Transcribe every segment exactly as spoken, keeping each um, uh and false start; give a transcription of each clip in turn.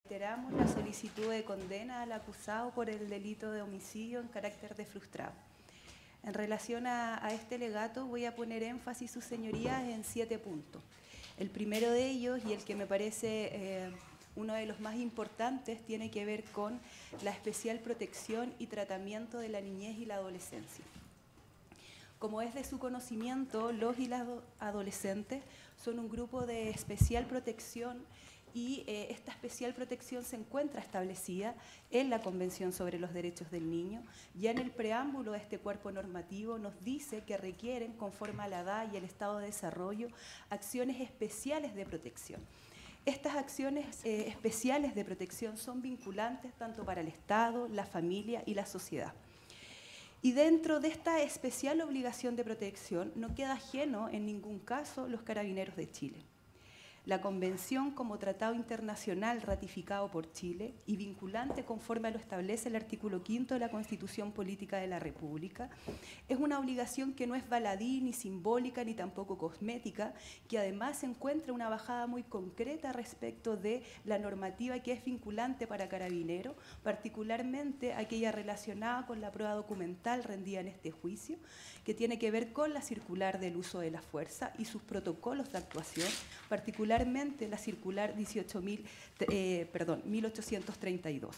Reiteramos la solicitud de condena al acusado por el delito de homicidio en carácter de frustrado. En relación a, a este alegato voy a poner énfasis, sus señorías, en siete puntos. El primero de ellos, y el que me parece eh, uno de los más importantes, tiene que ver con la especial protección y tratamiento de la niñez y la adolescencia. Como es de su conocimiento, los y las adolescentes son un grupo de especial protección y eh, esta especial protección se encuentra establecida en la Convención sobre los Derechos del Niño. Ya en el preámbulo de este cuerpo normativo nos dice que requieren, conforme a la edad y el estado de desarrollo, acciones especiales de protección. Estas acciones eh, especiales de protección son vinculantes tanto para el Estado, la familia y la sociedad. Y dentro de esta especial obligación de protección no queda ajeno en ningún caso los Carabineros de Chile. La Convención, como tratado internacional ratificado por Chile y vinculante conforme a lo establece el artículo quinto de la Constitución Política de la República, es una obligación que no es baladí, ni simbólica, ni tampoco cosmética, que además se encuentra una bajada muy concreta respecto de la normativa que es vinculante para Carabineros, particularmente aquella relacionada con la prueba documental rendida en este juicio, que tiene que ver con la circular del uso de la fuerza y sus protocolos de actuación, particularmente la circular dieciocho mil, eh, perdón, mil ochocientos treinta y dos.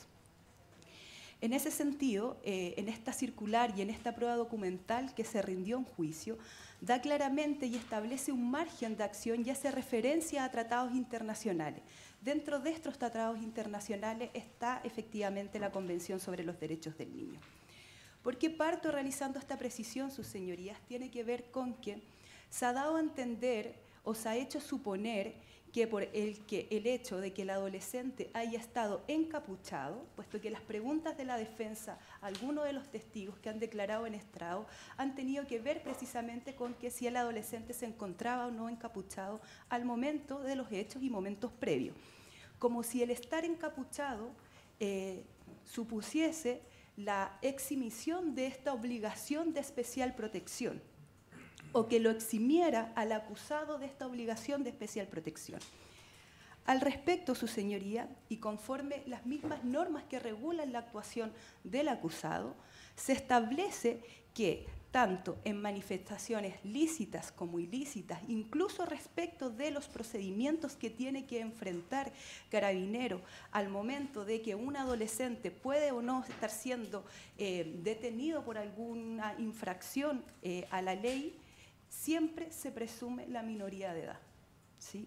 En ese sentido, eh, en esta circular y en esta prueba documental que se rindió en juicio, da claramente y establece un margen de acción y hace referencia a tratados internacionales. Dentro de estos tratados internacionales está efectivamente la Convención sobre los Derechos del Niño. ¿Por qué parto realizando esta precisión, sus señorías? Tiene que ver con que se ha dado a entender o se ha hecho suponer que por el, que el hecho de que el adolescente haya estado encapuchado, puesto que las preguntas de la defensa, algunos de los testigos que han declarado en estrado, han tenido que ver precisamente con que si el adolescente se encontraba o no encapuchado al momento de los hechos y momentos previos. Como si el estar encapuchado eh, supusiese la exhibición de esta obligación de especial protección, o que lo eximiera al acusado de esta obligación de especial protección. Al respecto, su señoría, y conforme las mismas normas que regulan la actuación del acusado, se establece que tanto en manifestaciones lícitas como ilícitas, incluso respecto de los procedimientos que tiene que enfrentar Carabinero al momento de que un adolescente puede o no estar siendo eh, detenido por alguna infracción eh, a la ley, siempre se presume la minoría de edad, ¿sí?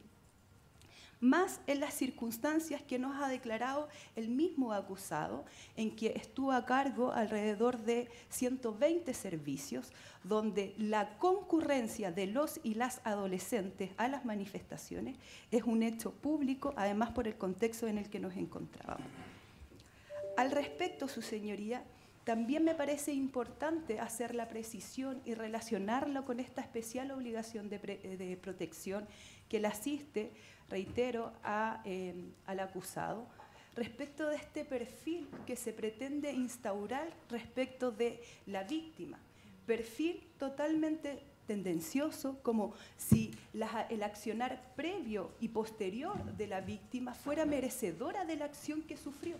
Más en las circunstancias que nos ha declarado el mismo acusado, en que estuvo a cargo alrededor de ciento veinte servicios, donde la concurrencia de los y las adolescentes a las manifestaciones es un hecho público, además por el contexto en el que nos encontrábamos. Al respecto, su señoría, también me parece importante hacer la precisión y relacionarlo con esta especial obligación de, de protección que le asiste, reitero, a, eh, al acusado, respecto de este perfil que se pretende instaurar respecto de la víctima. Perfil totalmente tendencioso, como si la, el accionar previo y posterior de la víctima fuera merecedora de la acción que sufrió.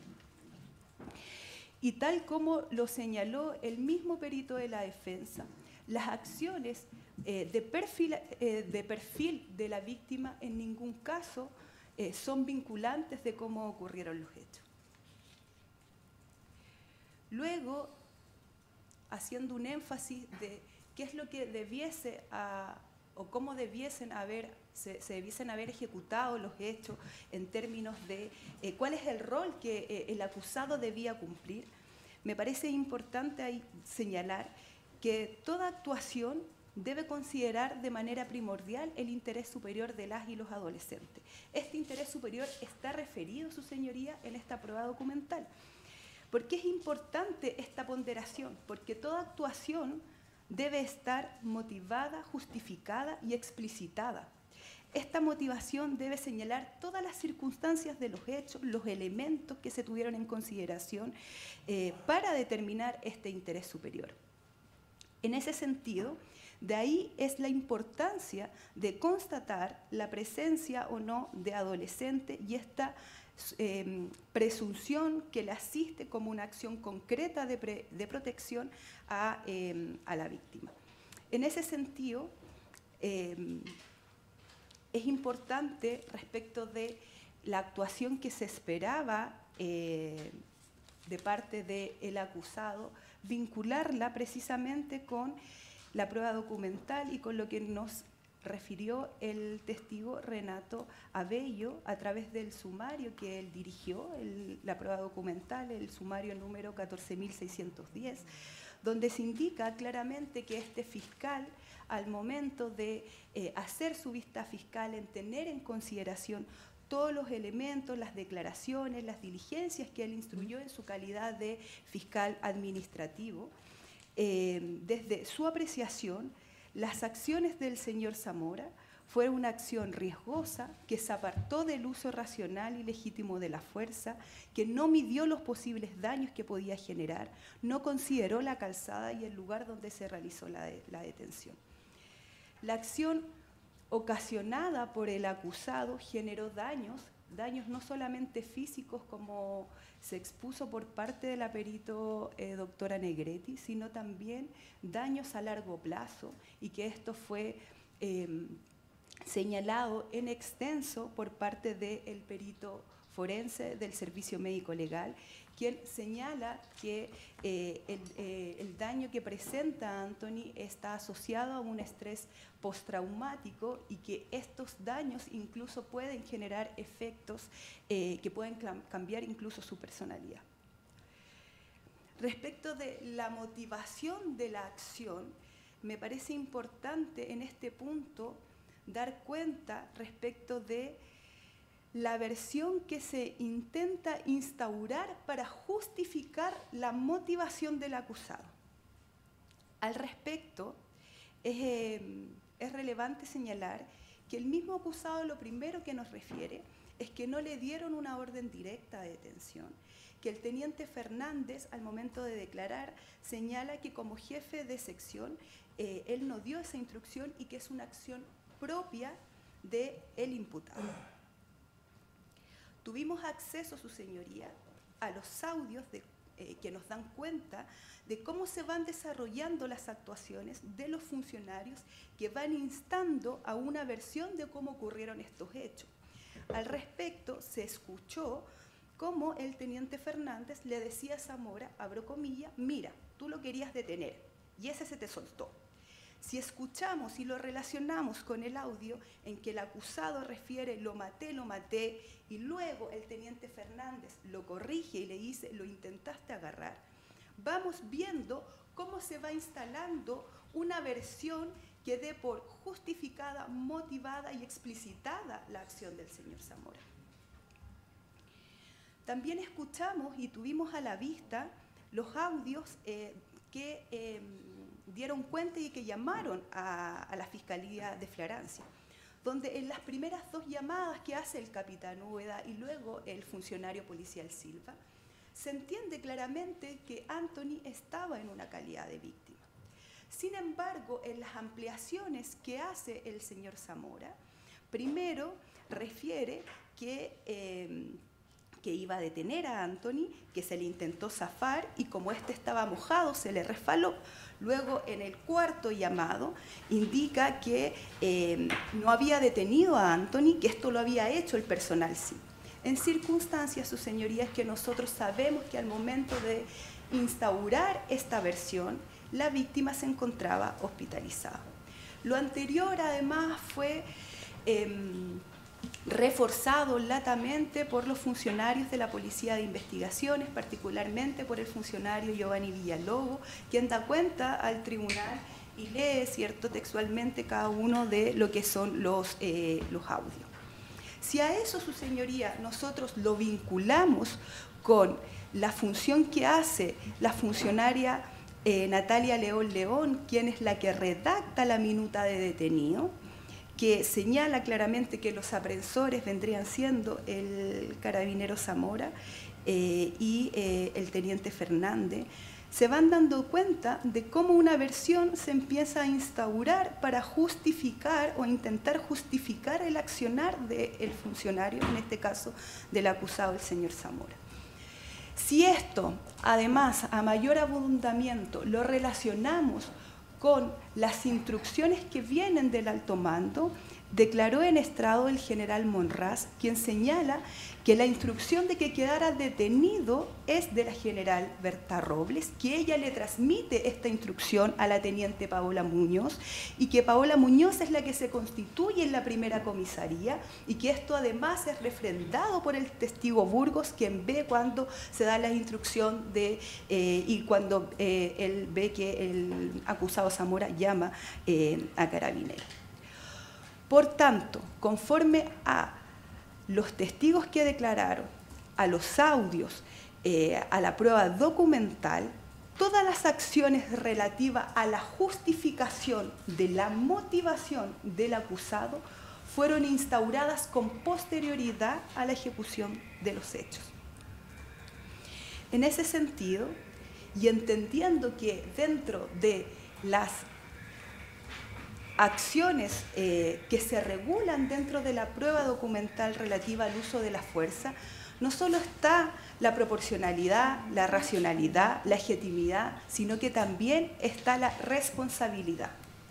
Y tal como lo señaló el mismo perito de la defensa, las acciones eh, de, perfil, eh, de perfil de la víctima en ningún caso eh, son vinculantes de cómo ocurrieron los hechos. Luego, haciendo un énfasis de qué es lo que debiese a, o cómo debiesen haber, se, se debiesen haber ejecutado los hechos en términos de eh, cuál es el rol que eh, el acusado debía cumplir, me parece importante ahí señalar que toda actuación debe considerar de manera primordial el interés superior de las y los adolescentes. Este interés superior está referido, su señoría, en esta prueba documental. ¿Por qué es importante esta ponderación? Porque toda actuación debe estar motivada, justificada y explicitada. Esta motivación debe señalar todas las circunstancias de los hechos, los elementos que se tuvieron en consideración eh, para determinar este interés superior. En ese sentido, De ahí es la importancia de constatar la presencia o no de adolescente y esta eh, presunción que le asiste como una acción concreta de, pre, de protección a, eh, a la víctima. En ese sentido, eh, es importante respecto de la actuación que se esperaba eh, de parte del acusado, vincularla precisamente con la prueba documental y con lo que nos refirió el testigo Renato Abello a través del sumario que él dirigió, el, la prueba documental, el sumario número catorce mil seiscientos diez, donde se indica claramente que este fiscal, al momento de eh, hacer su vista fiscal, en tener en consideración todos los elementos, las declaraciones, las diligencias que él instruyó en su calidad de fiscal administrativo, eh, desde su apreciación, las acciones del señor Zamora fueron una acción riesgosa que se apartó del uso racional y legítimo de la fuerza, que no midió los posibles daños que podía generar, no consideró la calzada y el lugar donde se realizó la, de, la detención. La acción ocasionada por el acusado generó daños, daños no solamente físicos como se expuso por parte de la perito eh, doctora Negretti, sino también daños a largo plazo y que esto fue eh, señalado en extenso por parte del perito forense del Servicio Médico Legal, quien señala que eh, el, eh, el daño que presenta Anthony está asociado a un estrés postraumático y que estos daños incluso pueden generar efectos eh, que pueden cambiar incluso su personalidad. Respecto de la motivación de la acción, me parece importante en este punto dar cuenta respecto de la versión que se intenta instaurar para justificar la motivación del acusado. Al respecto, es, eh, es relevante señalar que el mismo acusado lo primero que nos refiere es que no le dieron una orden directa de detención, que el teniente Fernández, al momento de declarar, señala que como jefe de sección, eh, él no dio esa instrucción y que es una acción propia del imputado. Tuvimos acceso, su señoría, a los audios de, eh, que nos dan cuenta de cómo se van desarrollando las actuaciones de los funcionarios que van instando a una versión de cómo ocurrieron estos hechos. Al respecto, se escuchó cómo el teniente Fernández le decía a Zamora, abro comillas, mira, tú lo querías detener y ese se te soltó. Si escuchamos y lo relacionamos con el audio en que el acusado refiere lo maté, lo maté, y luego el teniente Fernández lo corrige y le dice lo intentaste agarrar, vamos viendo cómo se va instalando una versión que dé por justificada, motivada y explicitada la acción del señor Zamora. También escuchamos y tuvimos a la vista los audios eh, que eh, dieron cuenta y que llamaron a, a la Fiscalía de Francia, donde en las primeras dos llamadas que hace el capitán Úbeda y luego el funcionario policial Silva, se entiende claramente que Anthony estaba en una calidad de víctima. Sin embargo, en las ampliaciones que hace el señor Zamora, primero refiere que, eh, que iba a detener a Anthony, que se le intentó zafar y como éste estaba mojado se le resbaló. Luego, en el cuarto llamado, indica que eh, no había detenido a Anthony, que esto lo había hecho el personal sí. En circunstancias, su señoría, es que nosotros sabemos que al momento de instaurar esta versión, la víctima se encontraba hospitalizada. Lo anterior, además, fue eh, reforzado latamente por los funcionarios de la Policía de Investigaciones, particularmente por el funcionario Giovanni Villalobos, quien da cuenta al tribunal y lee, cierto, textualmente cada uno de lo que son los, eh, los audios. Si a eso, su señoría, nosotros lo vinculamos con la función que hace la funcionaria eh, Natalia León León, quien es la que redacta la minuta de detenido, que señala claramente que los aprensores vendrían siendo el carabinero Zamora eh, y eh, el teniente Fernández, se van dando cuenta de cómo una versión se empieza a instaurar para justificar o intentar justificar el accionar del funcionario, en este caso del acusado, el señor Zamora. Si esto, además, a mayor abundamiento, lo relacionamos con las instrucciones que vienen del alto mando, declaró en estrado el general Monraz, quien señala que la instrucción de que quedara detenido es de la general Berta Robles, que ella le transmite esta instrucción a la teniente Paola Muñoz y que Paola Muñoz es la que se constituye en la primera comisaría y que esto además es refrendado por el testigo Burgos, quien ve cuando se da la instrucción de, eh, y cuando eh, él ve que el acusado Zamora llama eh, a Carabineros. Por tanto, conforme a los testigos que declararon, a los audios, eh, a la prueba documental, todas las acciones relativas a la justificación de la motivación del acusado fueron instauradas con posterioridad a la ejecución de los hechos. En ese sentido, y entendiendo que dentro de las acciones eh, que se regulan dentro de la prueba documental relativa al uso de la fuerza, no solo está la proporcionalidad, la racionalidad, la legitimidad, sino que también está la responsabilidad.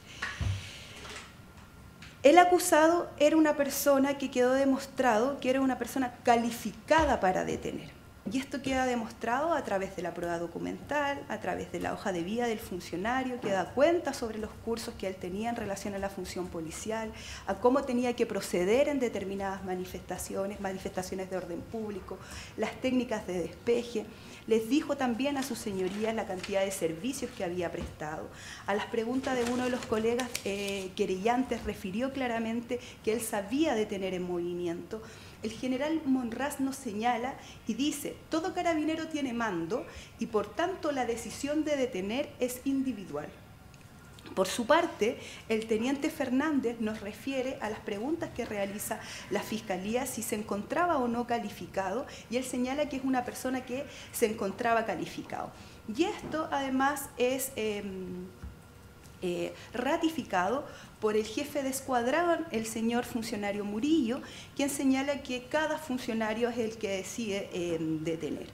El acusado era una persona que quedó demostrado que era una persona calificada para detener. Y esto queda demostrado a través de la prueba documental, a través de la hoja de vida del funcionario, que da cuenta sobre los cursos que él tenía en relación a la función policial, a cómo tenía que proceder en determinadas manifestaciones, manifestaciones de orden público, las técnicas de despeje. Les dijo también a sus señorías la cantidad de servicios que había prestado. A las preguntas de uno de los colegas eh, querellantes refirió claramente que él sabía detener en movimiento. El general Monraz nos señala y dice, todo carabinero tiene mando y por tanto la decisión de detener es individual. Por su parte, el teniente Fernández nos refiere a las preguntas que realiza la Fiscalía si se encontraba o no calificado y él señala que es una persona que se encontraba calificado. Y esto además es eh, eh, ratificado por el jefe de escuadrón, el señor funcionario Murillo, quien señala que cada funcionario es el que decide eh, detener.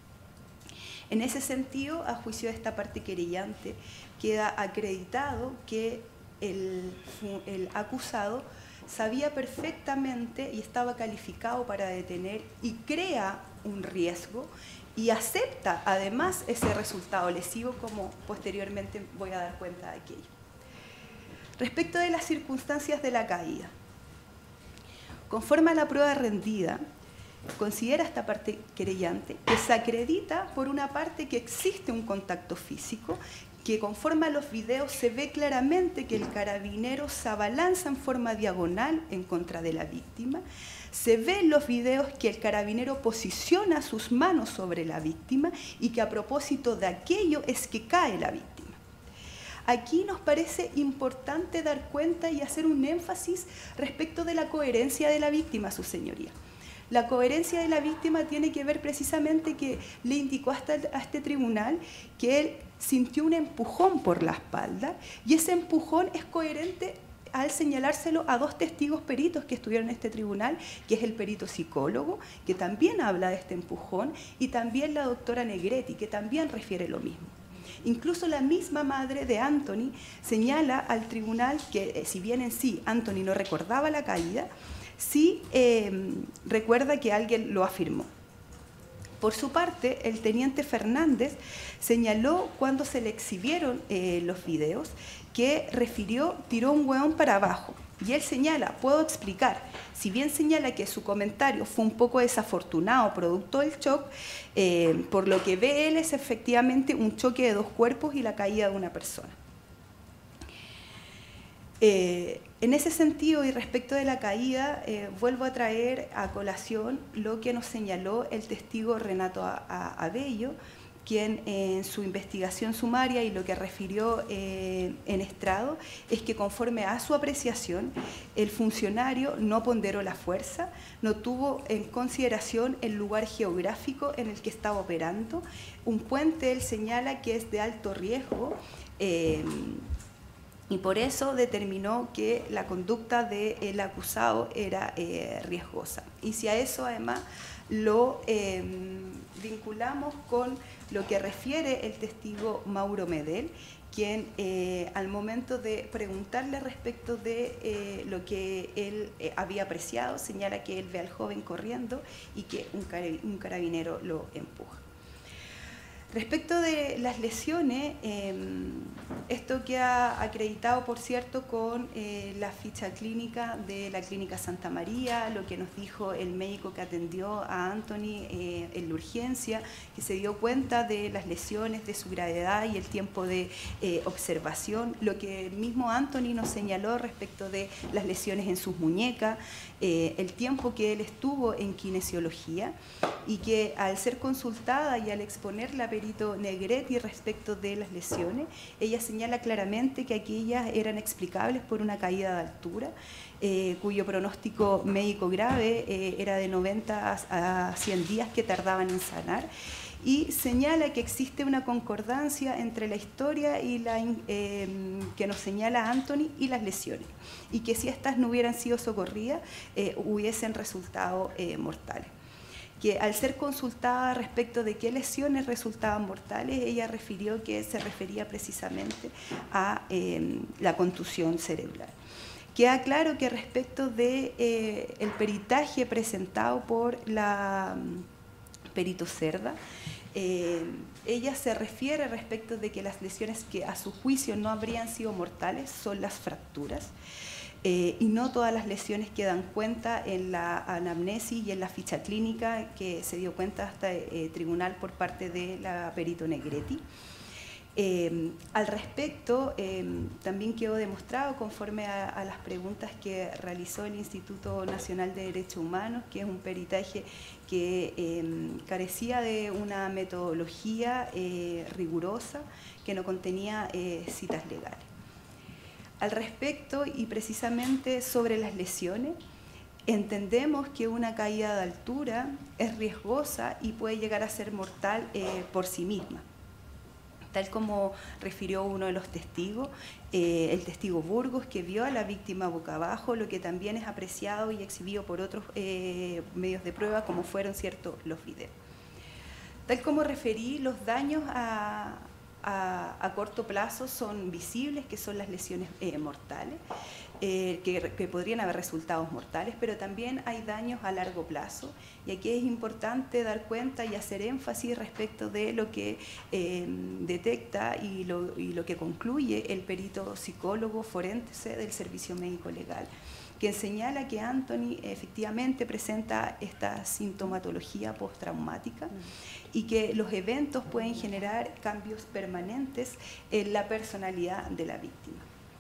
En ese sentido, a juicio de esta parte querellante, queda acreditado que el, el acusado sabía perfectamente y estaba calificado para detener y crea un riesgo y acepta además ese resultado lesivo, como posteriormente voy a dar cuenta de aquello. Respecto de las circunstancias de la caída, conforme a la prueba rendida, considera esta parte querellante que se acredita por una parte que existe un contacto físico, que conforme a los videos se ve claramente que el carabinero se abalanza en forma diagonal en contra de la víctima, se ve en los videos que el carabinero posiciona sus manos sobre la víctima y que a propósito de aquello es que cae la víctima. Aquí nos parece importante dar cuenta y hacer un énfasis respecto de la coherencia de la víctima, su señoría. La coherencia de la víctima tiene que ver precisamente que le indicó hasta a este tribunal que él sintió un empujón por la espalda y ese empujón es coherente al señalárselo a dos testigos peritos que estuvieron en este tribunal, que es el perito psicólogo, que también habla de este empujón, y también la doctora Negretti, que también refiere lo mismo. Incluso la misma madre de Anthony señala al tribunal que, si bien en sí Anthony no recordaba la caída, sí eh, recuerda que alguien lo afirmó. Por su parte, el teniente Fernández señaló cuando se le exhibieron eh, los videos que refirió, tiró un hueón para abajo. Y él señala, puedo explicar, si bien señala que su comentario fue un poco desafortunado, producto del shock, eh, por lo que ve él es efectivamente un choque de dos cuerpos y la caída de una persona. Eh, en ese sentido y respecto de la caída, eh, vuelvo a traer a colación lo que nos señaló el testigo Renato Abello, quien en su investigación sumaria y lo que refirió eh, en estrado es que conforme a su apreciación, el funcionario no ponderó la fuerza, no tuvo en consideración el lugar geográfico en el que estaba operando. Un puente, él señala que es de alto riesgo, eh, y por eso determinó que la conducta del acusado era eh, riesgosa. Y si a eso además lo eh, vinculamos con lo que refiere el testigo Mauro Medel, quien eh, al momento de preguntarle respecto de eh, lo que él eh, había apreciado, señala que él ve al joven corriendo y que un, un carabinero lo empuja. Respecto de las lesiones, eh, esto queda acreditado, por cierto, con eh, la ficha clínica de la Clínica Santa María, lo que nos dijo el médico que atendió a Anthony eh, en la urgencia, que se dio cuenta de las lesiones, de su gravedad y el tiempo de eh, observación, lo que el mismo Anthony nos señaló respecto de las lesiones en sus muñecas, eh, el tiempo que él estuvo en kinesiología, y que al ser consultada y al exponer la perito Negretti respecto de las lesiones, ella señala claramente que aquellas eran explicables por una caída de altura, eh, cuyo pronóstico médico grave eh, era de noventa a cien días que tardaban en sanar, y señala que existe una concordancia entre la historia y la, eh, que nos señala Anthony y las lesiones, y que si estas no hubieran sido socorridas, eh, hubiesen resultado eh, mortales. Que al ser consultada respecto de qué lesiones resultaban mortales, ella refirió que se refería precisamente a eh, la contusión cerebral. Queda claro que respecto del de, eh, peritaje presentado por la um, perito Cerda, eh, ella se refiere respecto de que las lesiones que a su juicio no habrían sido mortales son las fracturas. Eh, y no todas las lesiones que dan cuenta en la anamnesis y en la ficha clínica que se dio cuenta hasta el eh, tribunal por parte de la perito Negretti. Eh, al respecto, eh, también quedó demostrado, conforme a, a las preguntas que realizó el Instituto Nacional de Derechos Humanos, que es un peritaje que eh, carecía de una metodología eh, rigurosa, que no contenía eh, citas legales. Al respecto, y precisamente sobre las lesiones, entendemos que una caída de altura es riesgosa y puede llegar a ser mortal eh, por sí misma. Tal como refirió uno de los testigos, eh, el testigo Burgos, que vio a la víctima boca abajo, lo que también es apreciado y exhibido por otros eh, medios de prueba, como fueron ciertos los videos. Tal como referí, los daños a... A, a corto plazo son visibles, que son las lesiones eh, mortales, eh, que, que podrían haber resultados mortales, pero también hay daños a largo plazo, y aquí es importante dar cuenta y hacer énfasis respecto de lo que eh, detecta y lo, y lo que concluye el perito psicólogo forense del Servicio Médico Legal, quien señala que Anthony efectivamente presenta esta sintomatología postraumática y que los eventos pueden generar cambios permanentes en la personalidad de la víctima.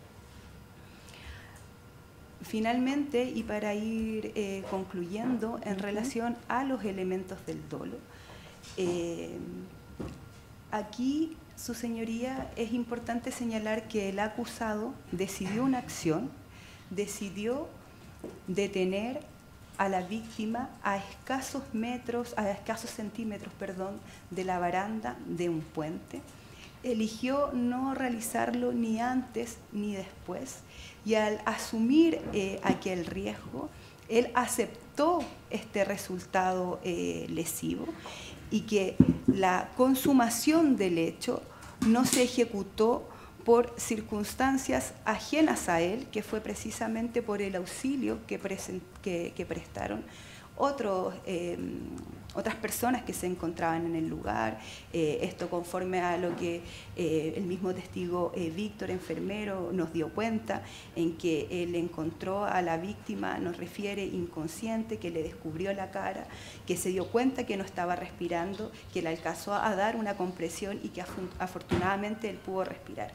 Finalmente, y para ir eh, concluyendo, en relación a los elementos del dolo, eh, aquí, su señoría, es importante señalar que el acusado decidió una acción, decidió detener a la víctima a escasos metros, a escasos centímetros, perdón, de la baranda de un puente. Eligió no realizarlo ni antes ni después, y al asumir eh, aquel riesgo, él aceptó este resultado eh, lesivo, y que la consumación del hecho no se ejecutó por circunstancias ajenas a él, que fue precisamente por el auxilio que, que, que prestaron otros, eh, otras personas que se encontraban en el lugar, eh, esto conforme a lo que eh, el mismo testigo eh, Víctor, enfermero, nos dio cuenta, en que él encontró a la víctima, nos refiere, inconsciente, que le descubrió la cara, que se dio cuenta que no estaba respirando, que le alcanzó a dar una compresión y que afortunadamente él pudo respirar.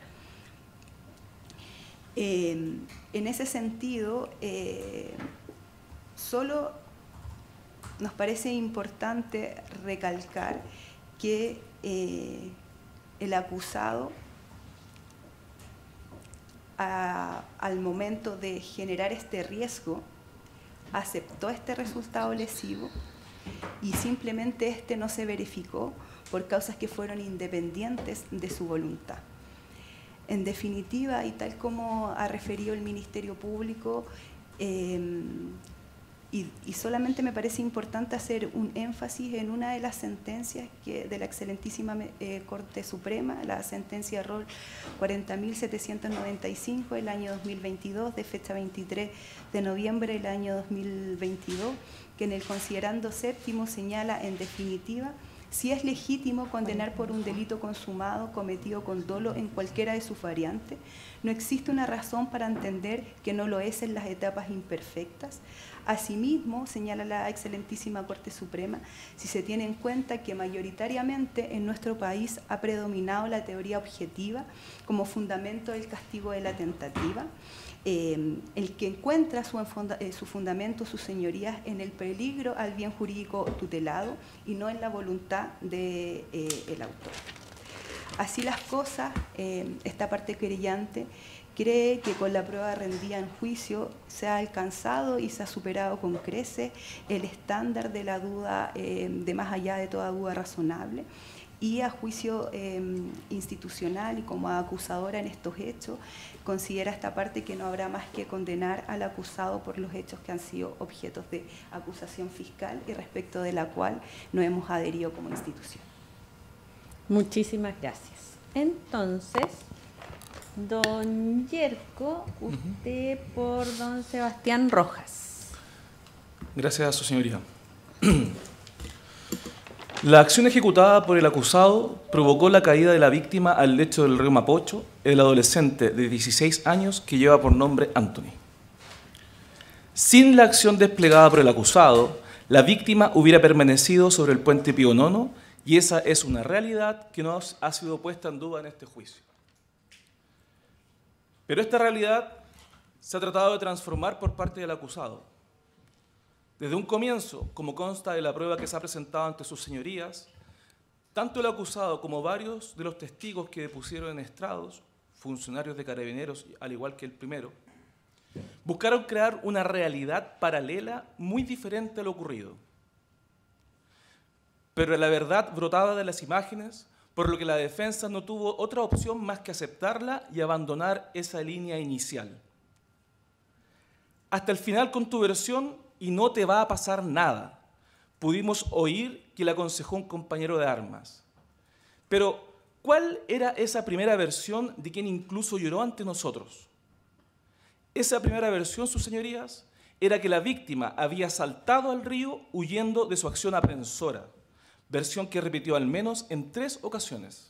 Eh, en ese sentido, eh, solo nos parece importante recalcar que eh, el acusado, a, al momento de generar este riesgo, aceptó este resultado lesivo y simplemente este no se verificó por causas que fueron independientes de su voluntad. En definitiva, y tal como ha referido el Ministerio Público, eh, y, y solamente me parece importante hacer un énfasis en una de las sentencias que, de la excelentísima eh, Corte Suprema, la sentencia R O L cuarenta mil setecientos noventa y cinco del año dos mil veintidós, de fecha veintitrés de noviembre del año dos mil veintidós, que en el considerando séptimo señala en definitiva si es legítimo condenar por un delito consumado cometido con dolo en cualquiera de sus variantes. No existe una razón para entender que no lo es en las etapas imperfectas. Asimismo, señala la excelentísima Corte Suprema, si se tiene en cuenta que mayoritariamente en nuestro país ha predominado la teoría objetiva como fundamento del castigo de la tentativa, Eh, el que encuentra su, eh, su fundamento, sus señorías, en el peligro al bien jurídico tutelado y no en la voluntad del de, eh, autor. Así las cosas, eh, esta parte querellante cree que con la prueba rendida en juicio se ha alcanzado y se ha superado con creces el estándar de la duda, eh, de más allá de toda duda razonable, y a juicio eh, institucional y como acusadora en estos hechos, considera esta parte que no habrá más que condenar al acusado por los hechos que han sido objetos de acusación fiscal y respecto de la cual no hemos adherido como institución. Muchísimas gracias. Entonces, don Yerko, usted uh-huh. por don Sebastián Rojas. Gracias a su señoría. La acción ejecutada por el acusado provocó la caída de la víctima al lecho del río Mapocho, el adolescente de dieciséis años que lleva por nombre Anthony. Sin la acción desplegada por el acusado, la víctima hubiera permanecido sobre el puente Pío Nono, y esa es una realidad que no ha sido puesta en duda en este juicio. Pero esta realidad se ha tratado de transformar por parte del acusado. Desde un comienzo, como consta de la prueba que se ha presentado ante sus señorías, tanto el acusado como varios de los testigos que depusieron en estrados, funcionarios de Carabineros, al igual que el primero, buscaron crear una realidad paralela muy diferente a lo ocurrido. Pero la verdad brotaba de las imágenes, por lo que la defensa no tuvo otra opción más que aceptarla y abandonar esa línea inicial. Hasta el final, con tu versión, y no te va a pasar nada, pudimos oír que le aconsejó un compañero de armas. Pero, ¿cuál era esa primera versión de quien incluso lloró ante nosotros? Esa primera versión, sus señorías, era que la víctima había saltado al río huyendo de su acción aprehensora, versión que repitió al menos en tres ocasiones.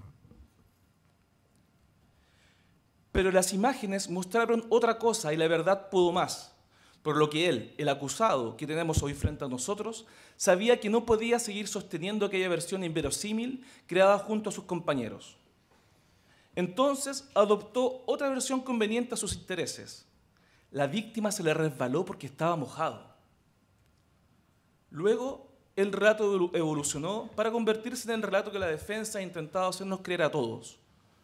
Pero las imágenes mostraron otra cosa y la verdad pudo más, por lo que él, el acusado que tenemos hoy frente a nosotros, sabía que no podía seguir sosteniendo aquella versión inverosímil creada junto a sus compañeros. Entonces adoptó otra versión conveniente a sus intereses. La víctima se le resbaló porque estaba mojado. Luego, el relato evolucionó para convertirse en el relato que la defensa ha intentado hacernos creer a todos.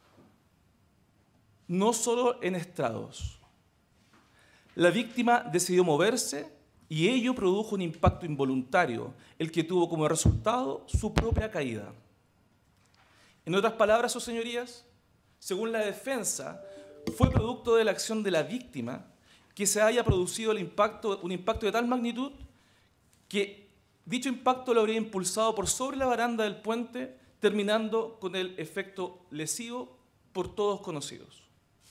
No solo en estrados. La víctima decidió moverse y ello produjo un impacto involuntario, el que tuvo como resultado su propia caída. En otras palabras, sus señorías, según la defensa, fue producto de la acción de la víctima que se haya producido el impacto, un impacto de tal magnitud que dicho impacto lo habría impulsado por sobre la baranda del puente, terminando con el efecto lesivo por todos conocidos.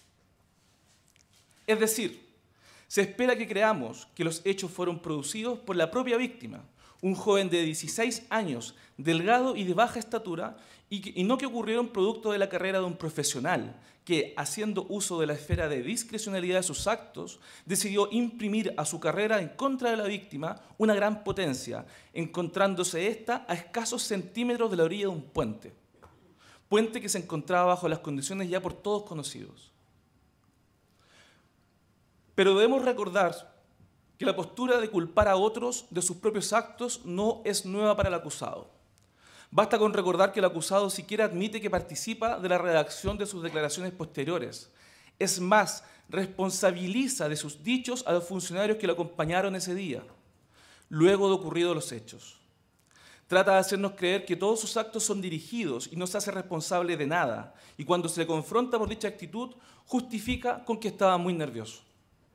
Es decir, se espera que creamos que los hechos fueron producidos por la propia víctima, un joven de dieciséis años, delgado y de baja estatura, y, que, y no que ocurrieron producto de la carrera de un profesional que, haciendo uso de la esfera de discrecionalidad de sus actos, decidió imprimir a su carrera en contra de la víctima una gran potencia, encontrándose ésta a escasos centímetros de la orilla de un puente, puente que se encontraba bajo las condiciones ya por todos conocidos. Pero debemos recordar que la postura de culpar a otros de sus propios actos no es nueva para el acusado. Basta con recordar que el acusado siquiera admite que participa de la redacción de sus declaraciones posteriores. Es más, responsabiliza de sus dichos a los funcionarios que lo acompañaron ese día, luego de ocurridos los hechos. Trata de hacernos creer que todos sus actos son dirigidos y no se hace responsable de nada, y cuando se le confronta por dicha actitud, justifica con que estaba muy nervioso.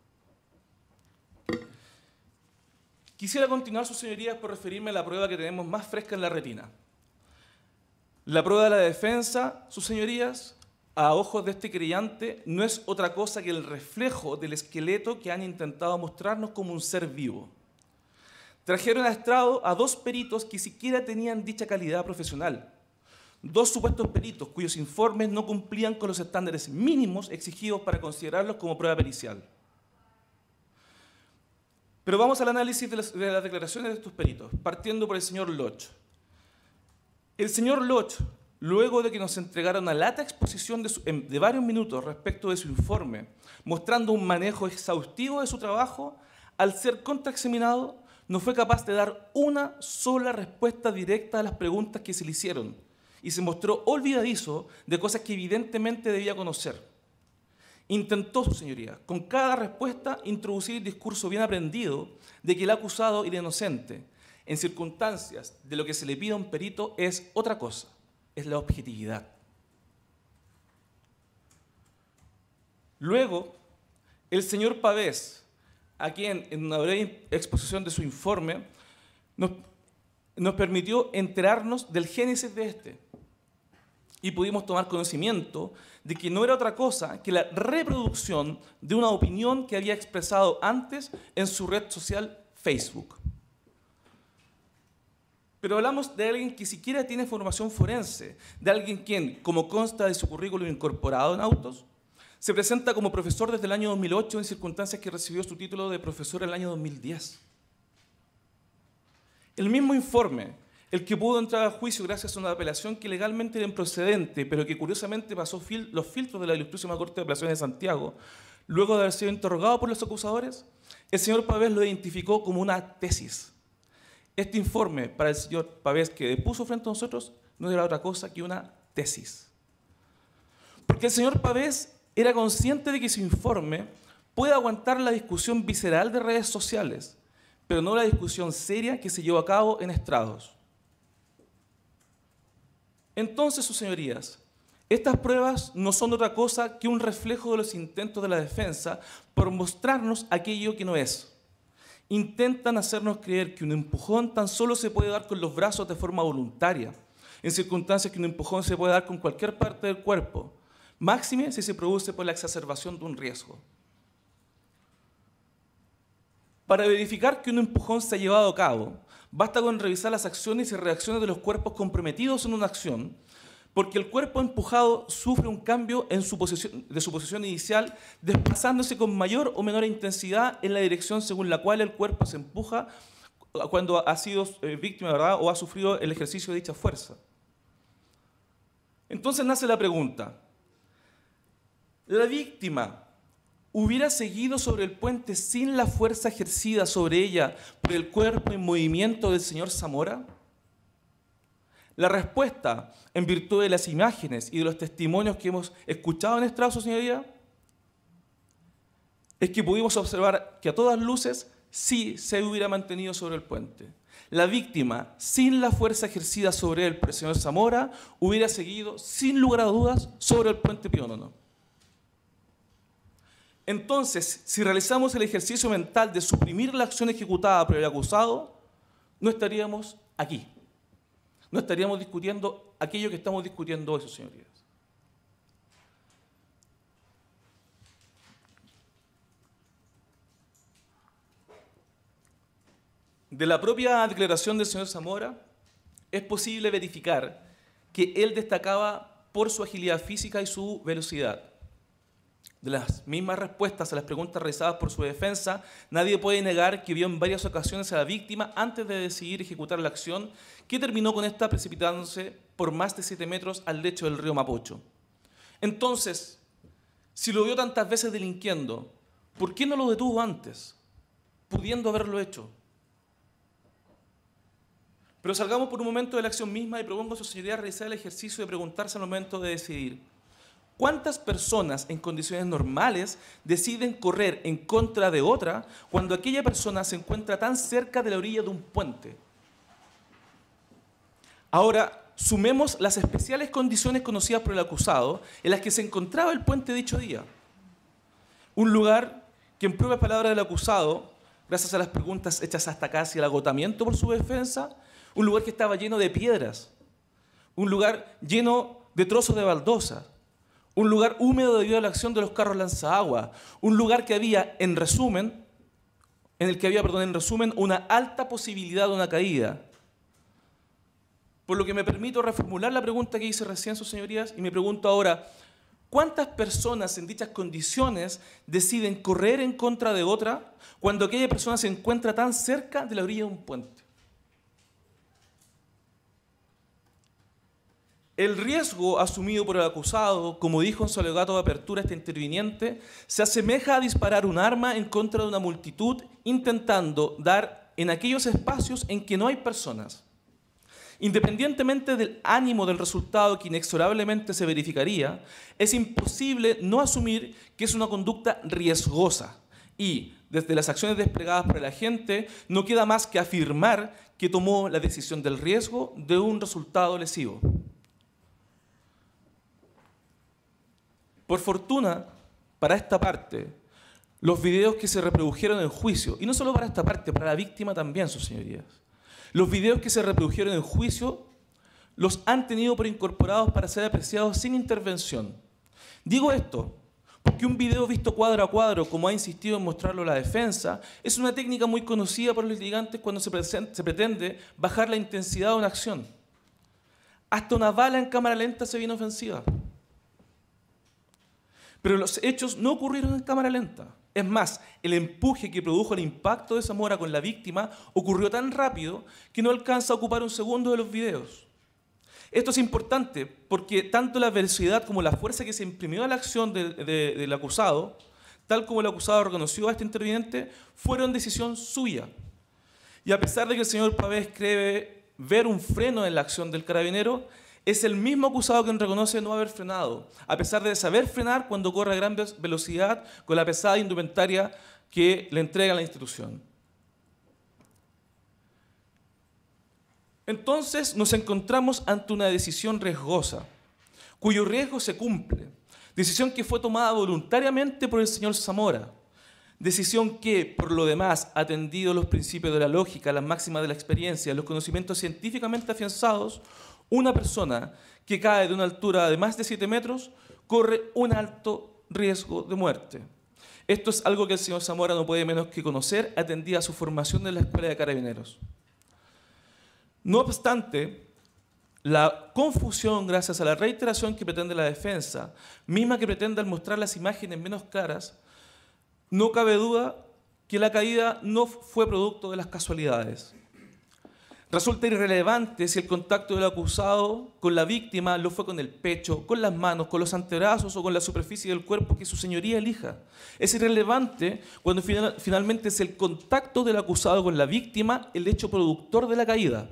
Quisiera continuar, sus señorías, por referirme a la prueba que tenemos más fresca en la retina. La prueba de la defensa, sus señorías, a ojos de este querellante, no es otra cosa que el reflejo del esqueleto que han intentado mostrarnos como un ser vivo. Trajeron a estrado a dos peritos que siquiera tenían dicha calidad profesional. Dos supuestos peritos cuyos informes no cumplían con los estándares mínimos exigidos para considerarlos como prueba pericial. Pero vamos al análisis de las, de las declaraciones de estos peritos, partiendo por el señor Loch. El señor Loch, luego de que nos entregara una lata exposición de, su, de varios minutos respecto de su informe, mostrando un manejo exhaustivo de su trabajo, al ser contraexaminado, no fue capaz de dar una sola respuesta directa a las preguntas que se le hicieron y se mostró olvidadizo de cosas que evidentemente debía conocer. Intentó, su señoría, con cada respuesta introducir el discurso bien aprendido de que el acusado era inocente. En circunstancias de lo que se le pide a un perito es otra cosa, es la objetividad. Luego, el señor Pavés, a quien en una breve exposición de su informe nos, nos permitió enterarnos del génesis de este y pudimos tomar conocimiento de que no era otra cosa que la reproducción de una opinión que había expresado antes en su red social Facebook. Pero hablamos de alguien que siquiera tiene formación forense, de alguien quien, como consta de su currículum incorporado en autos, se presenta como profesor desde el año dos mil ocho en circunstancias que recibió su título de profesor en el año dos mil diez. El mismo informe, el que pudo entrar a juicio gracias a una apelación que legalmente era improcedente, pero que curiosamente pasó fil los filtros de la Ilustrísima Corte de Apelaciones de Santiago, luego de haber sido interrogado por los acusadores, el señor Pavés lo identificó como una tesis. Este informe para el señor Pavés que depuso frente a nosotros no era otra cosa que una tesis. Porque el señor Pavés era consciente de que su informe puede aguantar la discusión visceral de redes sociales, pero no la discusión seria que se llevó a cabo en estrados. Entonces, sus señorías, estas pruebas no son otra cosa que un reflejo de los intentos de la defensa por mostrarnos aquello que no es. Intentan hacernos creer que un empujón tan solo se puede dar con los brazos de forma voluntaria, en circunstancias que un empujón se puede dar con cualquier parte del cuerpo, máxime si se produce por la exacerbación de un riesgo. Para verificar que un empujón se ha llevado a cabo, basta con revisar las acciones y reacciones de los cuerpos comprometidos en una acción, porque el cuerpo empujado sufre un cambio en su posición, de su posición inicial, desplazándose con mayor o menor intensidad en la dirección según la cual el cuerpo se empuja cuando ha sido víctima, ¿verdad?, o ha sufrido el ejercicio de dicha fuerza. Entonces nace la pregunta: ¿la víctima hubiera seguido sobre el puente sin la fuerza ejercida sobre ella por el cuerpo en movimiento del señor Zamora? La respuesta, en virtud de las imágenes y de los testimonios que hemos escuchado en estrado, su señoría, es que pudimos observar que a todas luces sí se hubiera mantenido sobre el puente. La víctima, sin la fuerza ejercida sobre él por el señor Zamora, hubiera seguido, sin lugar a dudas, sobre el puente Pío nono. Entonces, si realizamos el ejercicio mental de suprimir la acción ejecutada por el acusado, no estaríamos aquí. No estaríamos discutiendo aquello que estamos discutiendo hoy, sus señorías. De la propia declaración del señor Zamora, es posible verificar que él destacaba por su agilidad física y su velocidad. De las mismas respuestas a las preguntas realizadas por su defensa, nadie puede negar que vio en varias ocasiones a la víctima antes de decidir ejecutar la acción, que terminó con esta precipitándose por más de siete metros al lecho del río Mapocho. Entonces, si lo vio tantas veces delinquiendo, ¿por qué no lo detuvo antes, pudiendo haberlo hecho? Pero salgamos por un momento de la acción misma y propongo a su señoría realizar el ejercicio de preguntarse al momento de decidir: ¿cuántas personas en condiciones normales deciden correr en contra de otra cuando aquella persona se encuentra tan cerca de la orilla de un puente? Ahora, sumemos las especiales condiciones conocidas por el acusado en las que se encontraba el puente dicho día. Un lugar que, en propias palabras del acusado, gracias a las preguntas hechas hasta casi el agotamiento por su defensa, un lugar que estaba lleno de piedras, un lugar lleno de trozos de baldosa, un lugar húmedo debido a la acción de los carros lanzaagua, un lugar que había, en resumen, en el que había, perdón, en resumen, una alta posibilidad de una caída. Por lo que me permito reformular la pregunta que hice recién, sus señorías, y me pregunto ahora: ¿cuántas personas en dichas condiciones deciden correr en contra de otra cuando aquella persona se encuentra tan cerca de la orilla de un puente? El riesgo asumido por el acusado, como dijo en su alegato de apertura este interviniente, se asemeja a disparar un arma en contra de una multitud intentando dar en aquellos espacios en que no hay personas. Independientemente del ánimo del resultado que inexorablemente se verificaría, es imposible no asumir que es una conducta riesgosa y, desde las acciones desplegadas por el agente, no queda más que afirmar que tomó la decisión del riesgo de un resultado lesivo. Por fortuna, para esta parte, los videos que se reprodujeron en juicio, y no solo para esta parte, para la víctima también, sus señorías, los videos que se reprodujeron en juicio los han tenido por incorporados para ser apreciados sin intervención. Digo esto porque un video visto cuadro a cuadro, como ha insistido en mostrarlo la defensa, es una técnica muy conocida por los litigantes cuando se, se pretende bajar la intensidad de una acción. Hasta una bala en cámara lenta se viene ofensiva. Pero los hechos no ocurrieron en cámara lenta. Es más, el empuje que produjo el impacto de Zamora con la víctima ocurrió tan rápido que no alcanza a ocupar un segundo de los videos. Esto es importante porque tanto la velocidad como la fuerza que se imprimió a la acción de, de, del acusado, tal como el acusado reconoció a este interviniente, fueron decisión suya. Y a pesar de que el señor Pavés cree ver un freno en la acción del carabinero, es el mismo acusado quien reconoce no haber frenado, a pesar de saber frenar cuando corre a gran velocidad con la pesada indumentaria que le entrega la institución. Entonces nos encontramos ante una decisión riesgosa, cuyo riesgo se cumple, decisión que fue tomada voluntariamente por el señor Zamora, decisión que, por lo demás, atendido los principios de la lógica, las máximas de la experiencia, los conocimientos científicamente afianzados, una persona que cae de una altura de más de siete metros corre un alto riesgo de muerte. Esto es algo que el señor Zamora no puede menos que conocer, atendida a su formación en la Escuela de Carabineros. No obstante, la confusión, gracias a la reiteración que pretende la defensa, misma que pretende al mostrar las imágenes menos claras, no cabe duda que la caída no fue producto de las casualidades. Resulta irrelevante si el contacto del acusado con la víctima lo fue con el pecho, con las manos, con los antebrazos o con la superficie del cuerpo que su señoría elija. Es irrelevante cuando final, finalmente es el contacto del acusado con la víctima el hecho productor de la caída.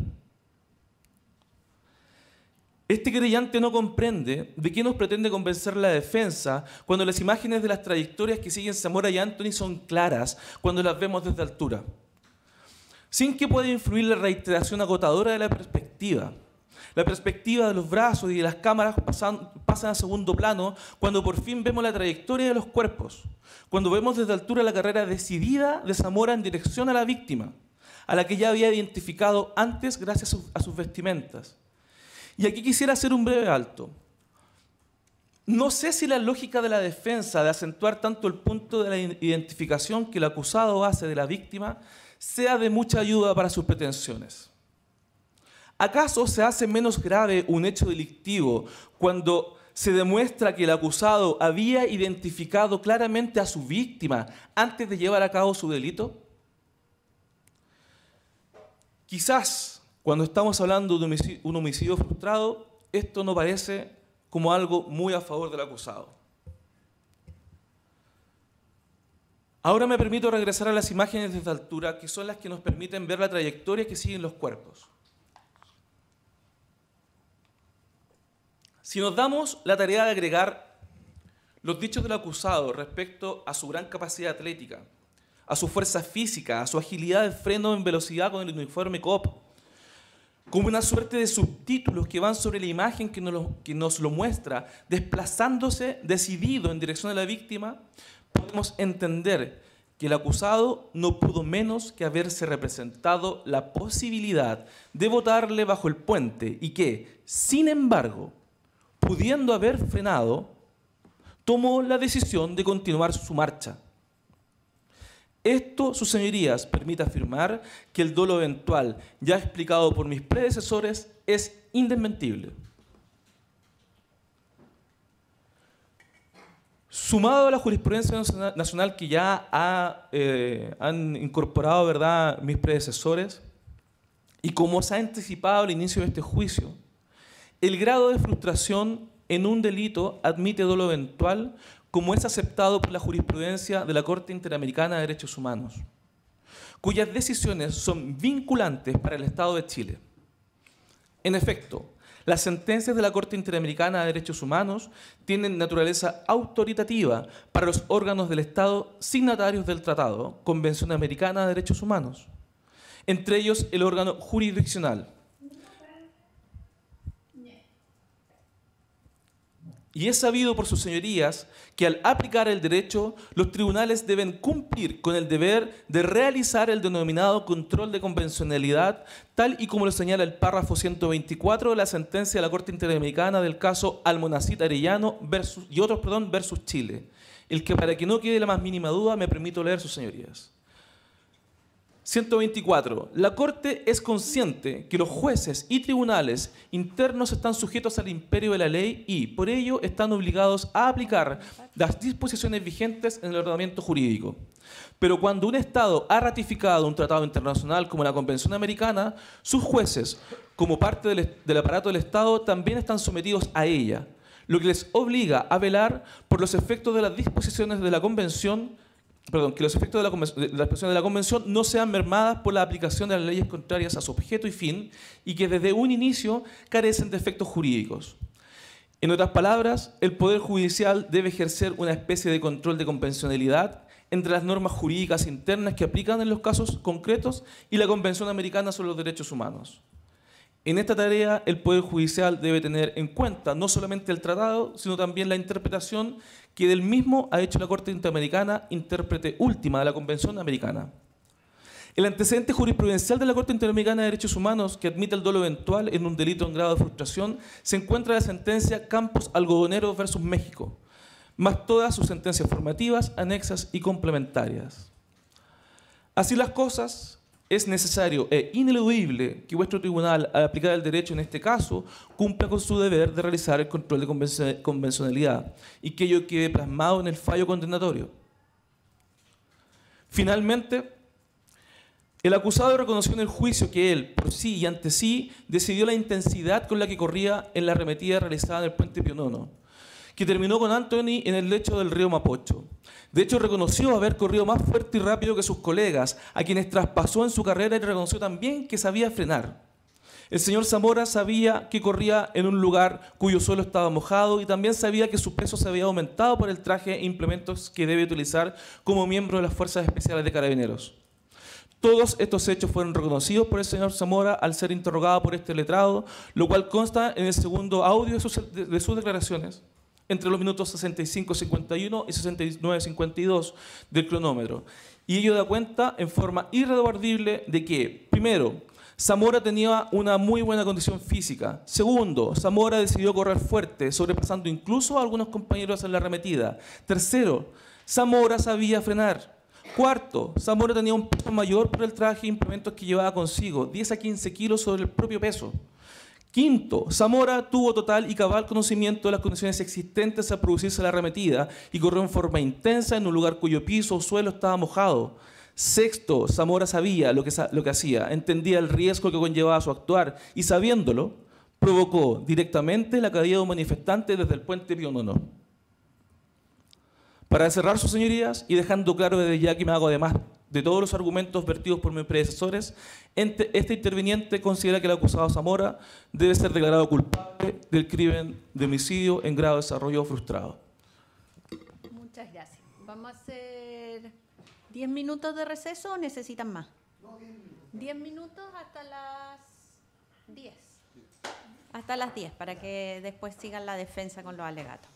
Este querellante no comprende de qué nos pretende convencer la defensa cuando las imágenes de las trayectorias que siguen Zamora y Anthony son claras cuando las vemos desde altura, sin que pueda influir la reiteración agotadora de la perspectiva. La perspectiva de los brazos y de las cámaras pasan, pasan a segundo plano cuando por fin vemos la trayectoria de los cuerpos, cuando vemos desde altura la carrera decidida de Zamora en dirección a la víctima, a la que ya había identificado antes gracias a sus, a sus vestimentas. Y aquí quisiera hacer un breve alto. No sé si la lógica de la defensa de acentuar tanto el punto de la identificación que el acusado hace de la víctima sea de mucha ayuda para sus pretensiones. ¿Acaso se hace menos grave un hecho delictivo cuando se demuestra que el acusado había identificado claramente a su víctima antes de llevar a cabo su delito? Quizás, cuando estamos hablando de un homicidio, un homicidio frustrado, esto no parece como algo muy a favor del acusado. Ahora me permito regresar a las imágenes desde altura, que son las que nos permiten ver la trayectoria que siguen los cuerpos. Si nos damos la tarea de agregar los dichos del acusado respecto a su gran capacidad atlética, a su fuerza física, a su agilidad de freno en velocidad con el uniforme C O P, como una suerte de subtítulos que van sobre la imagen que nos lo, que nos lo muestra, desplazándose decidido en dirección a la víctima, podemos entender que el acusado no pudo menos que haberse representado la posibilidad de botarle bajo el puente y que, sin embargo, pudiendo haber frenado, tomó la decisión de continuar su marcha. Esto, sus señorías, permite afirmar que el dolo eventual, ya explicado por mis predecesores, es indesmentible. Sumado a la jurisprudencia nacional que ya ha, eh, han incorporado, ¿verdad?, mis predecesores, y como se ha anticipado al inicio de este juicio, el grado de frustración en un delito admite dolo eventual como es aceptado por la jurisprudencia de la Corte Interamericana de Derechos Humanos, cuyas decisiones son vinculantes para el Estado de Chile. En efecto, las sentencias de la Corte Interamericana de Derechos Humanos tienen naturaleza autoritativa para los órganos del Estado signatarios del Tratado, Convención Americana de Derechos Humanos, entre ellos el órgano jurisdiccional. Y es sabido por sus señorías que al aplicar el derecho, los tribunales deben cumplir con el deber de realizar el denominado control de convencionalidad, tal y como lo señala el párrafo ciento veinticuatro de la sentencia de la Corte Interamericana del caso Almonacid Arellano versus, y otros perdón, versus Chile, el que, para que no quede la más mínima duda, me permito leer, sus señorías. ciento veinticuatro. La Corte es consciente que los jueces y tribunales internos están sujetos al imperio de la ley y, por ello, están obligados a aplicar las disposiciones vigentes en el ordenamiento jurídico. Pero cuando un Estado ha ratificado un tratado internacional como la Convención Americana, sus jueces, como parte del, del aparato del Estado, también están sometidos a ella, lo que les obliga a velar por los efectos de las disposiciones de la Convención. Perdón, que los efectos de la, de la expresión de la Convención no sean mermadas por la aplicación de las leyes contrarias a su objeto y fin y que desde un inicio carecen de efectos jurídicos. En otras palabras, el Poder Judicial debe ejercer una especie de control de convencionalidad entre las normas jurídicas internas que aplican en los casos concretos y la Convención Americana sobre los Derechos Humanos. En esta tarea, el Poder Judicial debe tener en cuenta no solamente el tratado, sino también la interpretación que del mismo ha hecho la Corte Interamericana, intérprete última de la Convención Americana. El antecedente jurisprudencial de la Corte Interamericana de Derechos Humanos, que admite el dolo eventual en un delito en grado de frustración, se encuentra en la sentencia Campos Algodoneros versus México, más todas sus sentencias formativas, anexas y complementarias. Así las cosas, es necesario e ineludible que vuestro tribunal, al aplicar el derecho en este caso, cumpla con su deber de realizar el control de convencionalidad y que ello quede plasmado en el fallo condenatorio. Finalmente, el acusado reconoció en el juicio que él, por sí y ante sí, decidió la intensidad con la que corría en la arremetida realizada en el puente Pío noveno, que terminó con Anthony en el lecho del río Mapocho. De hecho, reconoció haber corrido más fuerte y rápido que sus colegas, a quienes traspasó en su carrera, y reconoció también que sabía frenar. El señor Zamora sabía que corría en un lugar cuyo suelo estaba mojado y también sabía que su peso se había aumentado por el traje e implementos que debe utilizar como miembro de las Fuerzas Especiales de Carabineros. Todos estos hechos fueron reconocidos por el señor Zamora al ser interrogado por este letrado, lo cual consta en el segundo audio de sus, de, de sus declaraciones, entre los minutos sesenta y cinco cincuenta y uno y sesenta y nueve cincuenta y dos del cronómetro. Y ello da cuenta en forma irreductible de que, primero, Zamora tenía una muy buena condición física. Segundo, Zamora decidió correr fuerte, sobrepasando incluso a algunos compañeros en la arremetida. Tercero, Zamora sabía frenar. Cuarto, Zamora tenía un peso mayor por el traje e implementos que llevaba consigo, diez a quince kilos sobre el propio peso. Quinto, Zamora tuvo total y cabal conocimiento de las condiciones existentes al producirse la arremetida y corrió en forma intensa en un lugar cuyo piso o suelo estaba mojado. Sexto, Zamora sabía lo que, lo que hacía, entendía el riesgo que conllevaba su actuar y, sabiéndolo, provocó directamente la caída de un manifestante desde el puente Pío noveno. Para cerrar, sus señorías, y dejando claro desde ya que me hago además de todos los argumentos vertidos por mis predecesores, este interviniente considera que el acusado Zamora debe ser declarado culpable del crimen de homicidio en grado de desarrollo frustrado. Muchas gracias. Vamos a hacer diez minutos de receso o necesitan más. No, diez minutos. diez minutos hasta las diez. Hasta las diez, para que después sigan la defensa con los alegatos.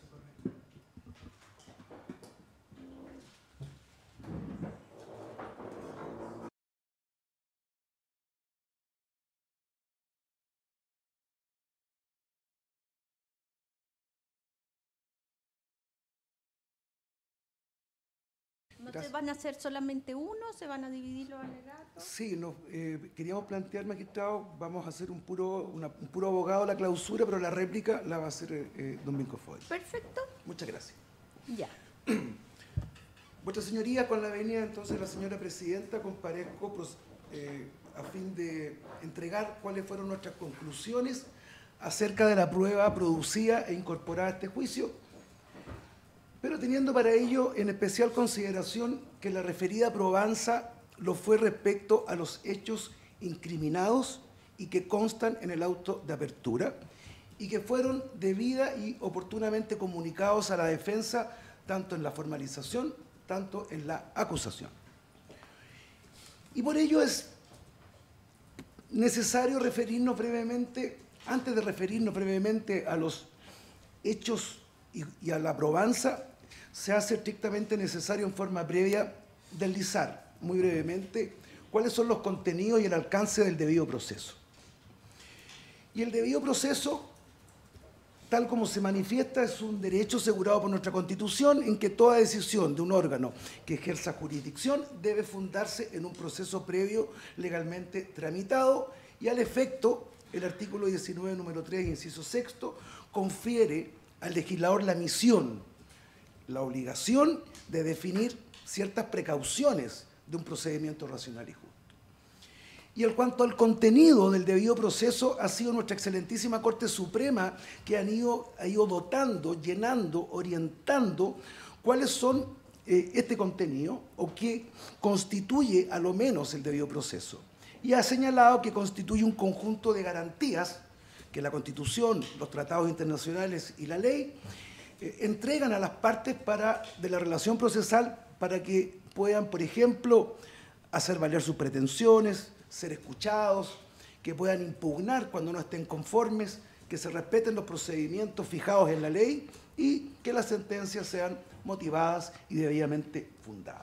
¿No se van a hacer solamente uno? ¿Se van a dividir los alegatos? Sí, no, eh, queríamos plantear, magistrado, vamos a hacer un puro, una, un puro abogado la clausura, pero la réplica la va a hacer eh, don Vinco Foy. Perfecto. Muchas gracias. Ya. Vuestra Señoría, con la venida entonces de la señora Presidenta, comparezco pues, eh, a fin de entregar cuáles fueron nuestras conclusiones acerca de la prueba producida e incorporada a este juicio, pero teniendo para ello en especial consideración que la referida probanza lo fue respecto a los hechos incriminados y que constan en el auto de apertura y que fueron debida y oportunamente comunicados a la defensa tanto en la formalización, tanto en la acusación. Y por ello es necesario referirnos brevemente, antes de referirnos brevemente a los hechos y, y a la probanza, se hace estrictamente necesario en forma previa deslizar muy brevemente cuáles son los contenidos y el alcance del debido proceso. Y el debido proceso, tal como se manifiesta, es un derecho asegurado por nuestra Constitución en que toda decisión de un órgano que ejerza jurisdicción debe fundarse en un proceso previo legalmente tramitado y al efecto el artículo diecinueve, número tres, inciso sexto, confiere al legislador la misión, la obligación de definir ciertas precauciones de un procedimiento racional y justo. Y en cuanto al contenido del debido proceso, ha sido nuestra excelentísima Corte Suprema que han ido, ha ido dotando, llenando, orientando cuáles son eh, este contenido o qué constituye a lo menos el debido proceso. Y ha señalado que constituye un conjunto de garantías que la Constitución, los tratados internacionales y la ley eh, entregan a las partes para, de la relación procesal para que puedan, por ejemplo, hacer valer sus pretensiones, ser escuchados, que puedan impugnar cuando no estén conformes, que se respeten los procedimientos fijados en la ley y que las sentencias sean motivadas y debidamente fundadas.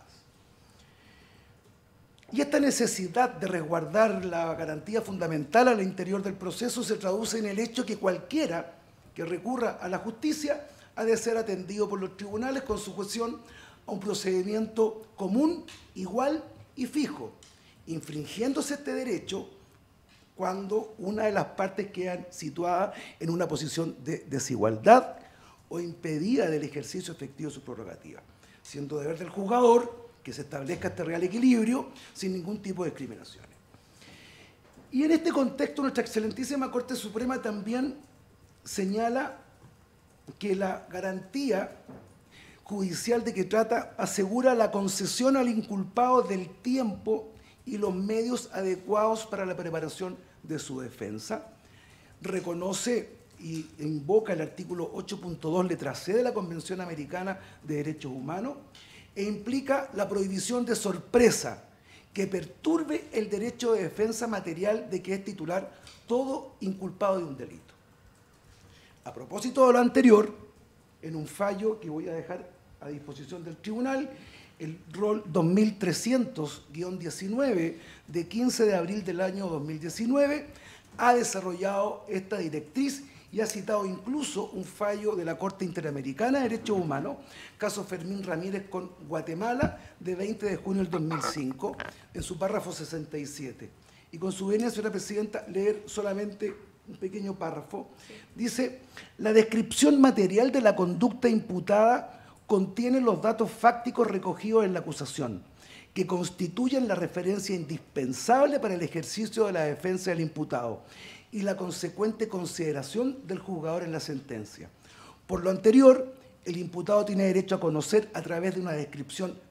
Y esta necesidad de resguardar la garantía fundamental al interior del proceso se traduce en el hecho que cualquiera que recurra a la justicia ha de ser atendido por los tribunales con sujeción a un procedimiento común, igual y fijo, infringiéndose este derecho cuando una de las partes queda situada en una posición de desigualdad o impedida del ejercicio efectivo de su prerrogativa, siendo deber del juzgador que se establezca este real equilibrio sin ningún tipo de discriminaciones. Y en este contexto nuestra excelentísima Corte Suprema también señala que la garantía judicial de que trata asegura la concesión al inculpado del tiempo y los medios adecuados para la preparación de su defensa, reconoce y invoca el artículo ocho punto dos, letra C de la Convención Americana de Derechos Humanos, e implica la prohibición de sorpresa que perturbe el derecho de defensa material de que es titular todo inculpado de un delito. A propósito de lo anterior, en un fallo que voy a dejar a disposición del tribunal, el rol dos mil trescientos guión diecinueve de quince de abril del año dos mil diecinueve ha desarrollado esta directriz y ha citado incluso un fallo de la Corte Interamericana de Derechos Humanos, caso Fermín Ramírez con Guatemala, de veinte de junio del dos mil cinco, en su párrafo sesenta y siete. Y con su venia, señora Presidenta, leer solamente un pequeño párrafo. Dice, la descripción material de la conducta imputada contiene los datos fácticos recogidos en la acusación, que constituyen la referencia indispensable para el ejercicio de la defensa del imputado y la consecuente consideración del juzgador en la sentencia. Por lo anterior, el imputado tiene derecho a conocer a través de una descripción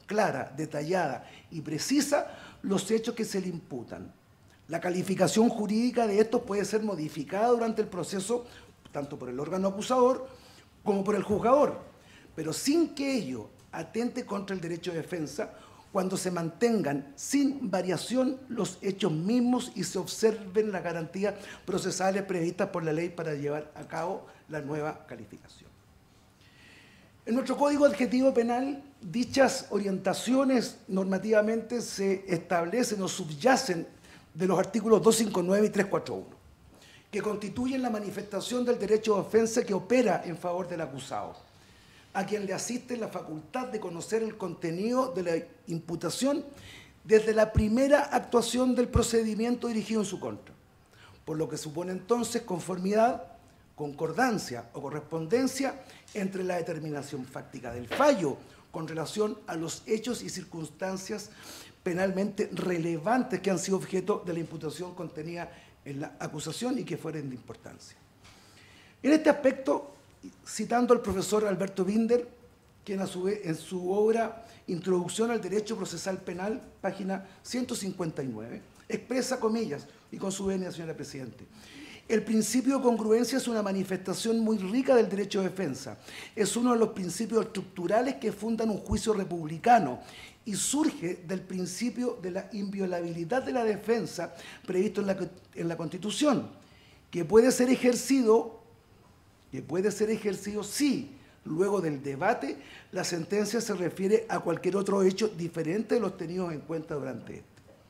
clara, detallada y precisa los hechos que se le imputan. La calificación jurídica de estos puede ser modificada durante el proceso, tanto por el órgano acusador como por el juzgador, pero sin que ello atente contra el derecho de defensa, cuando se mantengan sin variación los hechos mismos y se observen las garantías procesales previstas por la ley para llevar a cabo la nueva calificación. En nuestro Código Adjetivo Penal, dichas orientaciones normativamente se establecen o subyacen de los artículos doscientos cincuenta y nueve y trescientos cuarenta y uno, que constituyen la manifestación del derecho de defensa que opera en favor del acusado, a quien le asiste la facultad de conocer el contenido de la imputación desde la primera actuación del procedimiento dirigido en su contra, por lo que supone entonces conformidad, concordancia o correspondencia entre la determinación fáctica del fallo con relación a los hechos y circunstancias penalmente relevantes que han sido objeto de la imputación contenida en la acusación y que fueren de importancia. En este aspecto, citando al profesor Alberto Binder, quien a su vez en su obra Introducción al Derecho Procesal Penal, página ciento cincuenta y nueve, expresa, comillas, y con su venia, señora Presidente, el principio de congruencia es una manifestación muy rica del derecho de defensa. Es uno de los principios estructurales que fundan un juicio republicano y surge del principio de la inviolabilidad de la defensa previsto en la, en la Constitución, que puede ser ejercido, que puede ser ejercido si, luego del debate, la sentencia se refiere a cualquier otro hecho diferente de los tenidos en cuenta durante este.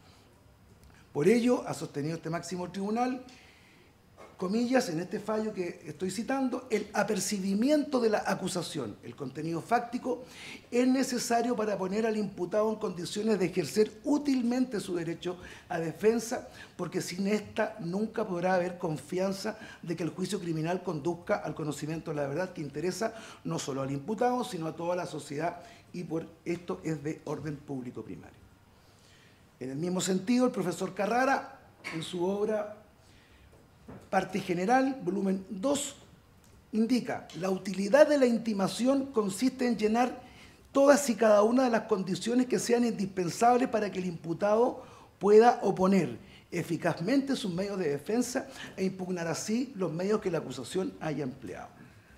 Por ello, ha sostenido este máximo tribunal, comillas, en este fallo que estoy citando, el apercibimiento de la acusación, el contenido fáctico, es necesario para poner al imputado en condiciones de ejercer útilmente su derecho a defensa, porque sin esta nunca podrá haber confianza de que el juicio criminal conduzca al conocimiento de la verdad que interesa no solo al imputado, sino a toda la sociedad, y por esto es de orden público primario. En el mismo sentido, el profesor Carrara, en su obra Parte General, volumen dos, indica: la utilidad de la intimación consiste en llenar todas y cada una de las condiciones que sean indispensables para que el imputado pueda oponer eficazmente sus medios de defensa e impugnar así los medios que la acusación haya empleado.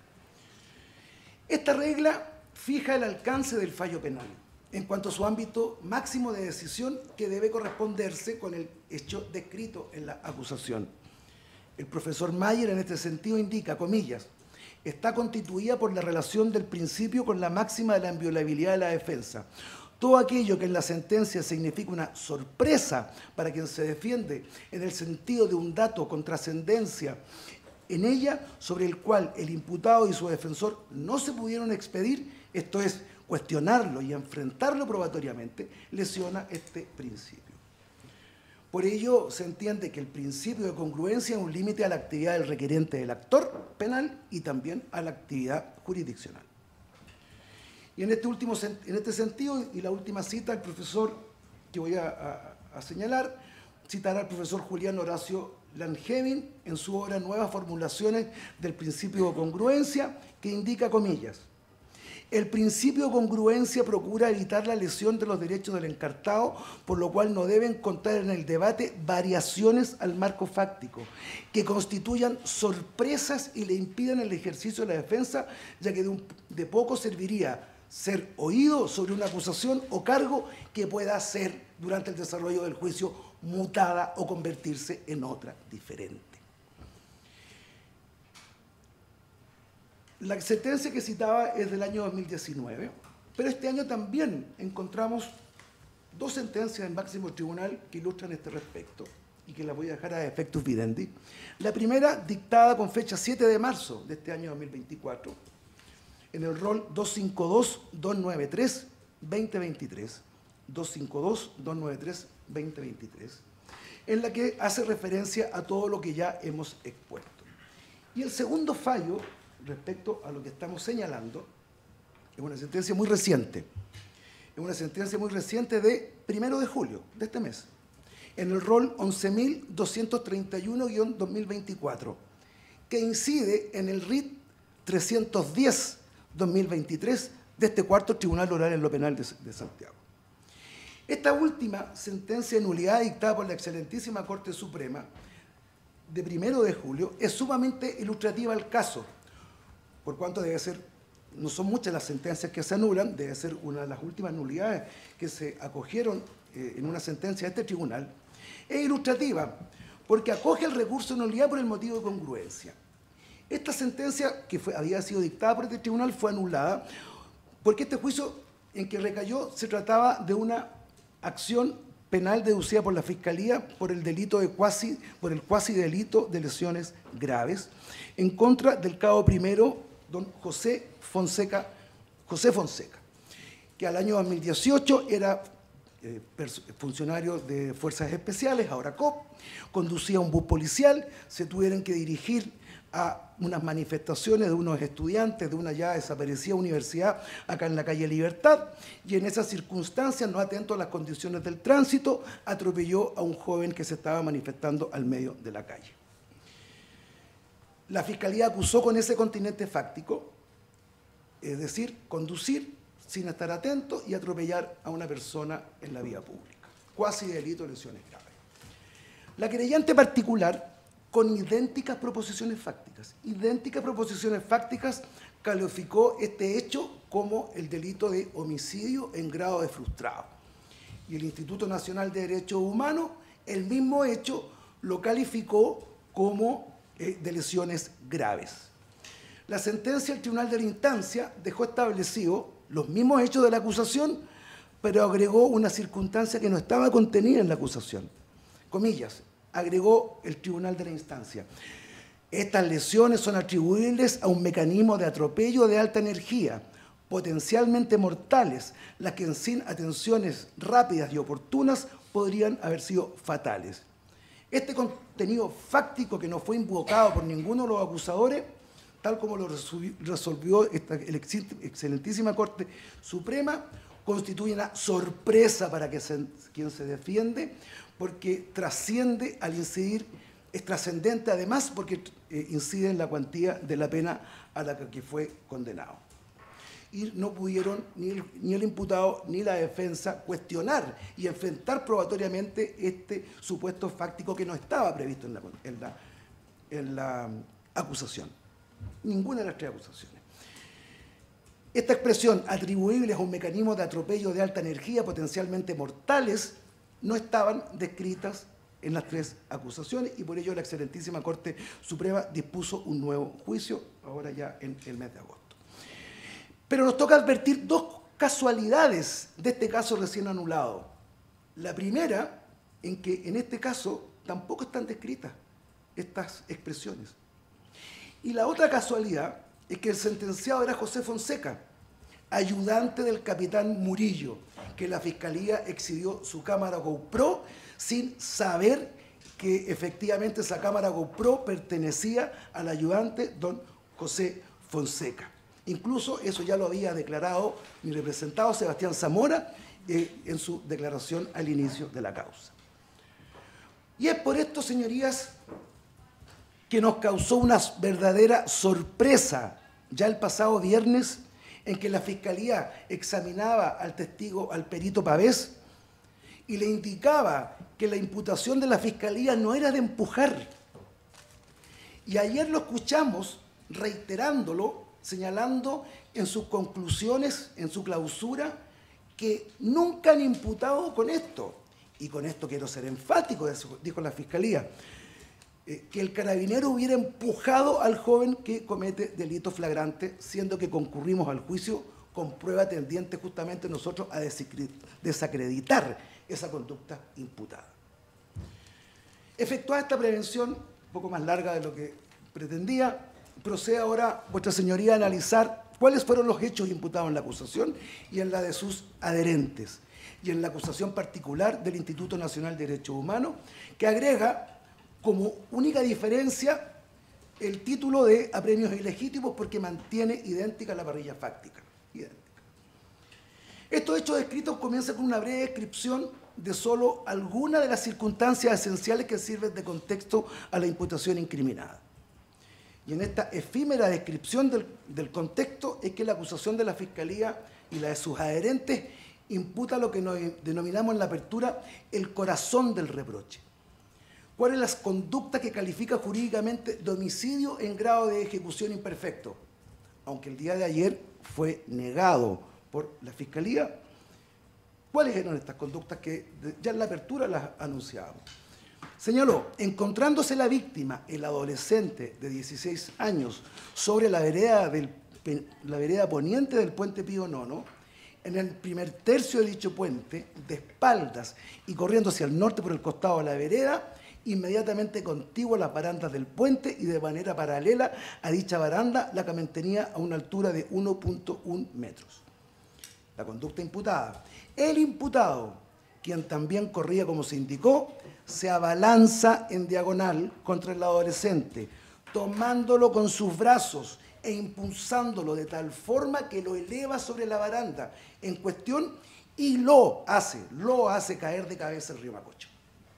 Esta regla fija el alcance del fallo penal en cuanto a su ámbito máximo de decisión, que debe corresponderse con el hecho descrito en la acusación. El profesor Mayer en este sentido indica, comillas, está constituida por la relación del principio con la máxima de la inviolabilidad de la defensa. Todo aquello que en la sentencia significa una sorpresa para quien se defiende en el sentido de un dato con trascendencia en ella sobre el cual el imputado y su defensor no se pudieron expedir, esto es, cuestionarlo y enfrentarlo probatoriamente, lesiona este principio. Por ello, se entiende que el principio de congruencia es un límite a la actividad del requerente del actor penal y también a la actividad jurisdiccional. Y en este, último, en este sentido, y la última cita, el profesor que voy a, a, a señalar, citará al profesor Julián Horacio Langevin en su obra Nuevas Formulaciones del Principio de Congruencia, que indica, comillas, el principio de congruencia procura evitar la lesión de los derechos del encartado, por lo cual no deben contar en el debate variaciones al marco fáctico que constituyan sorpresas y le impidan el ejercicio de la defensa, ya que de, un, de poco serviría ser oído sobre una acusación o cargo que pueda ser, durante el desarrollo del juicio, mutada o convertirse en otra diferente. La sentencia que citaba es del año dos mil diecinueve, pero este año también encontramos dos sentencias del máximo tribunal que ilustran este respecto y que las voy a dejar a efectus videndi. La primera, dictada con fecha siete de marzo de este año dos mil veinticuatro, en el rol doscientos cincuenta y dos, doscientos noventa y tres, veinte veintitrés, doscientos cincuenta y dos, doscientos noventa y tres, veinte veintitrés, en la que hace referencia a todo lo que ya hemos expuesto. Y el segundo fallo, respecto a lo que estamos señalando, es una sentencia muy reciente. Es una sentencia muy reciente de primero de julio de este mes, en el rol once mil doscientos treinta y uno guión dos mil veinticuatro, que incide en el R I T trescientos diez dos mil veintitrés de este cuarto Tribunal Oral en lo Penal de, de Santiago. Esta última sentencia de nulidad dictada por la excelentísima Corte Suprema de primero de julio es sumamente ilustrativa al caso, por cuanto debe ser, no son muchas las sentencias que se anulan, debe ser una de las últimas nulidades que se acogieron eh, en una sentencia de este tribunal. Es ilustrativa porque acoge el recurso de nulidad por el motivo de congruencia. Esta sentencia, que fue, había sido dictada por este tribunal, fue anulada porque este juicio en que recayó se trataba de una acción penal deducida por la Fiscalía por el delito de cuasi, por el cuasi delito de lesiones graves en contra del cabo primero, don José Fonseca, José Fonseca, que al año dos mil dieciocho era eh, funcionario de Fuerzas Especiales, ahora C O P, conducía un bus policial, se tuvieron que dirigir a unas manifestaciones de unos estudiantes de una ya desaparecida universidad acá en la calle Libertad, y en esas circunstancias, no atento a las condiciones del tránsito, atropelló a un joven que se estaba manifestando al medio de la calle. La Fiscalía acusó con ese continente fáctico, es decir, conducir sin estar atento y atropellar a una persona en la vía pública, cuasi delito de lesiones graves. La querellante particular, con idénticas proposiciones fácticas, idénticas proposiciones fácticas, calificó este hecho como el delito de homicidio en grado de frustrado. Y el Instituto Nacional de Derechos Humanos, el mismo hecho, lo calificó como eh, de lesiones graves. La sentencia del Tribunal de la Instancia dejó establecido los mismos hechos de la acusación, pero agregó una circunstancia que no estaba contenida en la acusación. Comillas, agregó el Tribunal de la Instancia. Estas lesiones son atribuibles a un mecanismo de atropello de alta energía, potencialmente mortales, las que sin atenciones rápidas y oportunas podrían haber sido fatales. Este contenido fáctico, que no fue invocado por ninguno de los acusadores, tal como lo resolvió esta excelentísima Corte Suprema, constituye una sorpresa para que se, quien se defiende, porque trasciende al incidir, es trascendente además porque eh, incide en la cuantía de la pena a la que fue condenado. Y no pudieron ni el, ni el imputado ni la defensa cuestionar y enfrentar probatoriamente este supuesto fáctico que no estaba previsto en la, en la, en la acusación. Ninguna de las tres acusaciones. Esta expresión, atribuible a un mecanismo de atropello de alta energía potencialmente mortales, no estaban descritas en las tres acusaciones y por ello la excelentísima Corte Suprema dispuso un nuevo juicio, ahora ya en el mes de agosto. Pero nos toca advertir dos casualidades de este caso recién anulado. La primera, en que en este caso tampoco están descritas estas expresiones. Y la otra casualidad es que el sentenciado era José Fonseca, ayudante del capitán Murillo, que la Fiscalía exhibió su cámara GoPro sin saber que efectivamente esa cámara GoPro pertenecía al ayudante don José Fonseca. Incluso eso ya lo había declarado mi representado Sebastián Zamora eh, en su declaración al inicio de la causa. Y es por esto, señorías, que nos causó una verdadera sorpresa ya el pasado viernes, en que la Fiscalía examinaba al testigo, al perito Pavés, y le indicaba que la imputación de la Fiscalía no era de empujar. Y ayer lo escuchamos reiterándolo, señalando en sus conclusiones, en su clausura, que nunca han imputado con esto. Y con esto quiero ser enfático, dijo la Fiscalía, que el carabinero hubiera empujado al joven que comete delito flagrante, siendo que concurrimos al juicio con prueba tendiente justamente nosotros a desacreditar esa conducta imputada. Efectuada esta prevención, un poco más larga de lo que pretendía, procede ahora, vuestra señoría, a analizar cuáles fueron los hechos imputados en la acusación y en la de sus adherentes, y en la acusación particular del Instituto Nacional de Derechos Humanos, que agrega como única diferencia el título de apremios ilegítimos porque mantiene idéntica la parrilla fáctica. Idéntica. Estos hechos descritos comienzan con una breve descripción de solo algunas de las circunstancias esenciales que sirven de contexto a la imputación incriminada. Y en esta efímera descripción del, del contexto es que la acusación de la Fiscalía y la de sus adherentes imputa lo que nos denominamos en la apertura el corazón del reproche. ¿Cuáles las conductas que califica jurídicamente de homicidio en grado de ejecución imperfecto? Aunque el día de ayer fue negado por la Fiscalía, ¿cuáles eran estas conductas que ya en la apertura las anunciábamos? Señaló, encontrándose la víctima, el adolescente de dieciséis años, sobre la vereda, del, la vereda poniente del puente Pío nono, en el primer tercio de dicho puente, de espaldas y corriendo hacia el norte por el costado de la vereda, inmediatamente contiguo a las barandas del puente y de manera paralela a dicha baranda, la que mantenía a una altura de uno punto uno metros. La conducta imputada. El imputado, quien también corría como se indicó, se abalanza en diagonal contra el adolescente, tomándolo con sus brazos e impulsándolo de tal forma que lo eleva sobre la baranda en cuestión y lo hace, lo hace caer de cabeza el río Mapocho.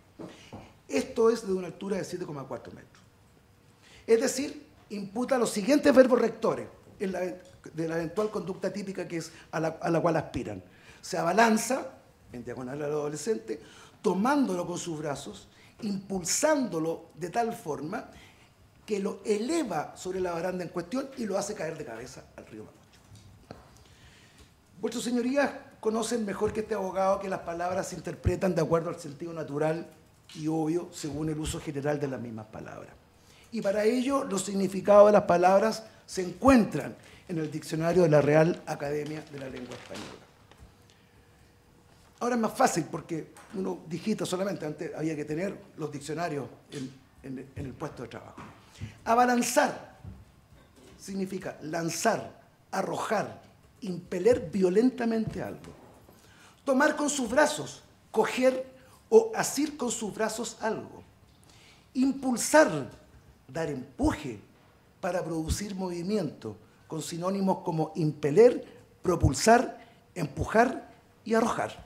Esto es de una altura de siete coma cuatro metros. Es decir, imputa los siguientes verbos rectores en la, de la eventual conducta típica que es a la, a la cual aspiran. Se abalanza en diagonal al adolescente, tomándolo con sus brazos, impulsándolo de tal forma que lo eleva sobre la baranda en cuestión y lo hace caer de cabeza al río Mapocho. Vuestras señorías conocen mejor que este abogado que las palabras se interpretan de acuerdo al sentido natural y obvio según el uso general de las mismas palabras. Y para ello los significados de las palabras se encuentran en el diccionario de la Real Academia de la Lengua Española. Ahora es más fácil porque uno digita solamente, antes había que tener los diccionarios en, en, en el puesto de trabajo. Abalanzar significa lanzar, arrojar, impeler violentamente algo. Tomar con sus brazos, coger o asir con sus brazos algo. Impulsar, dar empuje para producir movimiento, con sinónimos como impeler, propulsar, empujar y arrojar.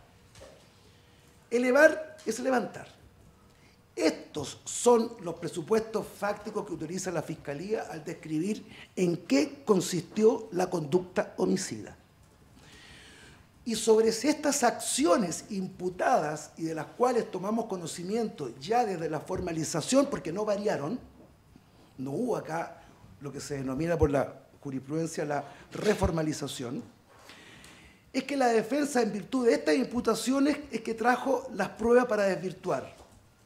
Elevar es levantar. Estos son los presupuestos fácticos que utiliza la Fiscalía al describir en qué consistió la conducta homicida. Y sobre estas acciones imputadas y de las cuales tomamos conocimiento ya desde la formalización, porque no variaron, no hubo acá lo que se denomina por la jurisprudencia la reformalización, es que la defensa, en virtud de estas imputaciones, es que trajo las pruebas para desvirtuar.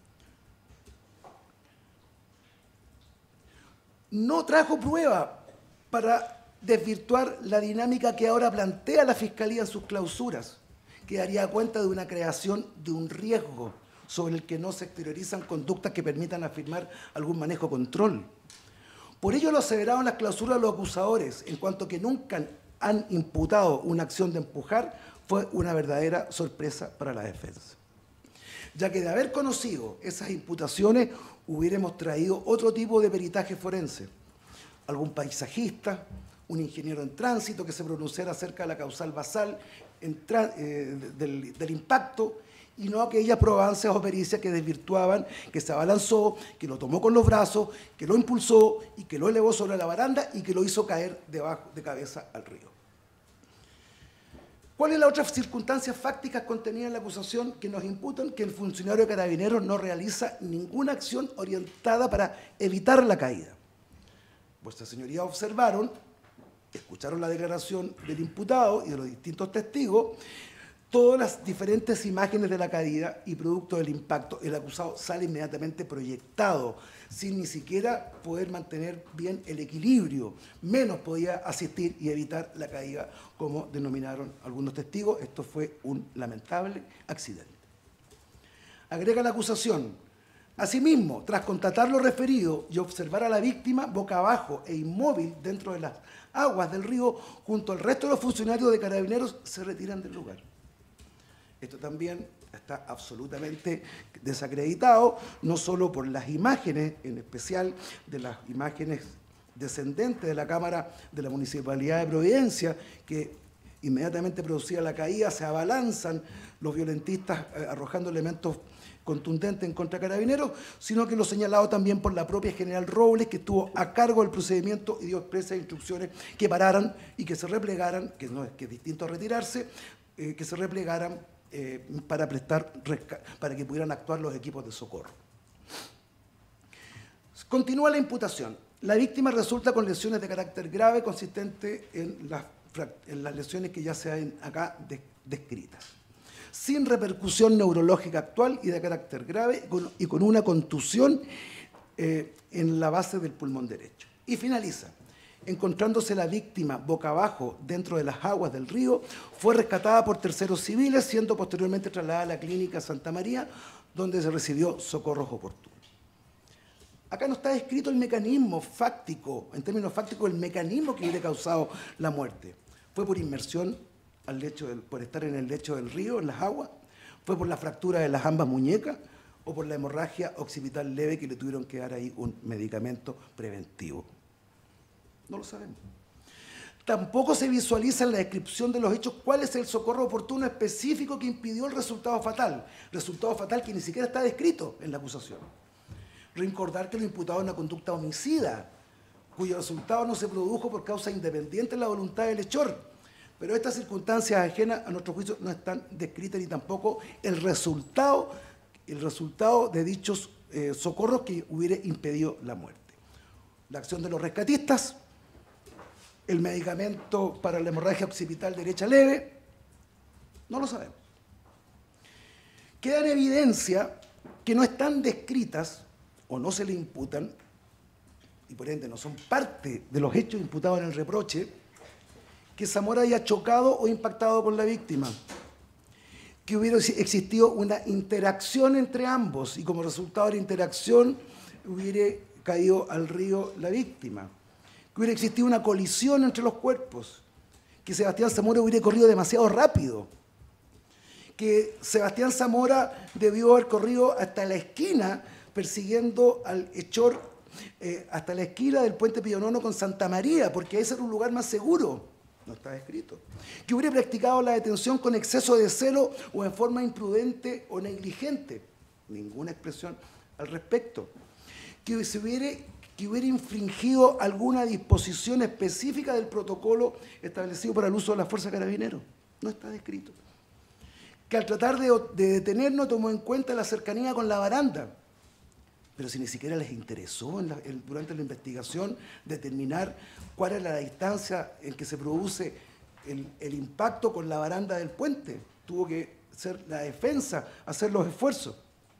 No trajo prueba para desvirtuar la dinámica que ahora plantea la Fiscalía en sus clausuras, que daría cuenta de una creación de un riesgo sobre el que no se exteriorizan conductas que permitan afirmar algún manejo control. Por ello lo aseveraron las clausuras de los acusadores, en cuanto que nunca han imputado una acción de empujar, fue una verdadera sorpresa para la defensa. Ya que de haber conocido esas imputaciones, hubiéramos traído otro tipo de peritaje forense. Algún paisajista, un ingeniero en tránsito que se pronunciara acerca de la causal basal en eh, del, del impacto, y no aquellas probancias o pericias que desvirtuaban, que se abalanzó, que lo tomó con los brazos, que lo impulsó y que lo elevó sobre la baranda y que lo hizo caer debajo de cabeza al río. ¿Cuál es la otra circunstancia fáctica contenida en la acusación que nos imputan? Que el funcionario de Carabineros no realiza ninguna acción orientada para evitar la caída. Vuestras señorías observaron, escucharon la declaración del imputado y de los distintos testigos, todas las diferentes imágenes de la caída y producto del impacto, el acusado sale inmediatamente proyectado, sin ni siquiera poder mantener bien el equilibrio, menos podía asistir y evitar la caída, como denominaron algunos testigos. Esto fue un lamentable accidente. Agrega la acusación: asimismo, tras constatar lo referido y observar a la víctima boca abajo e inmóvil dentro de las aguas del río, junto al resto de los funcionarios de Carabineros, se retiran del lugar. Esto también está absolutamente desacreditado, no solo por las imágenes, en especial de las imágenes descendentes de la Cámara de la Municipalidad de Providencia, que inmediatamente producida la caída se abalanzan los violentistas eh, arrojando elementos contundente en contra de Carabineros, sino que lo señalado también por la propia general Robles, que estuvo a cargo del procedimiento y dio expresas instrucciones que pararan y que se replegaran, que no es que es distinto a retirarse, eh, que se replegaran eh, para prestar para que pudieran actuar los equipos de socorro. Continúa la imputación. La víctima resulta con lesiones de carácter grave consistente en las, en las lesiones que ya se ven acá descritas, sin repercusión neurológica actual y de carácter grave con, y con una contusión eh, en la base del pulmón derecho. Y finaliza. Encontrándose la víctima boca abajo dentro de las aguas del río, fue rescatada por terceros civiles, siendo posteriormente trasladada a la clínica Santa María, donde se recibió socorros oportunos. Acá no está descrito el mecanismo fáctico, en términos fácticos, el mecanismo que hubiera causado la muerte. ¿Fue por inmersión al lecho del, por estar en el lecho del río, en las aguas? ¿Fue por la fractura de las ambas muñecas? ¿O por la hemorragia occipital leve que le tuvieron que dar ahí un medicamento preventivo? No lo sabemos. Tampoco se visualiza en la descripción de los hechos cuál es el socorro oportuno específico que impidió el resultado fatal. Resultado fatal que ni siquiera está descrito en la acusación. Recordar que lo imputado es una conducta homicida, cuyo resultado no se produjo por causa independiente de la voluntad del hechor. Pero estas circunstancias ajenas a nuestro juicio no están descritas ni tampoco el resultado, el resultado de dichos eh, socorros que hubiera impedido la muerte. La acción de los rescatistas, el medicamento para la hemorragia occipital derecha leve, no lo sabemos. Queda en evidencia que no están descritas o no se le imputan, y por ende no son parte de los hechos imputados en el reproche, que Zamora haya chocado o impactado con la víctima, que hubiera existido una interacción entre ambos y como resultado de la interacción hubiera caído al río la víctima, que hubiera existido una colisión entre los cuerpos, que Sebastián Zamora hubiera corrido demasiado rápido, que Sebastián Zamora debió haber corrido hasta la esquina persiguiendo al hechor eh, hasta la esquina del puente Pionono con Santa María, porque ese era un lugar más seguro. No está escrito. Que hubiera practicado la detención con exceso de celo o en forma imprudente o negligente. Ninguna expresión al respecto. Que, se hubiera, que hubiera infringido alguna disposición específica del protocolo establecido para el uso de la fuerza Carabineros. No está descrito. Que al tratar de, de detener no tomó en cuenta la cercanía con la baranda. Pero si ni siquiera les interesó en la, en, durante la investigación determinar cuál es la distancia en que se produce el, el impacto con la baranda del puente. Tuvo que ser la defensa, hacer los esfuerzos.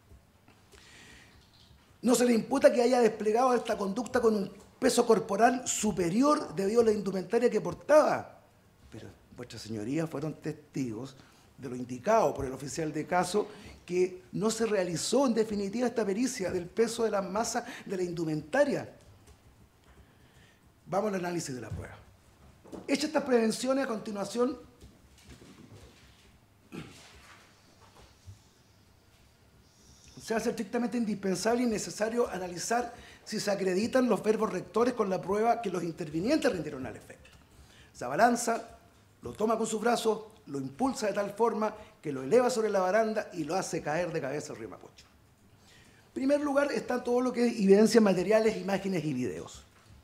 No se le imputa que haya desplegado esta conducta con un peso corporal superior debido a la indumentaria que portaba. Pero vuestras señorías fueron testigos de lo indicado por el oficial de caso, que no se realizó en definitiva esta pericia del peso de la masa de la indumentaria. Vamos al análisis de la prueba. Hechas estas prevenciones, a continuación, se hace estrictamente indispensable y necesario analizar si se acreditan los verbos rectores con la prueba que los intervinientes rindieron al efecto. Se abalanza, lo toma con sus brazos, lo impulsa de tal forma que lo eleva sobre la baranda y lo hace caer de cabeza al río Mapocho. En primer lugar está todo lo que es evidencias materiales, imágenes y videos.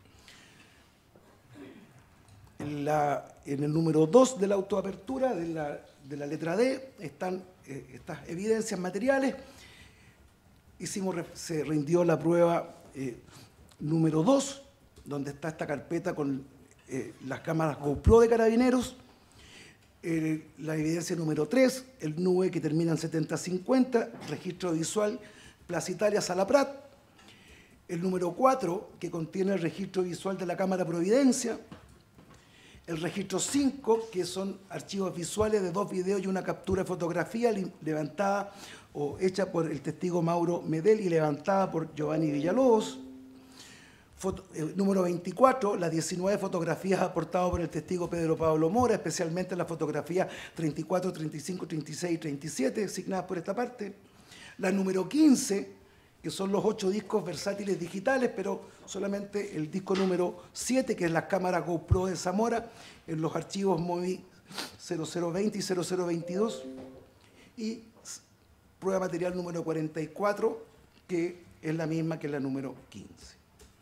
En, la, en el número dos de la autoapertura, de la, de la letra D, están eh, estas evidencias materiales. Hicimos, se rindió la prueba eh, número dos, donde está esta carpeta con eh, las cámaras GoPro de Carabineros. Eh, la evidencia número tres, el N U E que termina en setenta cincuenta, registro visual Plaza Italia Sala Prat. El número cuatro, que contiene el registro visual de la Cámara Providencia. El registro cinco, que son archivos visuales de dos videos y una captura de fotografía levantada o hecha por el testigo Mauro Medel y levantada por Giovanni Villalobos. Foto, eh, número veinticuatro, las diecinueve fotografías aportadas por el testigo Pedro Pablo Mora, especialmente las fotografías treinta y cuatro, treinta y cinco, treinta y seis y treinta y siete, asignadas por esta parte. La número quince, que son los ocho discos versátiles digitales, pero solamente el disco número siete, que es la cámara GoPro de Zamora, en los archivos M O V I cero cero veinte y cero cero veintidós. Y prueba material número cuarenta y cuatro, que es la misma que la número quince.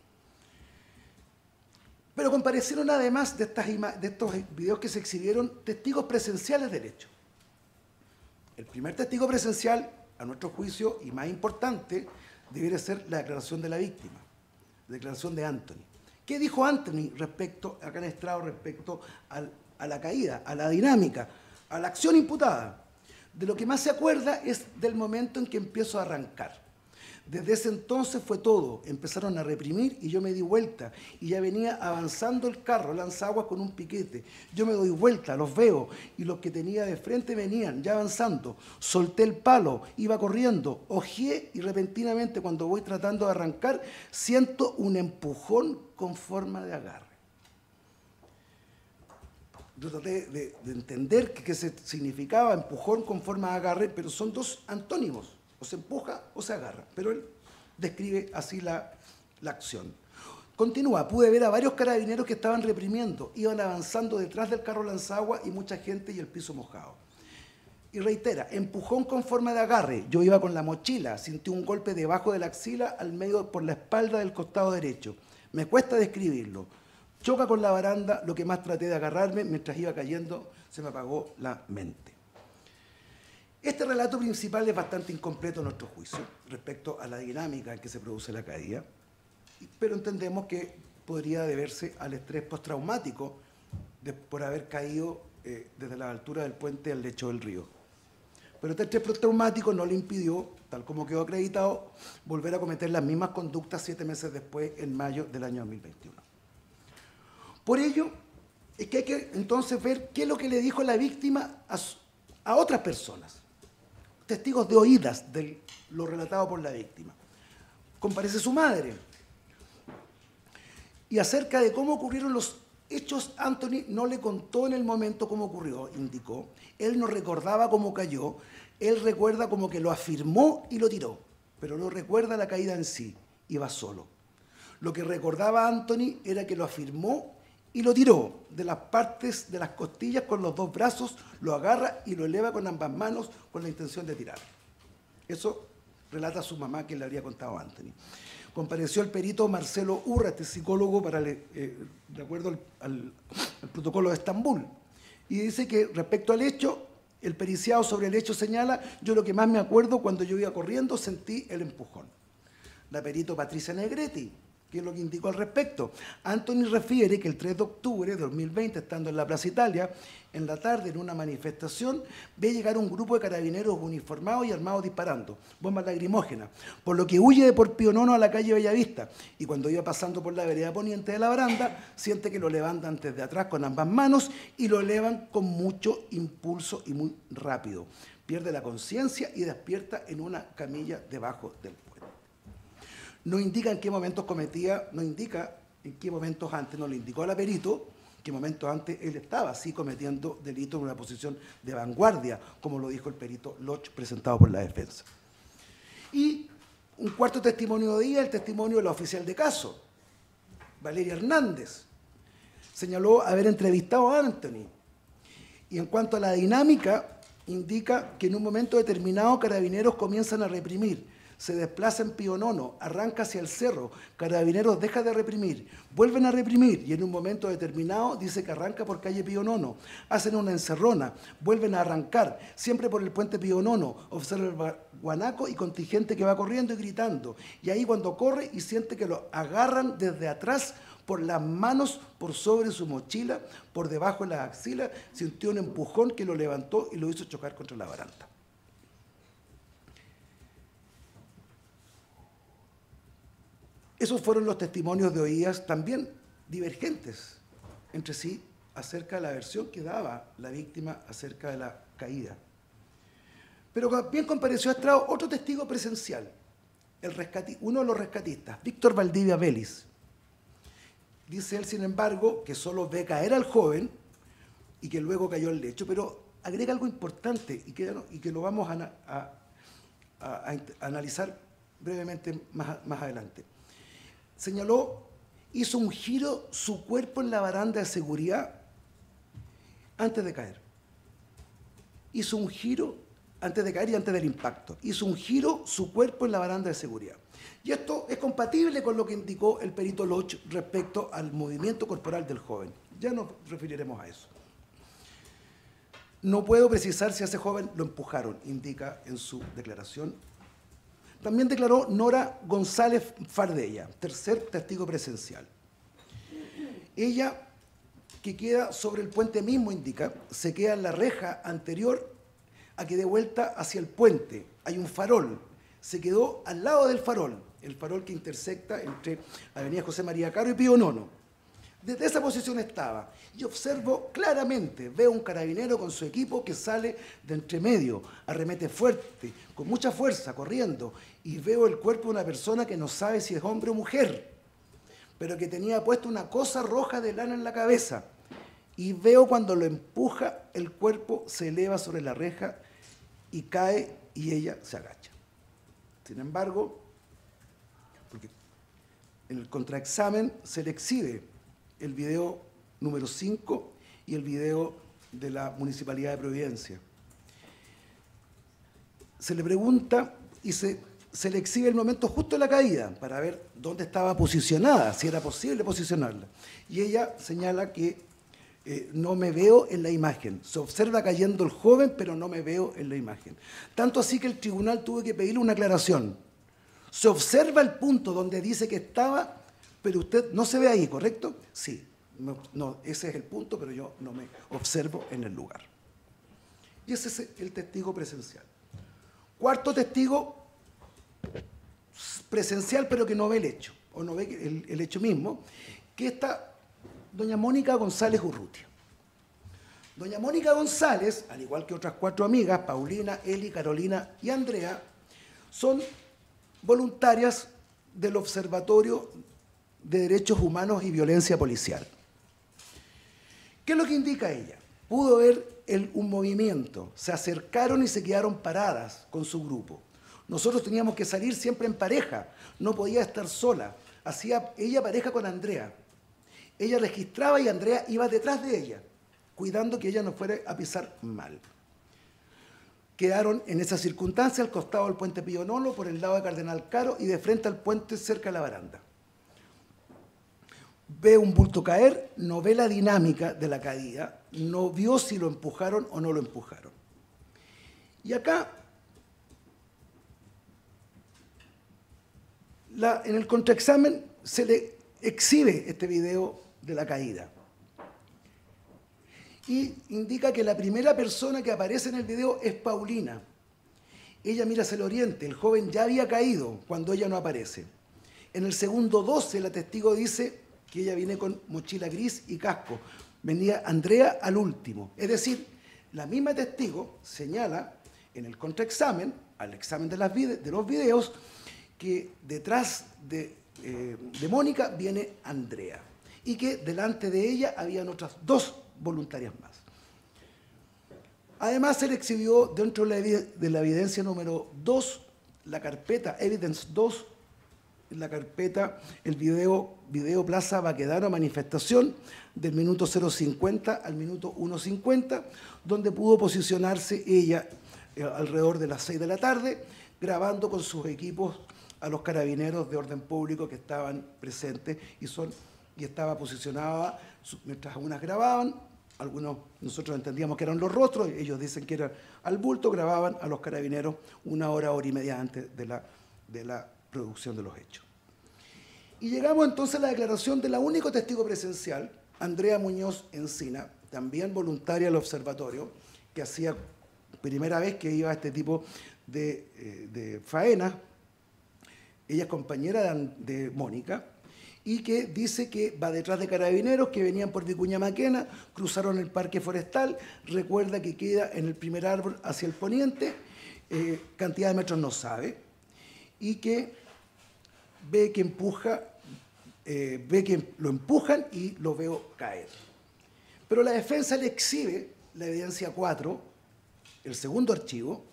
Pero comparecieron además de, estas de estos videos que se exhibieron testigos presenciales del hecho. El primer testigo presencial, a nuestro juicio, y más importante, debería ser la declaración de la víctima, la declaración de Anthony. ¿Qué dijo Anthony respecto, acá en estrado, respecto al, a la caída, a la dinámica, a la acción imputada? De lo que más se acuerda es del momento en que empiezo a arrancar. Desde ese entonces fue todo, empezaron a reprimir y yo me di vuelta y ya venía avanzando el carro, lanzaguas con un piquete. Yo me doy vuelta, los veo y los que tenía de frente venían ya avanzando. Solté el palo, iba corriendo, ojeé y repentinamente cuando voy tratando de arrancar siento un empujón con forma de agarre. Yo traté de, de entender qué significaba empujón con forma de agarre, pero son dos antónimos. O se empuja o se agarra, pero él describe así la, la acción. Continúa, pude ver a varios carabineros que estaban reprimiendo, iban avanzando detrás del carro lanzagua y mucha gente y el piso mojado. Y reitera, empujón con forma de agarre, yo iba con la mochila, sentí un golpe debajo de la axila al medio por la espalda del costado derecho. Me cuesta describirlo. Choca con la baranda, lo que más traté de agarrarme, mientras iba cayendo se me apagó la mente. Este relato principal es bastante incompleto a nuestro juicio respecto a la dinámica en que se produce la caída, pero entendemos que podría deberse al estrés postraumático de, por haber caído eh, desde la altura del puente al lecho del río. Pero este estrés postraumático no le impidió, tal como quedó acreditado, volver a cometer las mismas conductas siete meses después, en mayo del año dos mil veintiuno. Por ello, es que hay que entonces ver qué es lo que le dijo la víctima a, a otras personas. Testigos de oídas de lo relatado por la víctima. Comparece su madre. Y acerca de cómo ocurrieron los hechos, Anthony no le contó en el momento cómo ocurrió, indicó. Él no recordaba cómo cayó, él recuerda como que lo afirmó y lo tiró, pero no recuerda la caída en sí, iba solo. Lo que recordaba Anthony era que lo afirmó y lo tiró de las partes de las costillas con los dos brazos, lo agarra y lo eleva con ambas manos con la intención de tirar. Eso relata su mamá, que le habría contado a Anthony. Compareció el perito Marcelo Urra, este psicólogo, para, eh, de acuerdo al, al, al protocolo de Estambul, y dice que respecto al hecho, el periciado sobre el hecho señala, yo lo que más me acuerdo cuando yo iba corriendo sentí el empujón. La perito Patricia Negretti, que es lo que indicó al respecto. Anthony refiere que el tres de octubre de dos mil veinte, estando en la Plaza Italia, en la tarde, en una manifestación, ve llegar un grupo de carabineros uniformados y armados disparando, bombas lacrimógenas, por lo que huye de por Pionono a la calle Bellavista, y cuando iba pasando por la vereda poniente de la baranda, siente que lo levantan desde atrás con ambas manos y lo elevan con mucho impulso y muy rápido. Pierde la conciencia y despierta en una camilla debajo del puente. No indica en qué momentos cometía, no indica en qué momentos antes, no le indicó a la perito qué momentos antes él estaba así cometiendo delitos en una posición de vanguardia, como lo dijo el perito Loch, presentado por la defensa. Y un cuarto testimonio de día, el testimonio de la oficial de caso, Valeria Hernández. Señaló haber entrevistado a Anthony. Y en cuanto a la dinámica, indica que en un momento determinado carabineros comienzan a reprimir. Se desplaza en Pionono, arranca hacia el cerro, carabineros deja de reprimir, vuelven a reprimir y en un momento determinado dice que arranca por calle Pionono, hacen una encerrona, vuelven a arrancar, siempre por el puente Pionono, observa el guanaco y contingente que va corriendo y gritando, y ahí cuando corre y siente que lo agarran desde atrás por las manos, por sobre su mochila, por debajo de la axila, sintió un empujón que lo levantó y lo hizo chocar contra la baranda. Esos fueron los testimonios de oídas también divergentes entre sí acerca de la versión que daba la víctima acerca de la caída. Pero también compareció a estrado otro testigo presencial, el rescati- uno de los rescatistas, Víctor Valdivia Vélez. Dice él, sin embargo, que solo ve caer al joven y que luego cayó al lecho, pero agrega algo importante y que, y que lo vamos a, a, a, a analizar brevemente más, más adelante. Señaló, hizo un giro su cuerpo en la baranda de seguridad antes de caer. Hizo un giro antes de caer y antes del impacto. Hizo un giro su cuerpo en la baranda de seguridad. Y esto es compatible con lo que indicó el perito Loch respecto al movimiento corporal del joven. Ya nos referiremos a eso. No puedo precisar si a ese joven lo empujaron, indica en su declaración. También declaró Nora González Fardella, tercer testigo presencial. Ella, que queda sobre el puente mismo, indica, se queda en la reja anterior a que dé vuelta hacia el puente. Hay un farol. Se quedó al lado del farol, el farol que intersecta entre Avenida José María Caro y Pío Nono. Desde esa posición estaba y observo claramente, veo un carabinero con su equipo que sale de entre medio, arremete fuerte, con mucha fuerza, corriendo, y veo el cuerpo de una persona que no sabe si es hombre o mujer, pero que tenía puesto una cosa roja de lana en la cabeza. Y veo cuando lo empuja, el cuerpo se eleva sobre la reja y cae y ella se agacha. Sin embargo, porque en el contraexamen se le exhibe el video número cinco y el video de la Municipalidad de Providencia. Se le pregunta y se, se le exhibe el momento justo de la caída para ver dónde estaba posicionada, si era posible posicionarla. Y ella señala que eh, no me veo en la imagen. Se observa cayendo el joven, pero no me veo en la imagen. Tanto así que el tribunal tuvo que pedirle una aclaración. Se observa el punto donde dice que estaba, pero usted no se ve ahí, ¿correcto? Sí, no, no, ese es el punto, pero yo no me observo en el lugar. Y ese es el testigo presencial. Cuarto testigo presencial, pero que no ve el hecho, o no ve el, el hecho mismo, que está doña Mónica González Urrutia. Doña Mónica González, al igual que otras cuatro amigas, Paulina, Eli, Carolina y Andrea, son voluntarias del Observatorio de Derechos Humanos y Violencia Policial. ¿Qué es lo que indica ella? Pudo ver el, un movimiento, se acercaron y se quedaron paradas con su grupo. Nosotros teníamos que salir siempre en pareja, no podía estar sola. Hacía ella pareja con Andrea. Ella registraba y Andrea iba detrás de ella, cuidando que ella no fuera a pisar mal. Quedaron en esa circunstancia al costado del puente Pío Nono, por el lado de Cardenal Caro y de frente al puente cerca de la baranda. Ve un bulto caer, no ve la dinámica de la caída, no vio si lo empujaron o no lo empujaron. Y acá, la, en el contraexamen se le exhibe este video de la caída. Y indica que la primera persona que aparece en el video es Paulina. Ella mira hacia el oriente, el joven ya había caído cuando ella no aparece. En el segundo doce, la testigo dice que ella viene con mochila gris y casco. Venía Andrea al último. Es decir, la misma testigo señala en el contraexamen, al examen de, las vide- de los videos, que detrás de, eh, de Mónica viene Andrea y que delante de ella habían otras dos voluntarias más. Además, se le exhibió dentro de la evidencia número dos, la carpeta Evidence dos, la carpeta, el video, video Plaza Baquedano Manifestación, del minuto cero cincuenta al minuto uno cincuenta, donde pudo posicionarse ella eh, alrededor de las seis de la tarde, grabando con sus equipos a los carabineros de orden público que estaban presentes y, son, y estaba posicionada mientras algunas grababan. Algunos, nosotros entendíamos que eran los rostros, ellos dicen que eran al bulto, grababan a los carabineros una hora, hora y media antes de la, de la producción de los hechos. Y llegamos entonces a la declaración de la único testigo presencial, Andrea Muñoz Encina, también voluntaria del observatorio, que hacía primera vez que iba a este tipo de, eh, de faena. Ella es compañera de, de Mónica, y que dice que va detrás de carabineros que venían por Vicuña Maquena, cruzaron el parque forestal, recuerda que queda en el primer árbol hacia el poniente, eh, cantidad de metros no sabe, y que ve que empuja, eh, ve que lo empujan y lo veo caer. Pero la defensa le exhibe la evidencia cuatro, el segundo archivo,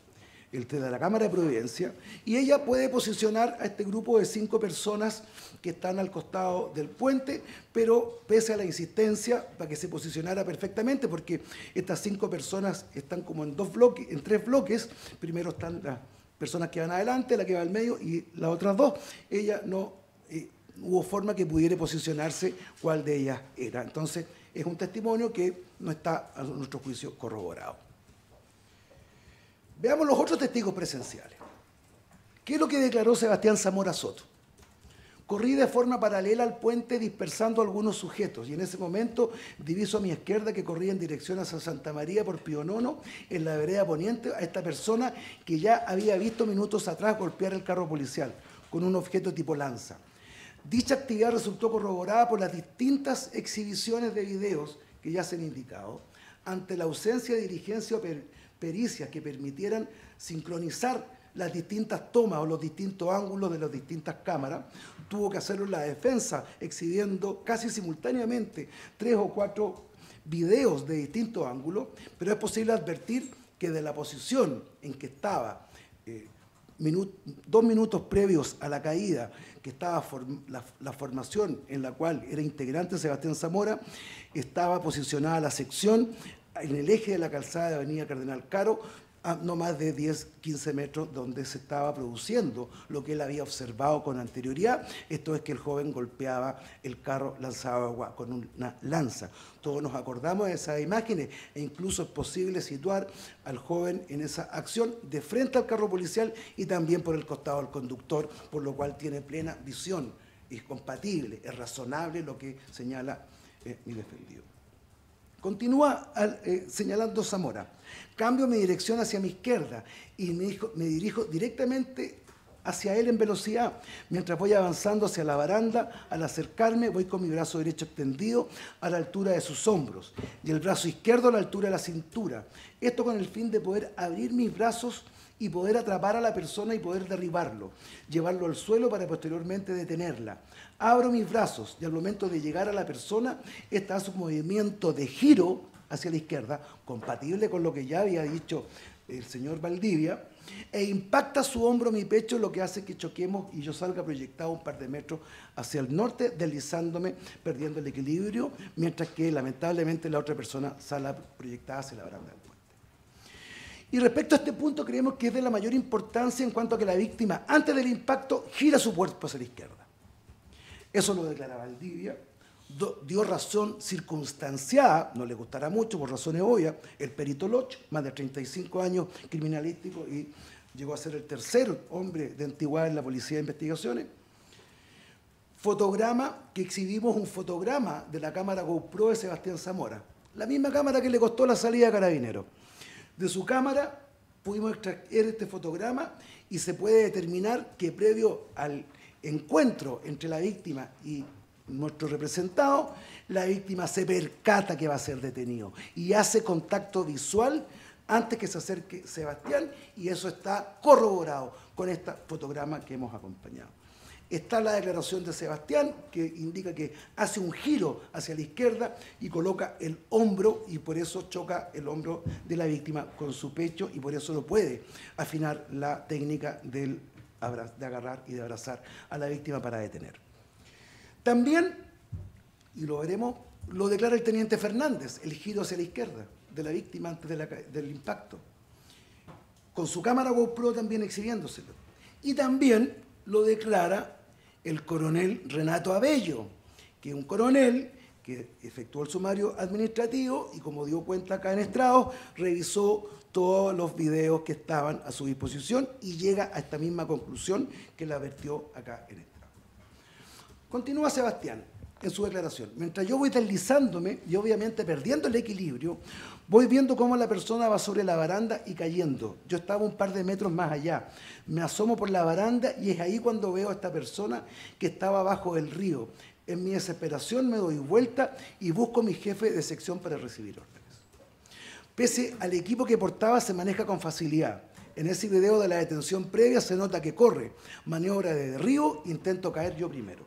el de la Cámara de Providencia, y ella puede posicionar a este grupo de cinco personas que están al costado del puente, pero pese a la insistencia para que se posicionara perfectamente, porque estas cinco personas están como en dos bloques, en tres bloques. Primero están las personas que van adelante, la que va al medio y las otras dos. Ella no eh, hubo forma que pudiera posicionarse cuál de ellas era. Entonces, es un testimonio que no está a nuestro juicio corroborado. Veamos los otros testigos presenciales. ¿Qué es lo que declaró Sebastián Zamora Soto? Corrí de forma paralela al puente dispersando a algunos sujetos y en ese momento diviso a mi izquierda que corría en dirección hacia Santa María por Pío Nono, en la vereda poniente, a esta persona que ya había visto minutos atrás golpear el carro policial con un objeto tipo lanza. Dicha actividad resultó corroborada por las distintas exhibiciones de videos que ya se han indicado, ante la ausencia de diligencia o per pericias que permitieran sincronizar las distintas tomas o los distintos ángulos de las distintas cámaras. Tuvo que hacerlo la defensa, exhibiendo casi simultáneamente tres o cuatro videos de distintos ángulos, pero es posible advertir que de la posición en que estaba eh, minut dos minutos previos a la caída, que estaba form la, la formación en la cual era integrante Sebastián Zamora, estaba posicionada la sección en el eje de la calzada de Avenida Cardenal Caro, a no más de diez, quince metros donde se estaba produciendo lo que él había observado con anterioridad. Esto es que el joven golpeaba el carro, lanzaba agua con una lanza. Todos nos acordamos de esas imágenes e incluso es posible situar al joven en esa acción de frente al carro policial y también por el costado del conductor, por lo cual tiene plena visión. Es compatible, es razonable lo que señala eh, mi defendido. Continúa al, eh, señalando Zamora. Cambio mi dirección hacia mi izquierda y me, dijo, me dirijo directamente hacia él en velocidad. Mientras voy avanzando hacia la baranda, al acercarme voy con mi brazo derecho extendido a la altura de sus hombros y el brazo izquierdo a la altura de la cintura. Esto con el fin de poder abrir mis brazos y poder atrapar a la persona y poder derribarlo, llevarlo al suelo para posteriormente detenerla. Abro mis brazos y al momento de llegar a la persona está su movimiento de giro hacia la izquierda, compatible con lo que ya había dicho el señor Valdivia, e impacta su hombro mi pecho, lo que hace que choquemos y yo salga proyectado un par de metros hacia el norte, deslizándome, perdiendo el equilibrio, mientras que lamentablemente la otra persona sale proyectada hacia la baranda del puente. Y respecto a este punto creemos que es de la mayor importancia en cuanto a que la víctima, antes del impacto, gira su cuerpo hacia la izquierda. Eso lo declara Valdivia, dio razón circunstanciada, no le gustará mucho por razones obvias, el perito Loch, más de treinta y cinco años criminalístico y llegó a ser el tercer hombre de antigüedad en la Policía de Investigaciones. Fotograma, que exhibimos un fotograma de la cámara GoPro de Sebastián Zamora, la misma cámara que le costó la salida a Carabineros. De su cámara pudimos extraer este fotograma y se puede determinar que previo al encuentro entre la víctima y nuestro representado, la víctima se percata que va a ser detenido y hace contacto visual antes que se acerque Sebastián y eso está corroborado con este fotograma que hemos acompañado. Está la declaración de Sebastián que indica que hace un giro hacia la izquierda y coloca el hombro y por eso choca el hombro de la víctima con su pecho y por eso no puede afinar la técnica del de agarrar y de abrazar a la víctima para detener. También, y lo veremos, lo declara el teniente Fernández, el giro hacia la izquierda de la víctima antes de la, del impacto, con su cámara GoPro también exhibiéndoselo. Y también lo declara el coronel Renato Abello, que es un coronel que efectuó el sumario administrativo y como dio cuenta acá en estrado, revisó todos los videos que estaban a su disposición y llega a esta misma conclusión que la vertió acá en estrado. Continúa Sebastián en su declaración. Mientras yo voy deslizándome y obviamente perdiendo el equilibrio, voy viendo cómo la persona va sobre la baranda y cayendo. Yo estaba un par de metros más allá. Me asomo por la baranda y es ahí cuando veo a esta persona que estaba abajo del río. En mi desesperación me doy vuelta y busco a mi jefe de sección para recibir órdenes. Pese al equipo que portaba, se maneja con facilidad. En ese video de la detención previa se nota que corre, maniobra de derribo, intento caer yo primero.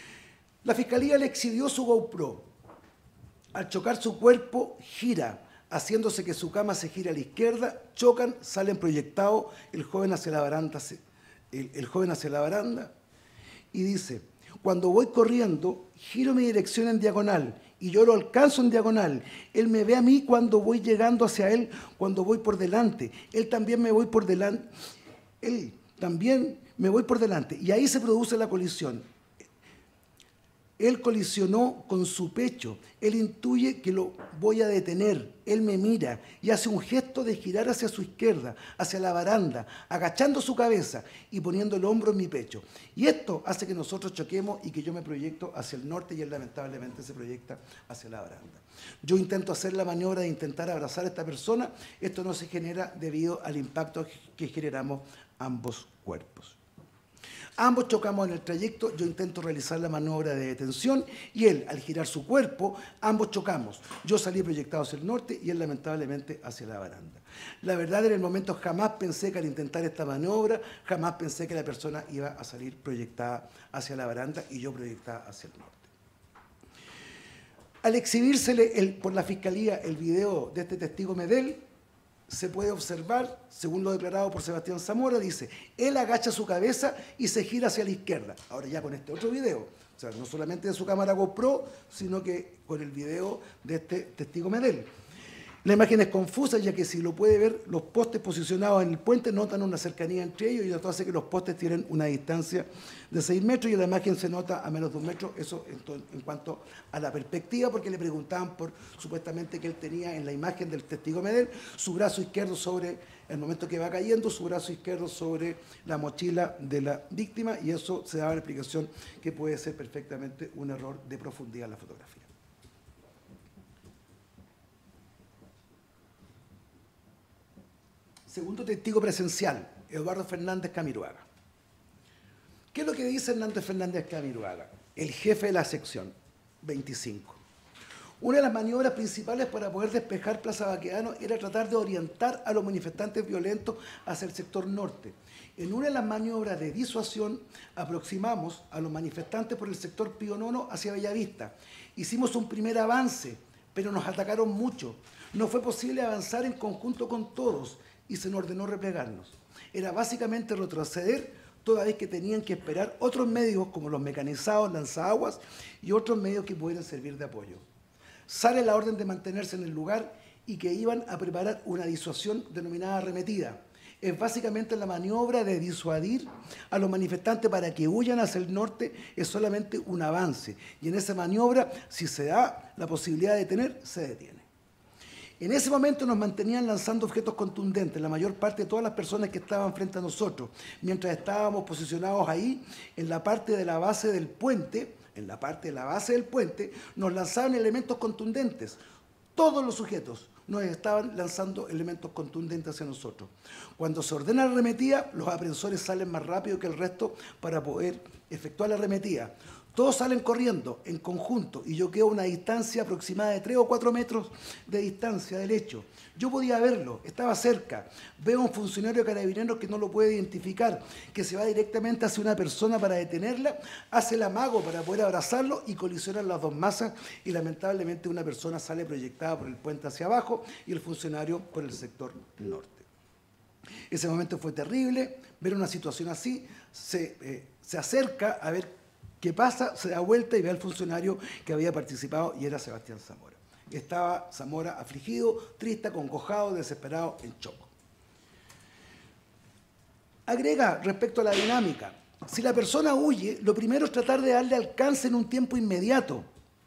La Fiscalía le exhibió su GoPro. Al chocar su cuerpo, gira haciéndose que su cama se gire a la izquierda, chocan, salen proyectados, el joven hacia la baranda, el, el joven hacia la baranda, y dice, cuando voy corriendo, giro mi dirección en diagonal, y yo lo alcanzo en diagonal. Él me ve a mí cuando voy llegando hacia él, cuando voy por delante. Él también me voy por delante. Él también me voy por delante. Y ahí se produce la colisión. Él colisionó con su pecho. Él intuye que lo voy a detener. Él me mira y hace un gesto de girar hacia su izquierda, hacia la baranda, agachando su cabeza y poniendo el hombro en mi pecho. Y esto hace que nosotros choquemos y que yo me proyecto hacia el norte y él lamentablemente se proyecta hacia la baranda. Yo intento hacer la maniobra de intentar abrazar a esta persona. Esto no se genera debido al impacto que generamos ambos cuerpos. Ambos chocamos en el trayecto, yo intento realizar la maniobra de detención y él, al girar su cuerpo, ambos chocamos. Yo salí proyectado hacia el norte y él lamentablemente hacia la baranda. La verdad, en el momento jamás pensé que al intentar esta maniobra, jamás pensé que la persona iba a salir proyectada hacia la baranda y yo proyectada hacia el norte. Al exhibírsele el, por la Fiscalía el video de este testigo Medel, se puede observar, según lo declarado por Sebastián Zamora, dice, él agacha su cabeza y se gira hacia la izquierda. Ahora ya con este otro video, o sea, no solamente de su cámara GoPro, sino que con el video de este testigo Medel. La imagen es confusa, ya que si lo puede ver, los postes posicionados en el puente notan una cercanía entre ellos y esto hace que los postes tienen una distancia de seis metros y en la imagen se nota a menos de un metro, eso en, en cuanto a la perspectiva, porque le preguntaban por supuestamente que él tenía en la imagen del testigo Medel su brazo izquierdo sobre, el momento que va cayendo, su brazo izquierdo sobre la mochila de la víctima y eso se daba la explicación que puede ser perfectamente un error de profundidad en la fotografía. Segundo testigo presencial, Eduardo Fernández Camiroaga. ¿Qué es lo que dice Hernández Fernández Camiroaga? El jefe de la sección veinticinco. Una de las maniobras principales para poder despejar Plaza Baquedano era tratar de orientar a los manifestantes violentos hacia el sector norte. En una de las maniobras de disuasión aproximamos a los manifestantes por el sector Pío Nono hacia Bellavista. Hicimos un primer avance, pero nos atacaron mucho. No fue posible avanzar en conjunto con todos y se nos ordenó replegarnos. Era básicamente retroceder, toda vez que tenían que esperar otros medios como los mecanizados, lanzaguas y otros medios que pudieran servir de apoyo. Sale la orden de mantenerse en el lugar y que iban a preparar una disuasión denominada arremetida. Es básicamente la maniobra de disuadir a los manifestantes para que huyan hacia el norte, es solamente un avance. Y en esa maniobra, si se da la posibilidad de detener, se detiene. En ese momento nos mantenían lanzando objetos contundentes, la mayor parte de todas las personas que estaban frente a nosotros, mientras estábamos posicionados ahí, en la parte de la base del puente, en la parte de la base del puente, nos lanzaban elementos contundentes. Todos los sujetos nos estaban lanzando elementos contundentes hacia nosotros. Cuando se ordena la arremetida, los aprensores salen más rápido que el resto para poder efectuar la arremetida. Todos salen corriendo en conjunto y yo quedo a una distancia aproximada de tres o cuatro metros de distancia del hecho. Yo podía verlo, estaba cerca. Veo a un funcionario de carabineros que no lo puede identificar, que se va directamente hacia una persona para detenerla, hace el amago para poder abrazarlo y colisionan las dos masas y lamentablemente una persona sale proyectada por el puente hacia abajo y el funcionario por el sector norte. Ese momento fue terrible, ver una situación así, se, eh, se acerca a ver ¿qué pasa? Se da vuelta y ve al funcionario que había participado y era Sebastián Zamora. Estaba Zamora afligido, triste, acongojado, desesperado, en shock. Agrega respecto a la dinámica. Si la persona huye, lo primero es tratar de darle alcance en un tiempo inmediato.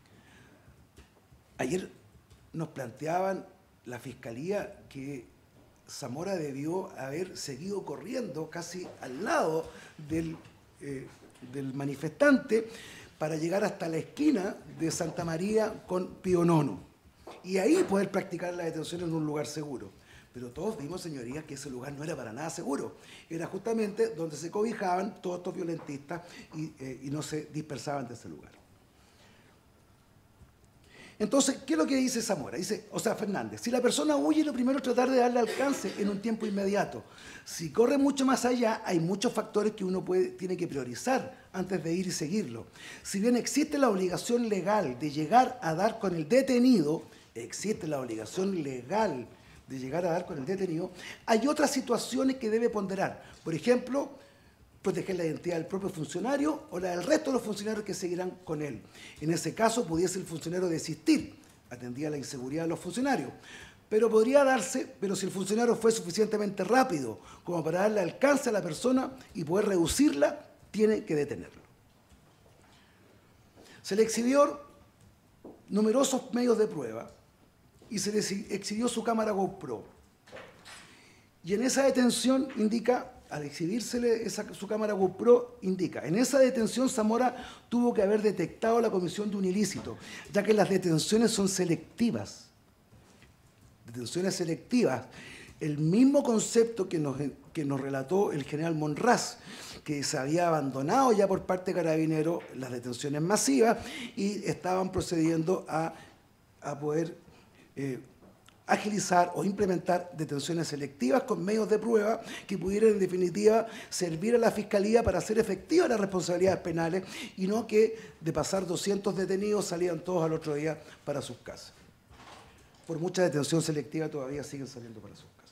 Ayer nos planteaban la Fiscalía que Zamora debió haber seguido corriendo casi al lado del... Eh, del manifestante para llegar hasta la esquina de Santa María con Pío Nono y ahí poder practicar la detención en un lugar seguro. Pero todos vimos, señorías, que ese lugar no era para nada seguro. Era justamente donde se cobijaban todos estos violentistas y, eh, y no se dispersaban de ese lugar. Entonces, ¿qué es lo que dice Zamora? Dice, o sea, Fernández, si la persona huye, lo primero es tratar de darle alcance en un tiempo inmediato. Si corre mucho más allá, hay muchos factores que uno puede, tiene que priorizar antes de ir y seguirlo. Si bien existe la obligación legal de llegar a dar con el detenido, existe la obligación legal de llegar a dar con el detenido, hay otras situaciones que debe ponderar. Por ejemplo, proteger la identidad del propio funcionario o la del resto de los funcionarios que seguirán con él. En ese caso, pudiese el funcionario desistir, atendía la inseguridad de los funcionarios. Pero podría darse, pero si el funcionario fue suficientemente rápido como para darle alcance a la persona y poder reducirla, tiene que detenerlo. Se le exhibió numerosos medios de prueba y se le exhibió su cámara GoPro. Y en esa detención indica, al exhibírsele esa, su cámara GoPro, indica, en esa detención Zamora tuvo que haber detectado la comisión de un ilícito, ya que las detenciones son selectivas. Detenciones selectivas. El mismo concepto que nos, que nos relató el general Monraz, que se había abandonado ya por parte de Carabineros las detenciones masivas y estaban procediendo a, a poder eh, agilizar o implementar detenciones selectivas con medios de prueba que pudieran en definitiva servir a la Fiscalía para hacer efectivas las responsabilidades penales y no que de pasar doscientos detenidos salían todos al otro día para sus casas. Por mucha detención selectiva todavía siguen saliendo para sus casas.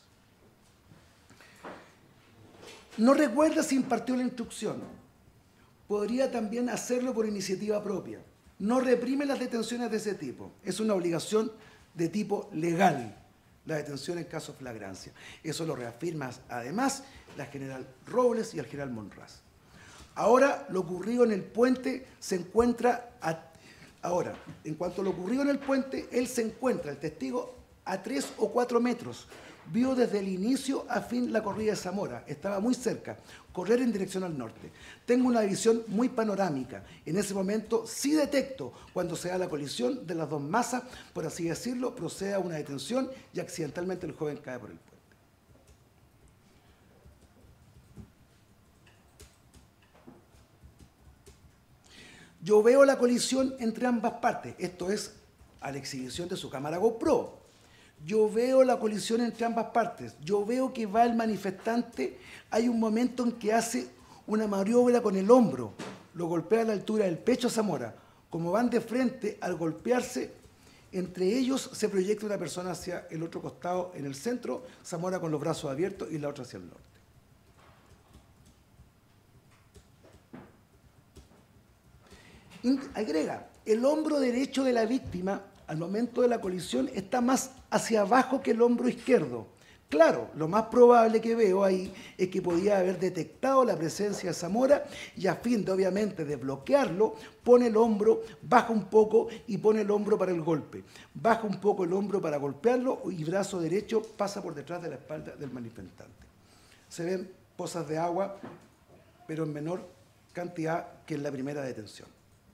No recuerda si impartió la instrucción. Podría también hacerlo por iniciativa propia. No reprime las detenciones de ese tipo. Es una obligación de tipo legal, la detención en caso de flagrancia. Eso lo reafirma además la general Robles y el general Monraz. Ahora, lo ocurrido en el puente se encuentra... A, ahora, en cuanto a lo ocurrido en el puente, él se encuentra, el testigo, a tres o cuatro metros. Vio desde el inicio a fin la corrida de Zamora. Estaba muy cerca, correr en dirección al norte. Tengo una visión muy panorámica. En ese momento sí detecto cuando se da la colisión de las dos masas, por así decirlo, procede a una detención y accidentalmente el joven cae por el puente. Yo veo la colisión entre ambas partes. Esto es a la exhibición de su cámara GoPro. Yo veo la colisión entre ambas partes. Yo veo que va el manifestante. Hay un momento en que hace una maniobra con el hombro. Lo golpea a la altura del pecho a Zamora. Como van de frente, al golpearse, entre ellos se proyecta una persona hacia el otro costado en el centro, Zamora con los brazos abiertos y la otra hacia el norte. Agrega, el hombro derecho de la víctima al momento de la colisión está más hacia abajo que el hombro izquierdo. Claro, lo más probable que veo ahí es que podía haber detectado la presencia de Zamora y a fin de, obviamente, de bloquearlo, pone el hombro, baja un poco y pone el hombro para el golpe. Baja un poco el hombro para golpearlo y brazo derecho pasa por detrás de la espalda del manifestante. Se ven pozas de agua, pero en menor cantidad que en la primera detención.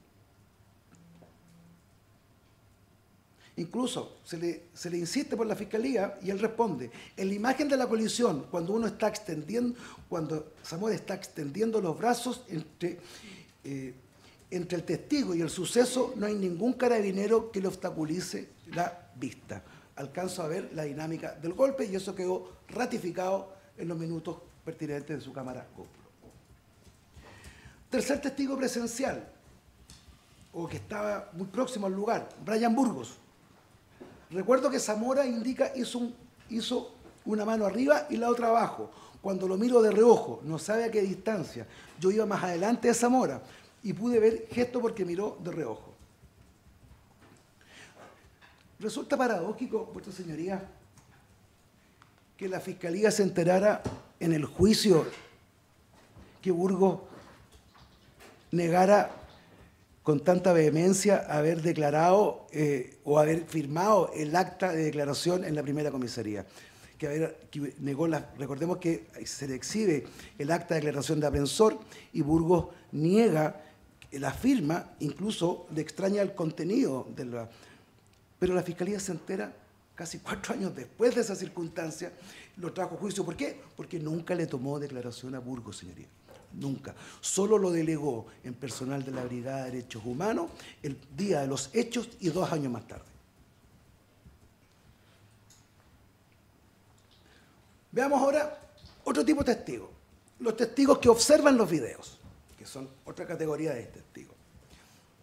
Incluso se le, se le insiste por la Fiscalía y él responde. En la imagen de la colisión, cuando uno está extendiendo, cuando Zamora está extendiendo los brazos entre, eh, entre el testigo y el suceso, no hay ningún carabinero que le obstaculice la vista. Alcanzo a ver la dinámica del golpe y eso quedó ratificado en los minutos pertinentes de su cámara GoPro. Tercer testigo presencial, o que estaba muy próximo al lugar, Brian Burgos. Recuerdo que Zamora indica hizo, un, hizo una mano arriba y la otra abajo. Cuando lo miro de reojo, no sabe a qué distancia. Yo iba más adelante de Zamora y pude ver gesto porque miró de reojo. Resulta paradójico, vuestra señoría, que la Fiscalía se enterara en el juicio que Burgos negara con tanta vehemencia haber declarado eh, o haber firmado el acta de declaración en la primera comisaría. Que, haber, que negó la, recordemos que se le exhibe el acta de declaración de aprensor y Burgos niega la firma, incluso le extraña el contenido de la... Pero la Fiscalía se entera casi cuatro años después de esa circunstancia, lo trajo a juicio. ¿Por qué? Porque nunca le tomó declaración a Burgos, señoría. Nunca. Solo lo delegó en personal de la Brigada de Derechos Humanos el día de los hechos y dos años más tarde. Veamos ahora otro tipo de testigos. Los testigos que observan los videos, que son otra categoría de testigos.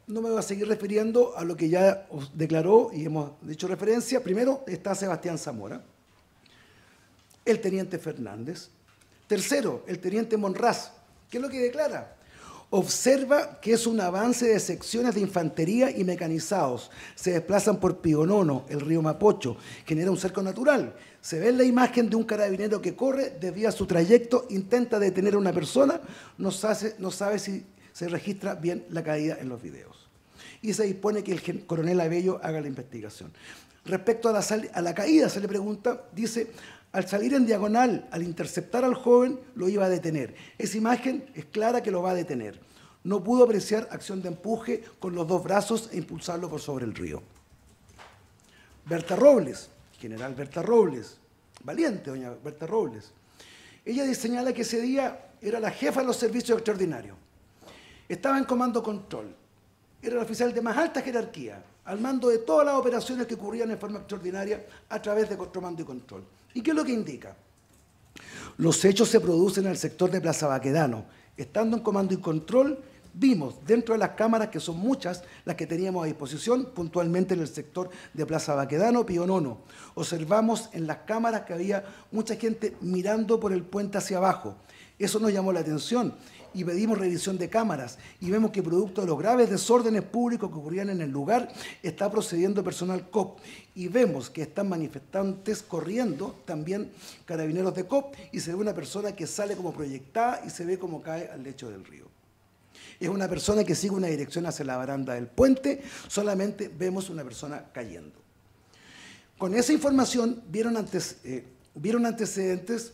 no me voy a seguir refiriendo a lo que ya os declaró y hemos hecho referencia. Primero está Sebastián Zamora, el teniente Fernández. Tercero, el teniente Monraz. ¿Qué es lo que declara? Observa que es un avance de secciones de infantería y mecanizados. Se desplazan por Pigonono, el río Mapocho, genera un cerco natural. Se ve en la imagen de un carabinero que corre, desvía su trayecto, intenta detener a una persona, no sabe, no sabe si se registra bien la caída en los videos. Y se dispone que el coronel Abello haga la investigación. Respecto a la, a la caída, se le pregunta, dice, al salir en diagonal, al interceptar al joven, lo iba a detener. Esa imagen es clara que lo va a detener. No pudo apreciar acción de empuje con los dos brazos e impulsarlo por sobre el río. Berta Robles, general Berta Robles, valiente doña Berta Robles. Ella señala que ese día era la jefa de los servicios extraordinarios. Estaba en comando control. Era el oficial de más alta jerarquía, al mando de todas las operaciones que ocurrían en forma extraordinaria a través de comando y control. ¿Y qué es lo que indica? Los hechos se producen en el sector de Plaza Baquedano. Estando en comando y control, vimos dentro de las cámaras, que son muchas las que teníamos a disposición, puntualmente en el sector de Plaza Baquedano, Pío Nono. Observamos en las cámaras que había mucha gente mirando por el puente hacia abajo. Eso nos llamó la atención y pedimos revisión de cámaras y vemos que producto de los graves desórdenes públicos que ocurrían en el lugar está procediendo personal C O P y vemos que están manifestantes corriendo, también carabineros de C O P, y se ve una persona que sale como proyectada y se ve como cae al lecho del río. Es una persona que sigue una dirección hacia la baranda del puente, solamente vemos una persona cayendo. Con esa información vieron, antes, eh, vieron antecedentes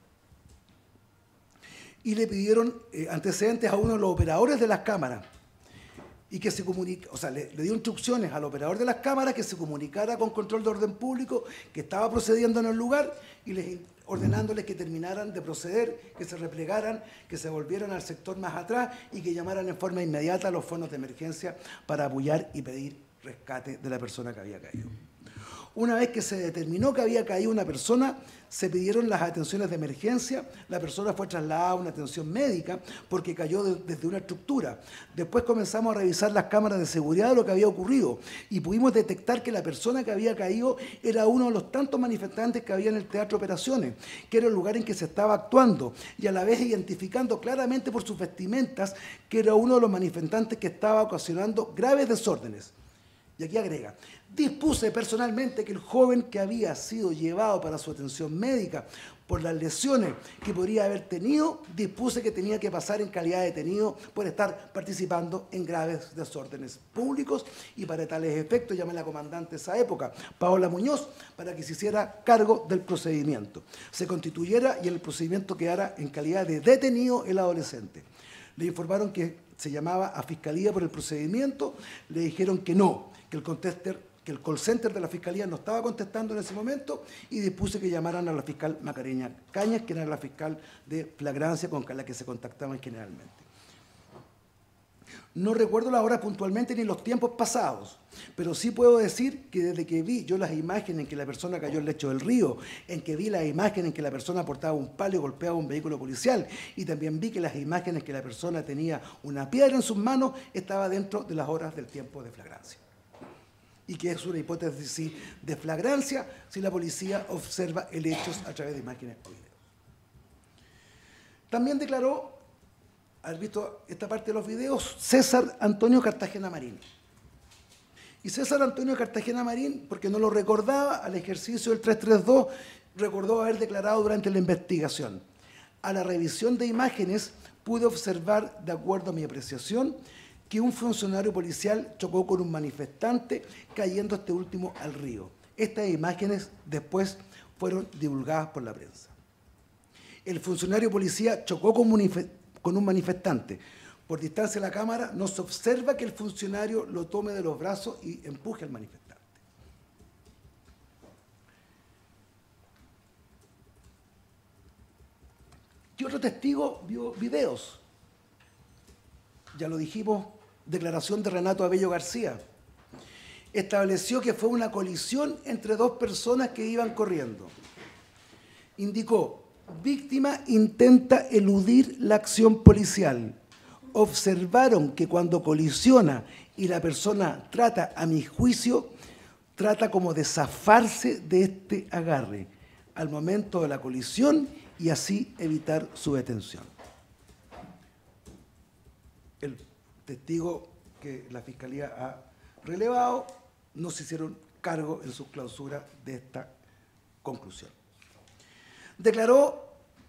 y le pidieron eh, antecedentes a uno de los operadores de las cámaras y que se comunica, o sea, le, le dio instrucciones al operador de las cámaras que se comunicara con control de orden público, que estaba procediendo en el lugar y les ordenándoles que terminaran de proceder, que se replegaran, que se volvieran al sector más atrás y que llamaran en forma inmediata a los fondos de emergencia para apoyar y pedir rescate de la persona que había caído. Una vez que se determinó que había caído una persona, se pidieron las atenciones de emergencia, la persona fue trasladada a una atención médica porque cayó de, desde una estructura. Después comenzamos a revisar las cámaras de seguridad de lo que había ocurrido y pudimos detectar que la persona que había caído era uno de los tantos manifestantes que había en el Teatro Operaciones, que era el lugar en que se estaba actuando, y a la vez identificando claramente por sus vestimentas que era uno de los manifestantes que estaba ocasionando graves desórdenes. Y aquí agrega, dispuse personalmente que el joven que había sido llevado para su atención médica por las lesiones que podría haber tenido, dispuse que tenía que pasar en calidad de detenido por estar participando en graves desórdenes públicos, y para tales efectos llamé a la comandante de esa época, Paola Muñoz, para que se hiciera cargo del procedimiento, se constituyera y en el procedimiento quedara en calidad de detenido el adolescente. Le informaron que se llamaba a Fiscalía por el procedimiento, le dijeron que no, que el contester, que el call center de la Fiscalía no estaba contestando en ese momento, y dispuse que llamaran a la fiscal Macarena Cañas, que era la fiscal de flagrancia con la que se contactaban generalmente. No recuerdo la hora puntualmente ni los tiempos pasados, pero sí puedo decir que desde que vi yo las imágenes en que la persona cayó al lecho del río, en que vi las imágenes en que la persona portaba un palo y golpeaba un vehículo policial, y también vi que las imágenes en que la persona tenía una piedra en sus manos, estaba dentro de las horas del tiempo de flagrancia. Y que es una hipótesis de flagrancia si la policía observa el hecho a través de imágenes o videos. También declaró, ¿has visto esta parte de los videos? César Antonio Cartagena Marín. Y César Antonio Cartagena Marín, porque no lo recordaba, al ejercicio del trescientos treinta y dos, recordó haber declarado durante la investigación: a la revisión de imágenes pude observar, de acuerdo a mi apreciación, que un funcionario policial chocó con un manifestante, cayendo este último al río. Estas imágenes después fueron divulgadas por la prensa. El funcionario policía chocó con un manifestante. Por distancia de la cámara no se observa que el funcionario lo tome de los brazos y empuje al manifestante. ¿Qué otro testigo vio videos? Ya lo dijimos, declaración de Renato Abello García. Estableció que fue una colisión entre dos personas que iban corriendo. Indicó, víctima intenta eludir la acción policial. observaron que cuando colisiona y la persona trata, a mi juicio, trata como de zafarse de este agarre al momento de la colisión y así evitar su detención. El testigo que la Fiscalía ha relevado no se hicieron cargo en su clausura de esta conclusión. Declaró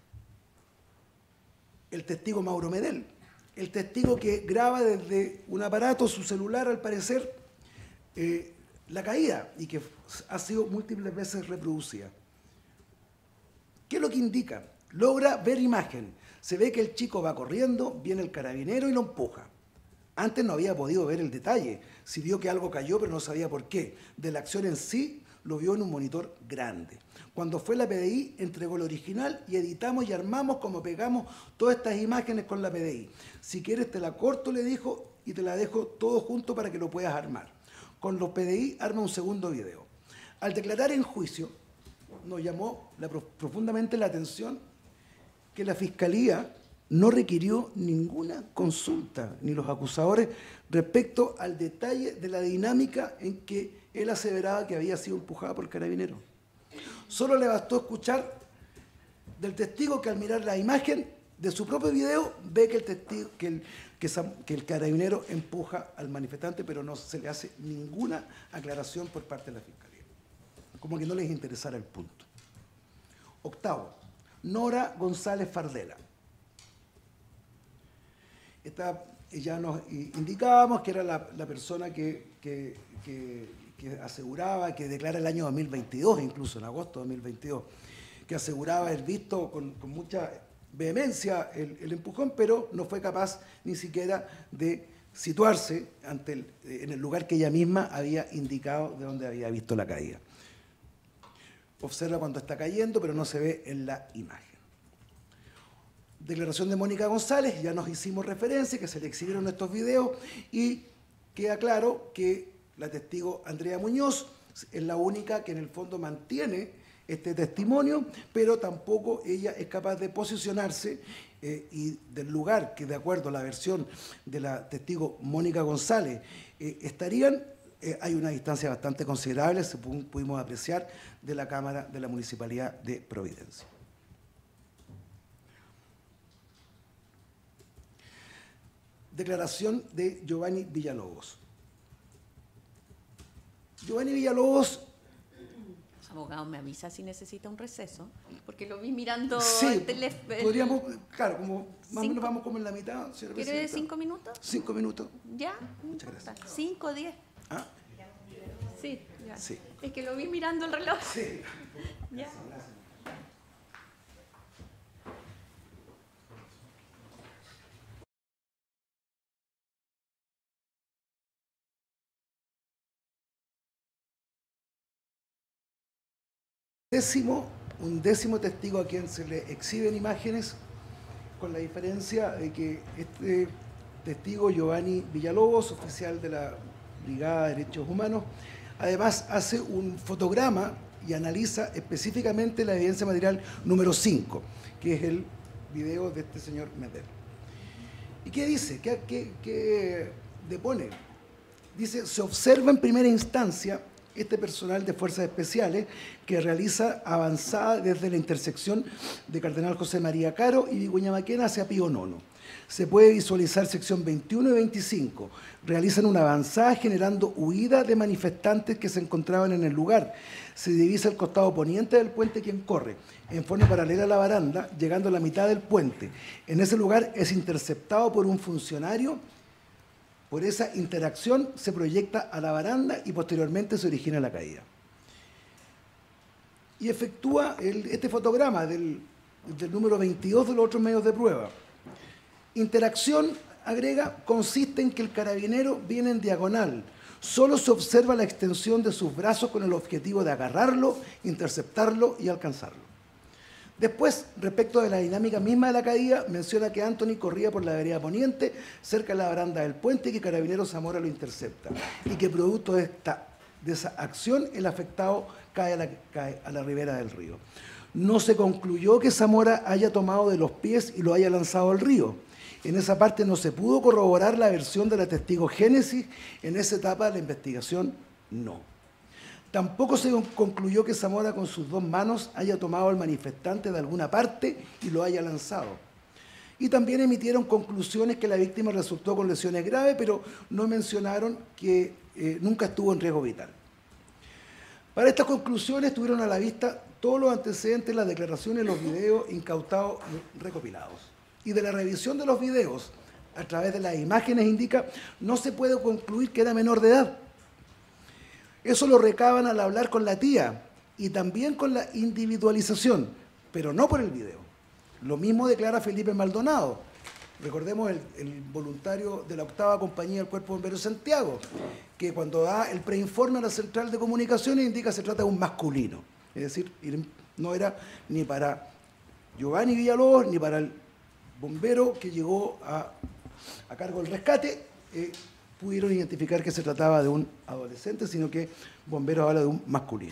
el testigo Mauro Medel, el testigo que graba desde un aparato, su celular al parecer, eh, la caída y que ha sido múltiples veces reproducida. ¿Qué es lo que indica? Logra ver imagen. Se ve que el chico va corriendo, viene el carabinero y lo empuja. Antes no había podido ver el detalle. Si vio que algo cayó, pero no sabía por qué. De la acción en sí, lo vio en un monitor grande. Cuando fue la P D I, entregó el original y editamos y armamos como pegamos todas estas imágenes con la P D I. Si quieres te la corto, le dijo, y te la dejo todo junto para que lo puedas armar. Con los P D I arma un segundo video. Al declarar en juicio, nos llamó la, profundamente la atención que la Fiscalía no requirió ninguna consulta, ni los acusadores, respecto al detalle de la dinámica en que él aseveraba que había sido empujado por el carabinero. Solo le bastó escuchar del testigo que al mirar la imagen de su propio video ve que el, testigo, que el, que, que el carabinero empuja al manifestante, pero no se le hace ninguna aclaración por parte de la Fiscalía. Como que no les interesara el punto. Octavo, Nora González Fardela. Esta, ya nos indicábamos que era la, la persona que, que, que, que aseguraba, que declara el año dos mil veintidós, incluso en agosto de dos mil veintidós, que aseguraba haber visto con, con mucha vehemencia el, el empujón, pero no fue capaz ni siquiera de situarse ante el, en el lugar que ella misma había indicado de donde había visto la caída. Observa cuando está cayendo, pero no se ve en la imagen. Declaración de Mónica González, ya nos hicimos referencia, que se le exhibieron estos videos y queda claro que la testigo Andrea Muñoz es la única que en el fondo mantiene este testimonio, pero tampoco ella es capaz de posicionarse eh, y del lugar que, de acuerdo a la versión de la testigo Mónica González, eh, estarían, eh, hay una distancia bastante considerable, se pudimos apreciar, de la Cámara de la Municipalidad de Providencia. Declaración de Giovanni Villalobos. Giovanni Villalobos... Abogado, me avisa si necesita un receso, porque lo vi mirando sí, el teléfono. Podríamos, claro, como más o menos vamos como en la mitad. ¿Quiere cinco minutos? Cinco minutos. ¿Ya? Muchas gracias. Cinco, diez. ¿Ah? Sí, ya. Sí. Es que lo vi mirando el reloj. Sí. Ya. Décimo, un décimo testigo a quien se le exhiben imágenes, con la diferencia de que este testigo, Giovanni Villalobos, oficial de la Brigada de Derechos Humanos, además hace un fotograma y analiza específicamente la evidencia material número cinco, que es el video de este señor Medel. ¿Y qué dice? ¿Qué, qué, qué depone? Dice, se observa en primera instancia este personal de fuerzas especiales que realiza avanzada desde la intersección de Cardenal José María Caro y Vicuña Maquena hacia Pío Nono. Se puede visualizar sección veintiuno y veinticinco. Realizan una avanzada generando huida de manifestantes que se encontraban en el lugar. Se divisa el costado poniente del puente quien corre, en forma paralela a la baranda, llegando a la mitad del puente. En ese lugar es interceptado por un funcionario. Por esa interacción se proyecta a la baranda y posteriormente se origina la caída. Y efectúa el, este fotograma del, del número veintidós de los otros medios de prueba. Interacción, agrega, consiste en que el carabinero viene en diagonal. Solo se observa la extensión de sus brazos con el objetivo de agarrarlo, interceptarlo y alcanzarlo. Después, respecto de la dinámica misma de la caída, menciona que Anthony corría por la vereda poniente, cerca de la baranda del puente, y que Carabinero Zamora lo intercepta. Y que producto de, esta, de esa acción, el afectado cae a, la, cae a la ribera del río. No se concluyó que Zamora haya tomado de los pies y lo haya lanzado al río. En esa parte no se pudo corroborar la versión de la testigo Génesis. En esa etapa de la investigación, no. Tampoco se concluyó que Zamora con sus dos manos haya tomado al manifestante de alguna parte y lo haya lanzado. Y también emitieron conclusiones que la víctima resultó con lesiones graves, pero no mencionaron que eh, nunca estuvo en riesgo vital. Para estas conclusiones tuvieron a la vista todos los antecedentes, las declaraciones, los videos incautados y recopilados. Y de la revisión de los videos, a través de las imágenes indica, no se puede concluir que era menor de edad. Eso lo recaban al hablar con la tía y también con la individualización, pero no por el video. Lo mismo declara Felipe Maldonado. Recordemos el, el voluntario de la octava compañía del Cuerpo de Bomberos de Santiago, que cuando da el preinforme a la central de comunicaciones indica que se trata de un masculino. Es decir, no era ni para Giovanni Villalobos ni para el bombero que llegó a, a cargo del rescate, eh, pudieron identificar que se trataba de un adolescente, sino que bomberos habla de un masculino.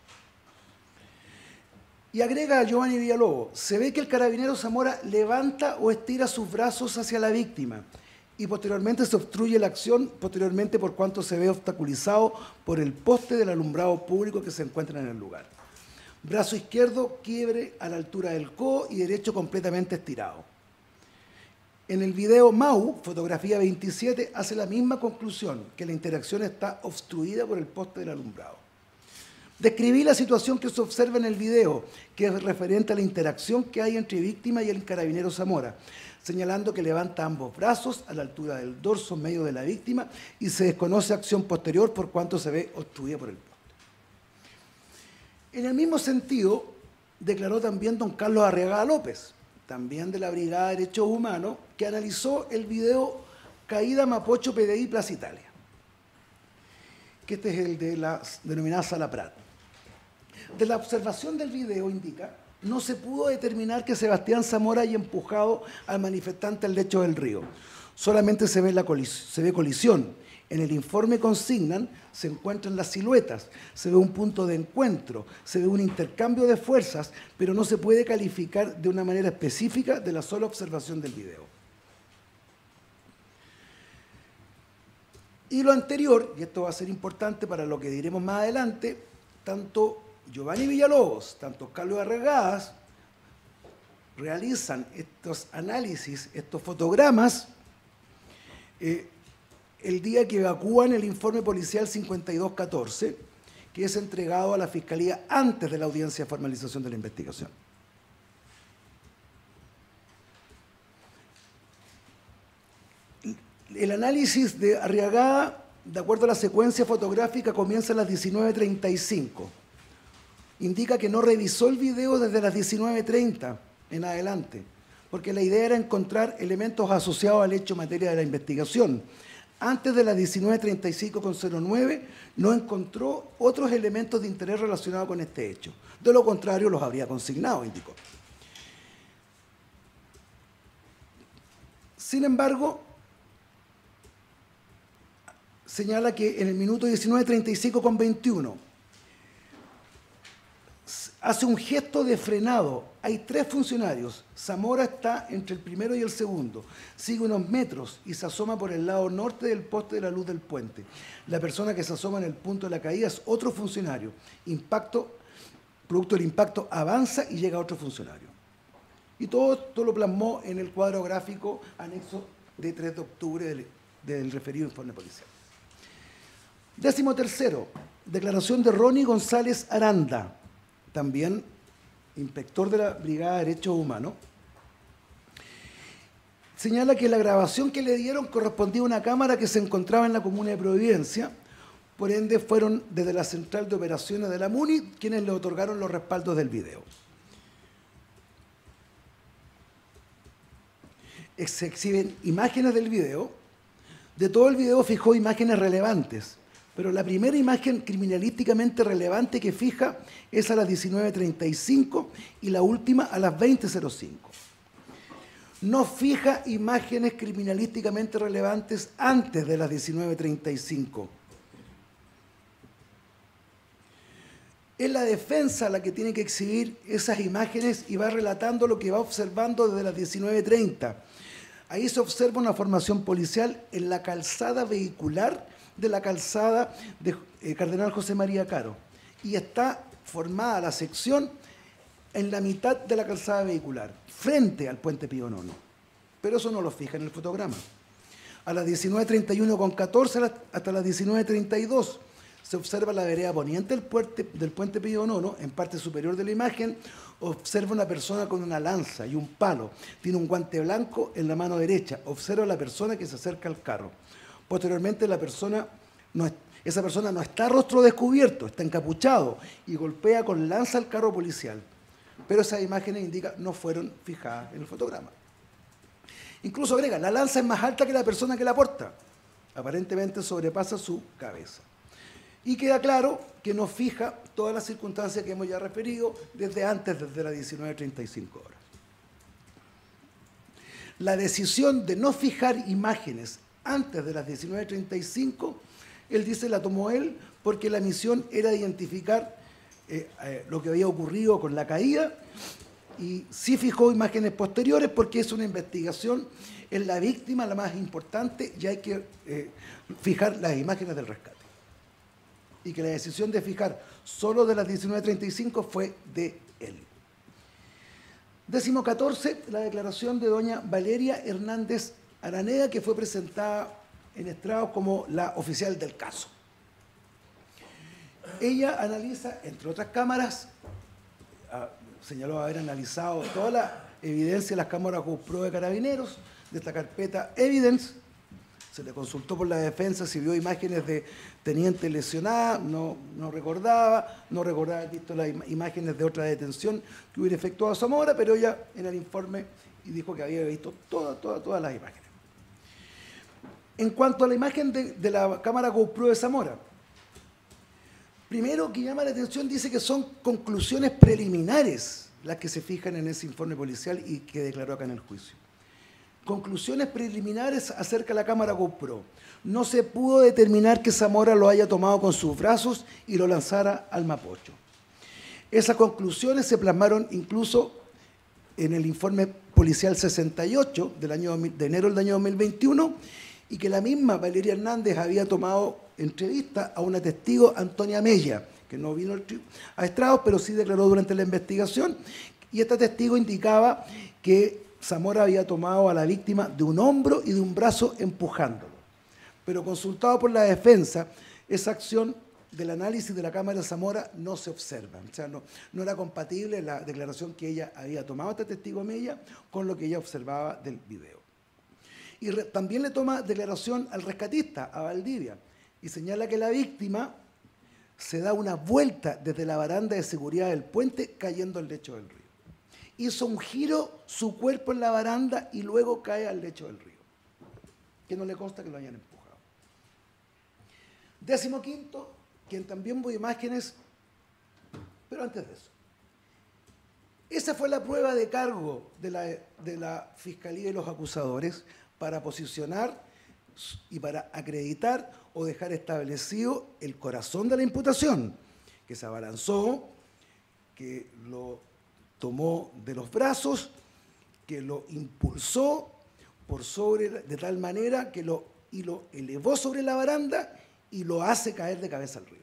Y agrega a Giovanni Villalobos, se ve que el carabinero Zamora levanta o estira sus brazos hacia la víctima y posteriormente se obstruye la acción, posteriormente por cuanto se ve obstaculizado por el poste del alumbrado público que se encuentra en el lugar. Brazo izquierdo, quiebre a la altura del codo y derecho completamente estirado. En el video Mau, fotografía veintisiete, hace la misma conclusión, que la interacción está obstruida por el poste del alumbrado. Describí la situación que se observa en el video, que es referente a la interacción que hay entre víctima y el carabinero Zamora, señalando que levanta ambos brazos a la altura del dorso medio de la víctima y se desconoce acción posterior por cuanto se ve obstruida por el poste. En el mismo sentido, declaró también don Carlos Arriagada López, también de la Brigada de Derechos Humanos, que analizó el video Caída Mapocho P D I Plaza Italia, que este es el de la denominada Sala Prat. De la observación del video indica, no se pudo determinar que Sebastián Zamora haya empujado al manifestante al lecho del río. Solamente se ve, la colis se ve colisión. En el informe consignan, se encuentran las siluetas, se ve un punto de encuentro, se ve un intercambio de fuerzas, pero no se puede calificar de una manera específica de la sola observación del video. Y lo anterior, y esto va a ser importante para lo que diremos más adelante, tanto Giovanni Villalobos, tanto Carlos Arriagada realizan estos análisis, estos fotogramas, eh, el día que evacúan el informe policial cincuenta y dos catorce, que es entregado a la Fiscalía antes de la audiencia de formalización de la investigación. El análisis de Arriagada, de acuerdo a la secuencia fotográfica, comienza a las diecinueve treinta y cinco. Indica que no revisó el video desde las diecinueve treinta en adelante, porque la idea era encontrar elementos asociados al hecho en materia de la investigación. Antes de las diecinueve treinta y cinco con cero nueve no encontró otros elementos de interés relacionados con este hecho. De lo contrario, los habría consignado, indicó. Sin embargo, señala que en el minuto diecinueve treinta y cinco con veintiuno hace un gesto de frenado. Hay tres funcionarios. Zamora está entre el primero y el segundo. Sigue unos metros y se asoma por el lado norte del poste de la luz del puente. La persona que se asoma en el punto de la caída es otro funcionario. Impacto, producto del impacto avanza y llega a otro funcionario. Y todo esto lo plasmó en el cuadro gráfico anexo de tres de octubre del, del referido informe policial. Décimo tercero, declaración de Ronnie González Aranda, también inspector de la Brigada de Derechos Humanos. Señala que la grabación que le dieron correspondía a una cámara que se encontraba en la comuna de Providencia, por ende fueron desde la Central de Operaciones de la MUNI quienes le otorgaron los respaldos del video. Se exhiben imágenes del video. De todo el video fijó imágenes relevantes, pero la primera imagen criminalísticamente relevante que fija es a las diecinueve treinta y cinco y la última a las veinte cero cinco. No fija imágenes criminalísticamente relevantes antes de las diecinueve treinta y cinco. Es la defensa la que tiene que exhibir esas imágenes y va relatando lo que va observando desde las diecinueve treinta. Ahí se observa una formación policial en la calzada vehicular de la calzada de eh, Cardenal José María Caro. Y está formada la sección en la mitad de la calzada vehicular, frente al puente Pío Nono. Pero eso no lo fija en el fotograma. A las diecinueve treinta y uno con catorce hasta las diecinueve treinta y dos se observa la vereda poniente del puente, del puente Pío Nono, en parte superior de la imagen, observa una persona con una lanza y un palo, tiene un guante blanco en la mano derecha, observa a la persona que se acerca al carro. Posteriormente la persona no, esa persona no está rostro descubierto, está encapuchado y golpea con lanza al carro policial. Pero esas imágenes indican no fueron fijadas en el fotograma. Incluso agrega, la lanza es más alta que la persona que la porta. Aparentemente sobrepasa su cabeza. Y queda claro que no fija todas las circunstancias que hemos ya referido desde antes, desde las diecinueve treinta y cinco horas. La decisión de no fijar imágenes antes de las diecinueve treinta y cinco, él dice la tomó él porque la misión era identificar eh, eh, lo que había ocurrido con la caída, y sí fijó imágenes posteriores porque es una investigación, es la víctima la más importante y hay que eh, fijar las imágenes del rescate. Y que la decisión de fijar solo de las diecinueve treinta y cinco fue de él. Décimo catorce, la declaración de doña Valeria Hernández Araneda, que fue presentada en estrados como la oficial del caso. Ella analiza, entre otras cámaras, ah, señaló haber analizado toda la evidencia de las cámaras GoPro de Carabineros, de esta carpeta Evidence. Se le consultó por la defensa si vio imágenes de teniente lesionada, no, no recordaba, no recordaba haber visto las im imágenes de otra detención que hubiera efectuado Zamora, pero ella en el informe y dijo que había visto todas, todas, todas las imágenes. En cuanto a la imagen de, de la cámara GoPro de Zamora, primero que llama la atención, dice que son conclusiones preliminares las que se fijan en ese informe policial y que declaró acá en el juicio. Conclusiones preliminares acerca de la cámara GoPro. No se pudo determinar que Zamora lo haya tomado con sus brazos y lo lanzara al Mapocho. Esas conclusiones se plasmaron incluso en el informe policial sesenta y ocho del año, de enero del año dos mil veintiuno, y que la misma Valeria Hernández había tomado entrevista a una testigo, Antonia Mella, que no vino a estrados, pero sí declaró durante la investigación, y esta testigo indicaba que Zamora había tomado a la víctima de un hombro y de un brazo empujándolo. Pero consultado por la defensa, esa acción del análisis de la cámara de Zamora no se observa. O sea, no, no era compatible la declaración que ella había tomado, este testigo Mella, con lo que ella observaba del video. Y re, también le toma declaración al rescatista, a Valdivia, y señala que la víctima se da una vuelta desde la baranda de seguridad del puente cayendo al lecho del río. Hizo un giro su cuerpo en la baranda y luego cae al lecho del río, que no le consta que lo hayan empujado. Décimo quinto, quien también vio imágenes, pero antes de eso. Esa fue la prueba de cargo de la, de la Fiscalía y los acusadores para posicionar y para acreditar o dejar establecido el corazón de la imputación, que se abalanzó, que lo tomó de los brazos, que lo impulsó por sobre, de tal manera que lo, y lo elevó sobre la baranda y lo hace caer de cabeza al río.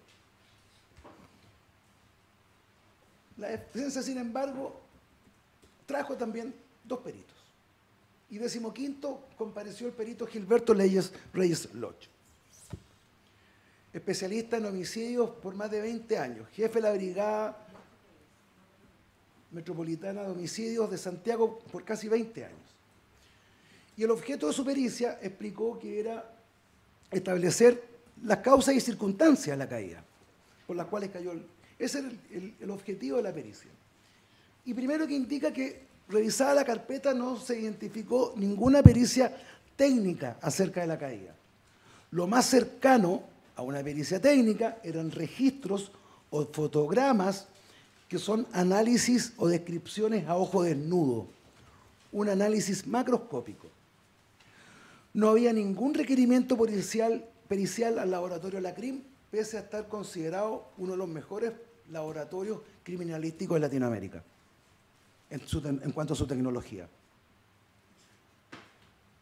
La defensa, sin embargo, trajo también dos peritos. Y décimo quinto, compareció el perito Gilberto Reyes, Reyes Locho, especialista en homicidios por más de veinte años, jefe de la Brigada Metropolitana de Homicidios de Santiago por casi veinte años. Y el objeto de su pericia explicó que era establecer las causas y circunstancias de la caída, por las cuales cayó el... Ese era el, el, el objetivo de la pericia. Y primero que indica que, revisada la carpeta, no se identificó ninguna pericia técnica acerca de la caída. Lo más cercano a una pericia técnica eran registros o fotogramas que son análisis o descripciones a ojo desnudo, un análisis macroscópico. No había ningún requerimiento pericial, pericial al laboratorio Lacrim, pese a estar considerado uno de los mejores laboratorios criminalísticos de Latinoamérica, en, su, en cuanto a su tecnología.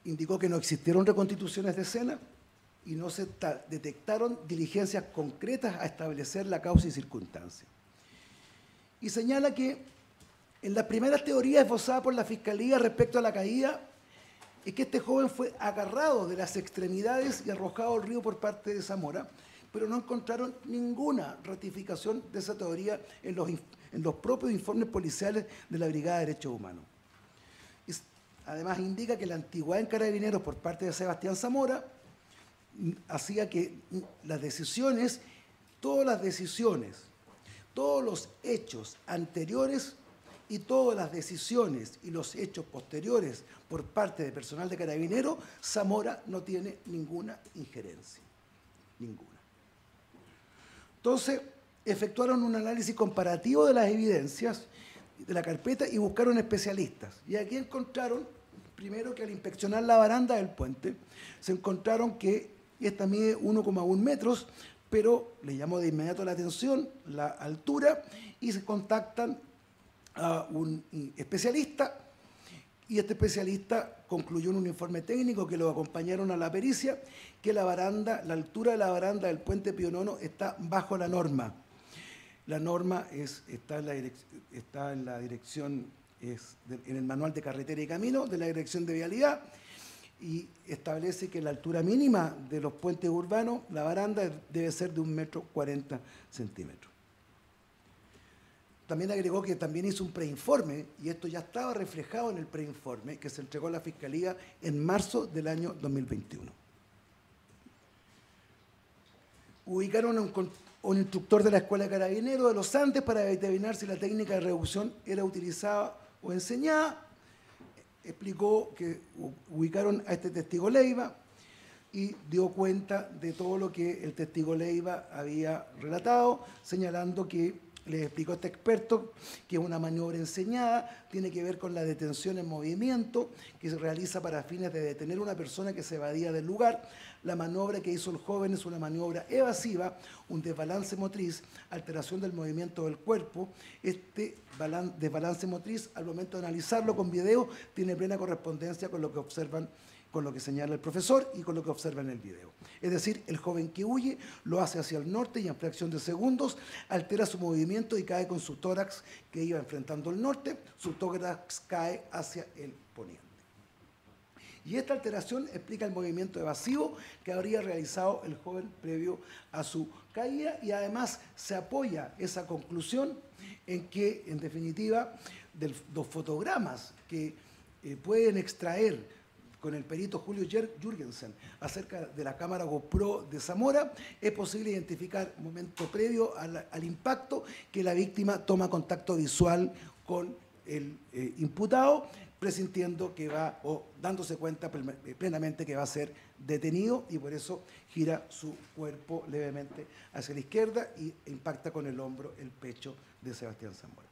indicó que no existieron reconstituciones de escena y no se detectaron diligencias concretas a establecer la causa y circunstancia. Y señala que en las primeras teorías esbozadas por la Fiscalía respecto a la caída, es que este joven fue agarrado de las extremidades y arrojado al río por parte de Zamora, pero no encontraron ninguna ratificación de esa teoría en los, en los propios informes policiales de la Brigada de Derechos Humanos. Y además indica que la antigüedad en Carabineros por parte de Sebastián Zamora hacía que las decisiones, todas las decisiones, todos los hechos anteriores y todas las decisiones y los hechos posteriores por parte de personal de Carabineros, Zamora no tiene ninguna injerencia, ninguna. Entonces, efectuaron un análisis comparativo de las evidencias de la carpeta y buscaron especialistas. Y aquí encontraron, primero, que al inspeccionar la baranda del puente, se encontraron que esta mide uno coma uno metros, pero le llamó de inmediato la atención la altura y se contactan a un especialista y este especialista concluyó en un informe técnico que lo acompañaron a la pericia que la baranda, la altura de la baranda del puente Pío Nono está bajo la norma. La norma es, está, en la está en la dirección, es de, en el manual de carretera y camino de la Dirección de Vialidad y establece que la altura mínima de los puentes urbanos, la baranda debe ser de un metro cuarenta centímetros. También agregó que también hizo un preinforme, y esto ya estaba reflejado en el preinforme que se entregó a la Fiscalía en marzo del año dos mil veintiuno. Ubicaron a un, un instructor de la Escuela de Carabineros de los Andes para determinar si la técnica de reducción era utilizada o enseñada. Explicó que ubicaron a este testigo Leiva y dio cuenta de todo lo que el testigo Leiva había relatado, señalando que les explicó este experto que es una maniobra enseñada, tiene que ver con la detención en movimiento que se realiza para fines de detener a una persona que se evadía del lugar. La maniobra que hizo el joven es una maniobra evasiva, un desbalance motriz, alteración del movimiento del cuerpo. Este desbalance motriz, al momento de analizarlo con video, tiene plena correspondencia con lo que observan, con lo que señala el profesor y con lo que observa en el video. Es decir, el joven que huye lo hace hacia el norte y en fracción de segundos altera su movimiento y cae con su tórax que iba enfrentando el norte, su tórax cae hacia el poniente. Y esta alteración explica el movimiento evasivo que habría realizado el joven previo a su caída y además se apoya esa conclusión en que, en definitiva, de los fotogramas que eh, pueden extraer con el perito Julio Jürgensen acerca de la cámara GoPro de Zamora, es posible identificar un momento previo al, al impacto que la víctima toma contacto visual con el eh, imputado, presintiendo que va, o dándose cuenta plenamente que va a ser detenido y por eso gira su cuerpo levemente hacia la izquierda y impacta con el hombro el pecho de Sebastián Zamora.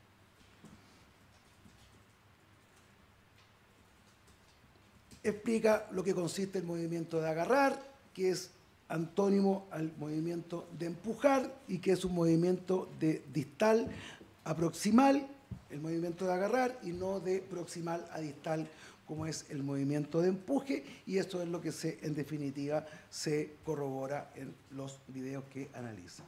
Explica lo que consiste el movimiento de agarrar, que es antónimo al movimiento de empujar y que es un movimiento de distal a proximal, el movimiento de agarrar, y no de proximal a distal, como es el movimiento de empuje, y esto es lo que se, en definitiva se corrobora en los videos que analiza.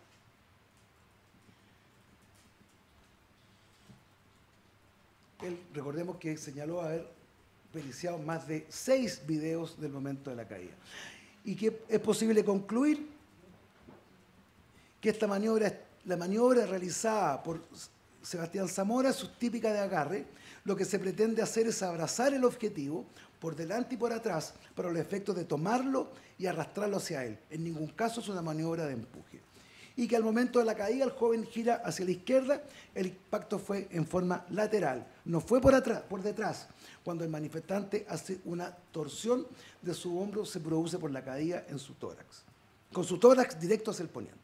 Él, recordemos que señaló haber periciado más de seis videos del momento de la caída. Y que es posible concluir que esta maniobra, la maniobra realizada por Sebastián Zamora es típica de agarre. Lo que se pretende hacer es abrazar el objetivo por delante y por atrás para los efectos de tomarlo y arrastrarlo hacia él. En ningún caso es una maniobra de empuje. Y que al momento de la caída el joven gira hacia la izquierda, el impacto fue en forma lateral, no fue por atrás, por detrás. Cuando el manifestante hace una torsión de su hombro, se produce por la caída en su tórax, con su tórax directo hacia el poniente.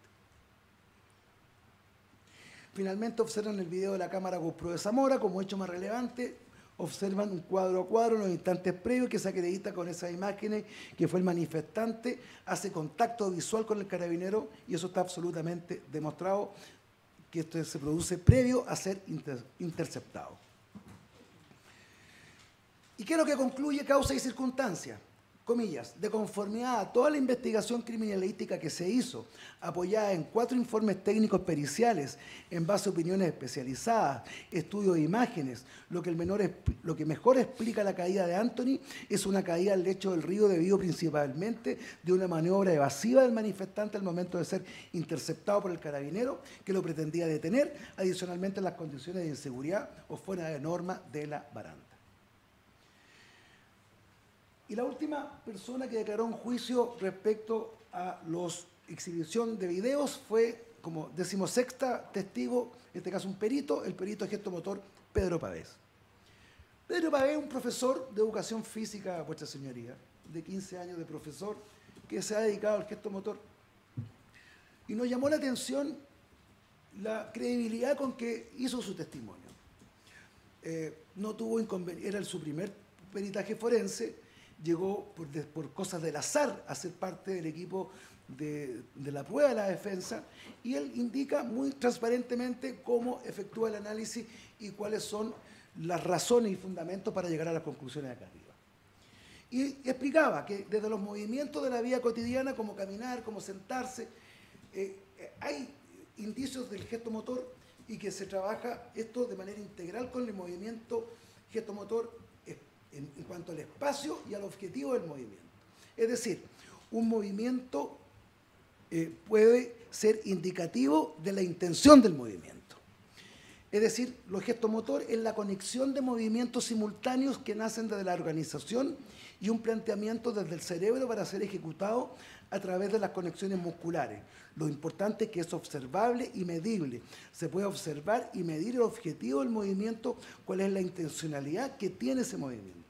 Finalmente observan el video de la cámara GoPro de Zamora, como hecho más relevante, observan un cuadro a cuadro en los instantes previos que se acredita con esas imágenes que fue el manifestante, hace contacto visual con el carabinero y eso está absolutamente demostrado que esto se produce previo a ser inter interceptado. ¿Y qué es lo que concluye causa y circunstancia? Comillas, de conformidad a toda la investigación criminalística que se hizo, apoyada en cuatro informes técnicos periciales, en base a opiniones especializadas, estudios de imágenes, lo que, el menor, lo que mejor explica la caída de Anthony es una caída al lecho del río debido principalmente de una maniobra evasiva del manifestante al momento de ser interceptado por el carabinero que lo pretendía detener, adicionalmente en las condiciones de inseguridad o fuera de norma de la baranda. Y la última persona que declaró un juicio respecto a la exhibición de videos fue, como decimosexta testigo, en este caso un perito, el perito de gesto motor Pedro Pavés. Pedro Pavés es un profesor de educación física, vuestra señoría, de quince años de profesor, que se ha dedicado al gesto motor. Y nos llamó la atención la credibilidad con que hizo su testimonio. Eh, no tuvo inconveniente, era su primer peritaje forense, llegó por, de, por cosas del azar a ser parte del equipo de, de la prueba de la defensa, y él indica muy transparentemente cómo efectúa el análisis y cuáles son las razones y fundamentos para llegar a las conclusiones de acá arriba. Y explicaba que desde los movimientos de la vida cotidiana, como caminar, como sentarse, eh, hay indicios del gesto motor y que se trabaja esto de manera integral con el movimiento gesto motor En, en cuanto al espacio y al objetivo del movimiento. Es decir, un movimiento eh, puede ser indicativo de la intención del movimiento. Es decir, los gestos motor es la conexión de movimientos simultáneos que nacen desde la organización y un planteamiento desde el cerebro para ser ejecutado a través de las conexiones musculares. Lo importante es que es observable y medible. Se puede observar y medir el objetivo del movimiento, cuál es la intencionalidad que tiene ese movimiento.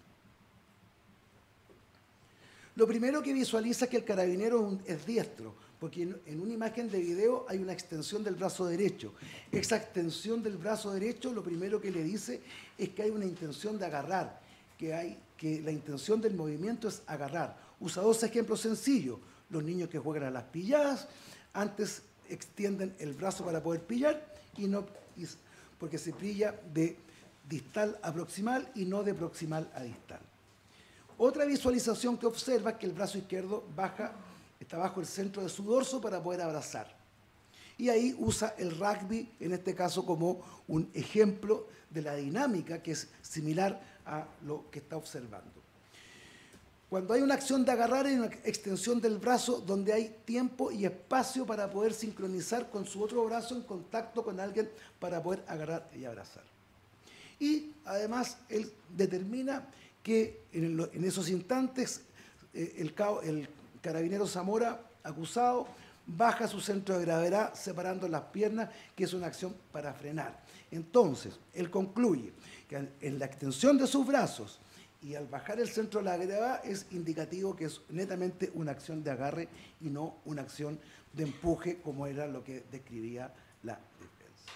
Lo primero que visualiza es que el carabinero es diestro, porque en una imagen de video hay una extensión del brazo derecho. Esa extensión del brazo derecho lo primero que le dice es que hay una intención de agarrar, que, hay, que la intención del movimiento es agarrar. Usa dos ejemplos sencillos. Los niños que juegan a las pilladas, antes extienden el brazo para poder pillar, y no, y, porque se pilla de distal a proximal y no de proximal a distal. Otra visualización que observa es que el brazo izquierdo baja, está bajo el centro de su dorso para poder abrazar. Y ahí usa el rugby, en este caso, como un ejemplo de la dinámica que es similar a lo que está observando. Cuando hay una acción de agarrar, hay una extensión del brazo donde hay tiempo y espacio para poder sincronizar con su otro brazo en contacto con alguien para poder agarrar y abrazar. Y además él determina que en, el, en esos instantes eh, el, el carabinero Zamora, acusado, baja su centro de gravedad separando las piernas, que es una acción para frenar. Entonces, él concluye que en la extensión de sus brazos y al bajar el centro de la gravedad es indicativo que es netamente una acción de agarre y no una acción de empuje, como era lo que describía la defensa.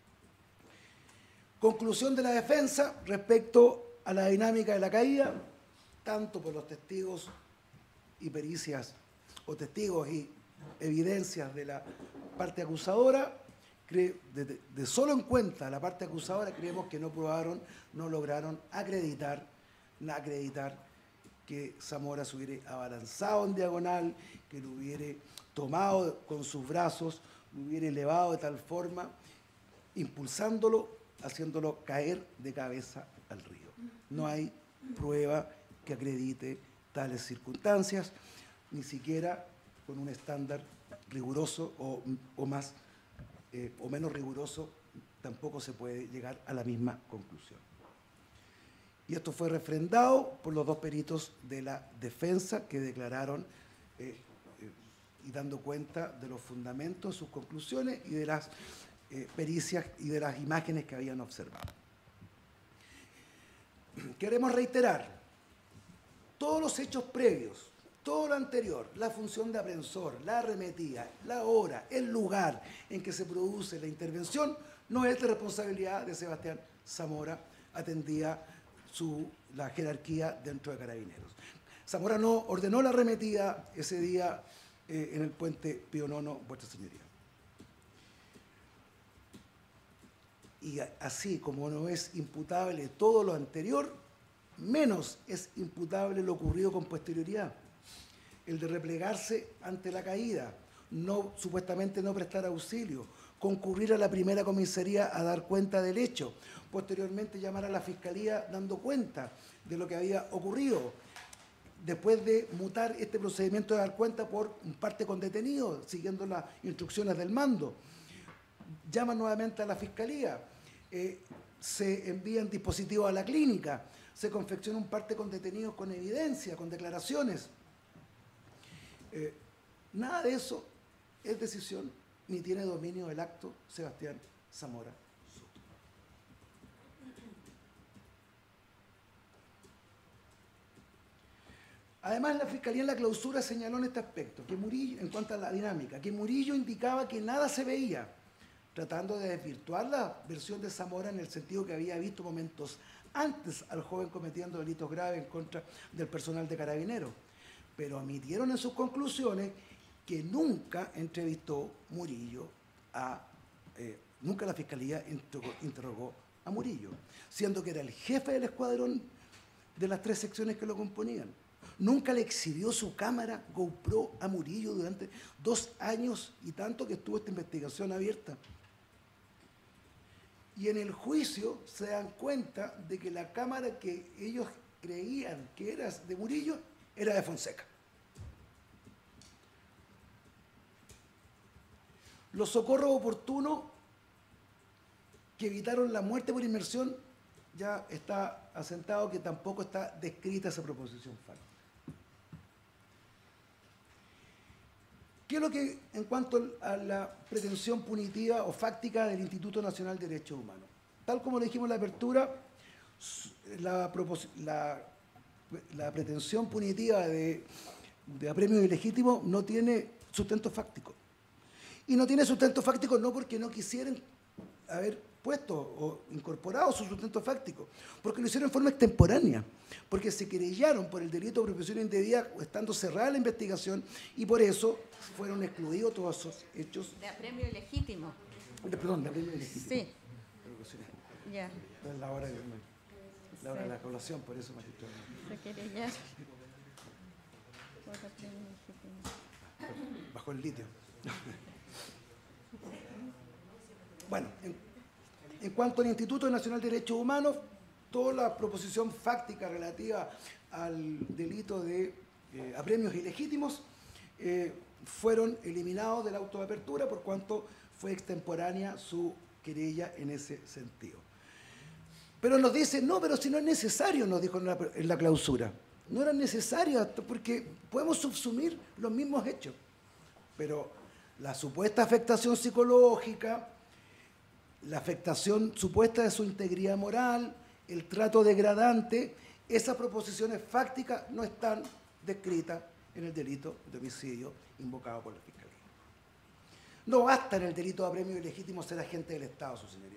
Conclusión de la defensa respecto a la dinámica de la caída, tanto por los testigos y pericias, o testigos y evidencias de la parte acusadora, de, de, de solo en cuenta la parte acusadora, creemos que no probaron, no lograron acreditar, acreditar que Zamora se hubiera abalanzado en diagonal, que lo hubiera tomado con sus brazos, lo hubiera elevado de tal forma, impulsándolo, haciéndolo caer de cabeza al río. No hay prueba que acredite tales circunstancias, ni siquiera con un estándar riguroso o, o, más, eh, o menos riguroso, tampoco se puede llegar a la misma conclusión. Y esto fue refrendado por los dos peritos de la defensa que declararon eh, eh, y dando cuenta de los fundamentos, sus conclusiones y de las eh, pericias y de las imágenes que habían observado. Queremos reiterar, todos los hechos previos, todo lo anterior, la función de aprensor, la arremetida, la hora, el lugar en que se produce la intervención, no es de responsabilidad de Sebastián Zamora, atendía su, la jerarquía dentro de Carabineros. Zamora no ordenó la arremetida ese día eh, en el puente Pío nono, vuestra señoría. Y así como no es imputable todo lo anterior, menos es imputable lo ocurrido con posterioridad. El de replegarse ante la caída, no, supuestamente no prestar auxilio, concurrir a la primera comisaría a dar cuenta del hecho, posteriormente llamar a la fiscalía dando cuenta de lo que había ocurrido, después de mutar este procedimiento de dar cuenta por un parte con detenido, siguiendo las instrucciones del mando. Llaman nuevamente a la fiscalía, eh, se envían dispositivos a la clínica, se confecciona un parte con detenidos con evidencia, con declaraciones. Eh, nada de eso es decisión ni tiene dominio del acto Sebastián Zamora Soto. Además, la Fiscalía en la clausura señaló en este aspecto, que Murillo, en cuanto a la dinámica, que Murillo indicaba que nada se veía, tratando de desvirtuar la versión de Zamora en el sentido que había visto momentos antes al joven cometiendo delitos graves en contra del personal de Carabineros. Pero admitieron en sus conclusiones que nunca entrevistó Murillo a, eh, nunca la Fiscalía interrogó, interrogó a Murillo, siendo que era el jefe del escuadrón de las tres secciones que lo componían. Nunca le exhibió su cámara GoPro a Murillo durante dos años y tanto que estuvo esta investigación abierta. Y en el juicio se dan cuenta de que la cámara que ellos creían que era de Murillo era de Fonseca. Los socorros oportunos que evitaron la muerte por inmersión, ya está asentado que tampoco está descrita esa proposición fáctica. ¿Qué es lo que, en cuanto a la pretensión punitiva o fáctica del Instituto Nacional de Derechos Humanos? Tal como le dijimos en la apertura, la, la, la pretensión punitiva de, de apremio ilegítimo no tiene sustento fáctico. Y no tiene sustento fáctico no porque no quisieran haber puesto o incorporado su sustento fáctico, porque lo hicieron en forma extemporánea, porque se querellaron por el delito de apropiación indebida estando cerrada la investigación y por eso fueron excluidos todos esos hechos. De apremio ilegítimo. De, perdón, de apremio ilegítimo. Sí. Ya. Es la hora de, la hora sí. de la colación, por eso magistrado. Se querellar. Por apremio ilegítimo. Bajo el litio. Bueno, en, en cuanto al Instituto Nacional de Derechos Humanos, toda la proposición fáctica relativa al delito de eh, apremios ilegítimos eh, fueron eliminados del auto de apertura por cuanto fue extemporánea su querella en ese sentido. Pero nos dice, no, pero si no es necesario, nos dijo en la, en la clausura. No era necesario porque podemos subsumir los mismos hechos. Pero la supuesta afectación psicológica, la afectación supuesta de su integridad moral, el trato degradante, esas proposiciones fácticas no están descritas en el delito de homicidio invocado por la Fiscalía. No basta en el delito de apremio ilegítimo ser agente del Estado, su señoría.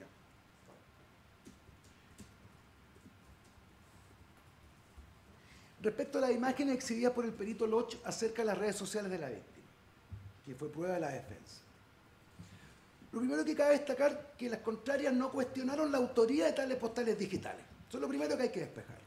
Respecto a las imágenes exhibidas por el perito Loch acerca de las redes sociales de la víctima, que fue prueba de la defensa. Lo primero que cabe destacar que las contrarias no cuestionaron la autoría de tales postales digitales. Eso es lo primero que hay que despejar.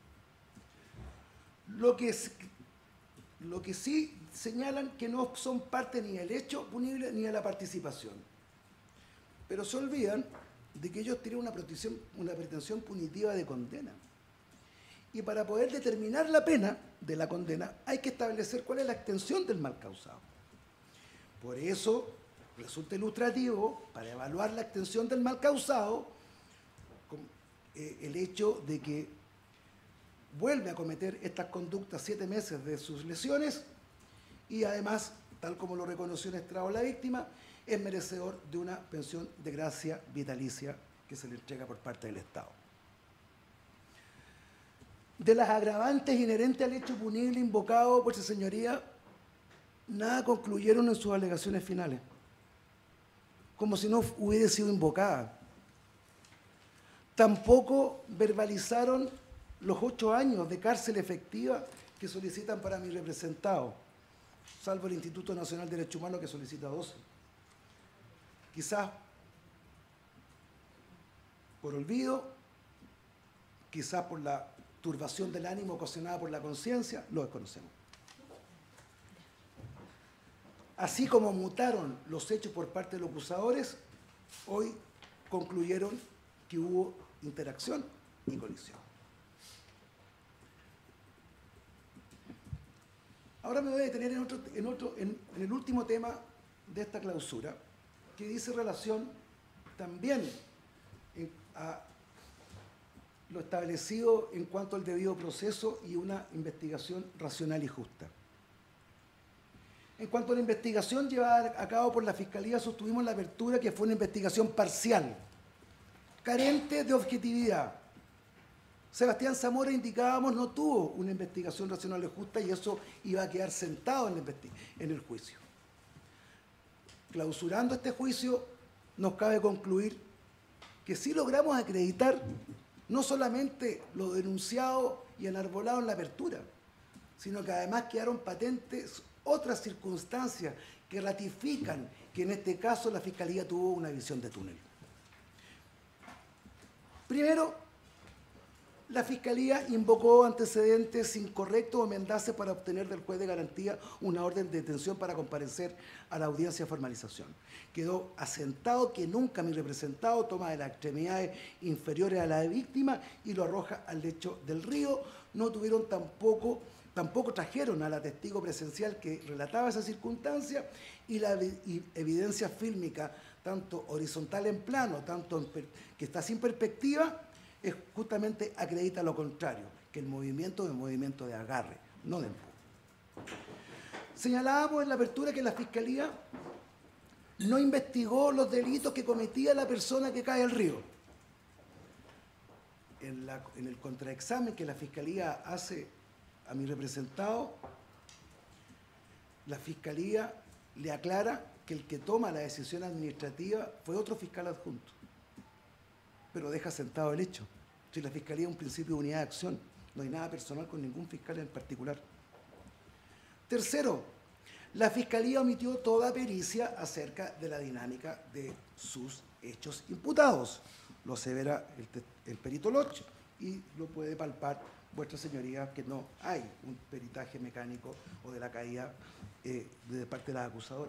Lo que, lo que sí señalan que no son parte ni del hecho punible ni de la participación. Pero se olvidan de que ellos tienen una pretensión, una pretensión punitiva de condena. Y para poder determinar la pena de la condena hay que establecer cuál es la extensión del mal causado. Por eso resulta ilustrativo, para evaluar la extensión del mal causado, eh, el hecho de que vuelve a cometer estas conductas siete meses de sus lesiones y además, tal como lo reconoció en estrado la víctima, es merecedor de una pensión de gracia vitalicia que se le entrega por parte del Estado. De las agravantes inherentes al hecho punible invocado por su señoría, nada concluyeron en sus alegaciones finales, como si no hubiera sido invocada. Tampoco verbalizaron los ocho años de cárcel efectiva que solicitan para mi representado, salvo el Instituto Nacional de Derechos Humanos que solicita doce. Quizás por olvido, quizás por la turbación del ánimo ocasionada por la conciencia, lo desconocemos. Así como mutaron los hechos por parte de los acusadores, hoy concluyeron que hubo interacción y colisión. Ahora me voy a detener en, otro, en, otro, en, en el último tema de esta clausura, que dice relación también en, a lo establecido en cuanto al debido proceso y una investigación racional y justa. En cuanto a la investigación llevada a cabo por la Fiscalía, sostuvimos la apertura que fue una investigación parcial, carente de objetividad. Sebastián Zamora, indicábamos, no tuvo una investigación racional y justa y eso iba a quedar sentado en, en el juicio. Clausurando este juicio, nos cabe concluir que sí logramos acreditar no solamente lo denunciado y enarbolado en la apertura, sino que además quedaron patentes otras circunstancias que ratifican que en este caso la Fiscalía tuvo una visión de túnel. Primero, la Fiscalía invocó antecedentes incorrectos o mendaces para obtener del juez de garantía una orden de detención para comparecer a la audiencia de formalización. Quedó asentado que nunca mi representado toma de las extremidades inferiores a la de víctima y lo arroja al lecho del río. No tuvieron tampoco, tampoco trajeron a la testigo presencial que relataba esa circunstancia y la evidencia fílmica, tanto horizontal en plano, tanto en per, que está sin perspectiva, es justamente acredita lo contrario, que el movimiento es un movimiento de agarre, no de empuje. Señalábamos en la apertura que la Fiscalía no investigó los delitos que cometía la persona que cae al río. En, la, en el contraexamen que la Fiscalía hace a mi representado, la Fiscalía le aclara que el que toma la decisión administrativa fue otro fiscal adjunto, pero deja sentado el hecho. Si la Fiscalía es un principio de unidad de acción, no hay nada personal con ningún fiscal en particular. Tercero, la Fiscalía omitió toda pericia acerca de la dinámica de sus hechos imputados. Lo asevera el, el perito Loch y lo puede palpar vuestra señoría que no hay un peritaje mecánico o de la caída eh, de parte de la acusadora.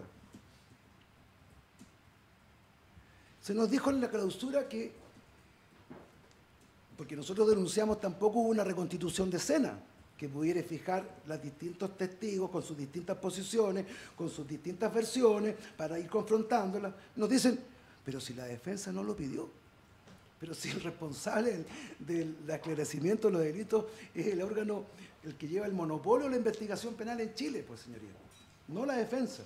Se nos dijo en la clausura que porque nosotros denunciamos, tampoco hubo una reconstitución de escena que pudiera fijar los distintos testigos con sus distintas posiciones, con sus distintas versiones, para ir confrontándolas. Nos dicen, pero si la defensa no lo pidió, pero si el responsable del, del aclaramiento de los delitos es el órgano, el que lleva el monopolio de la investigación penal en Chile, pues señoría, no la defensa.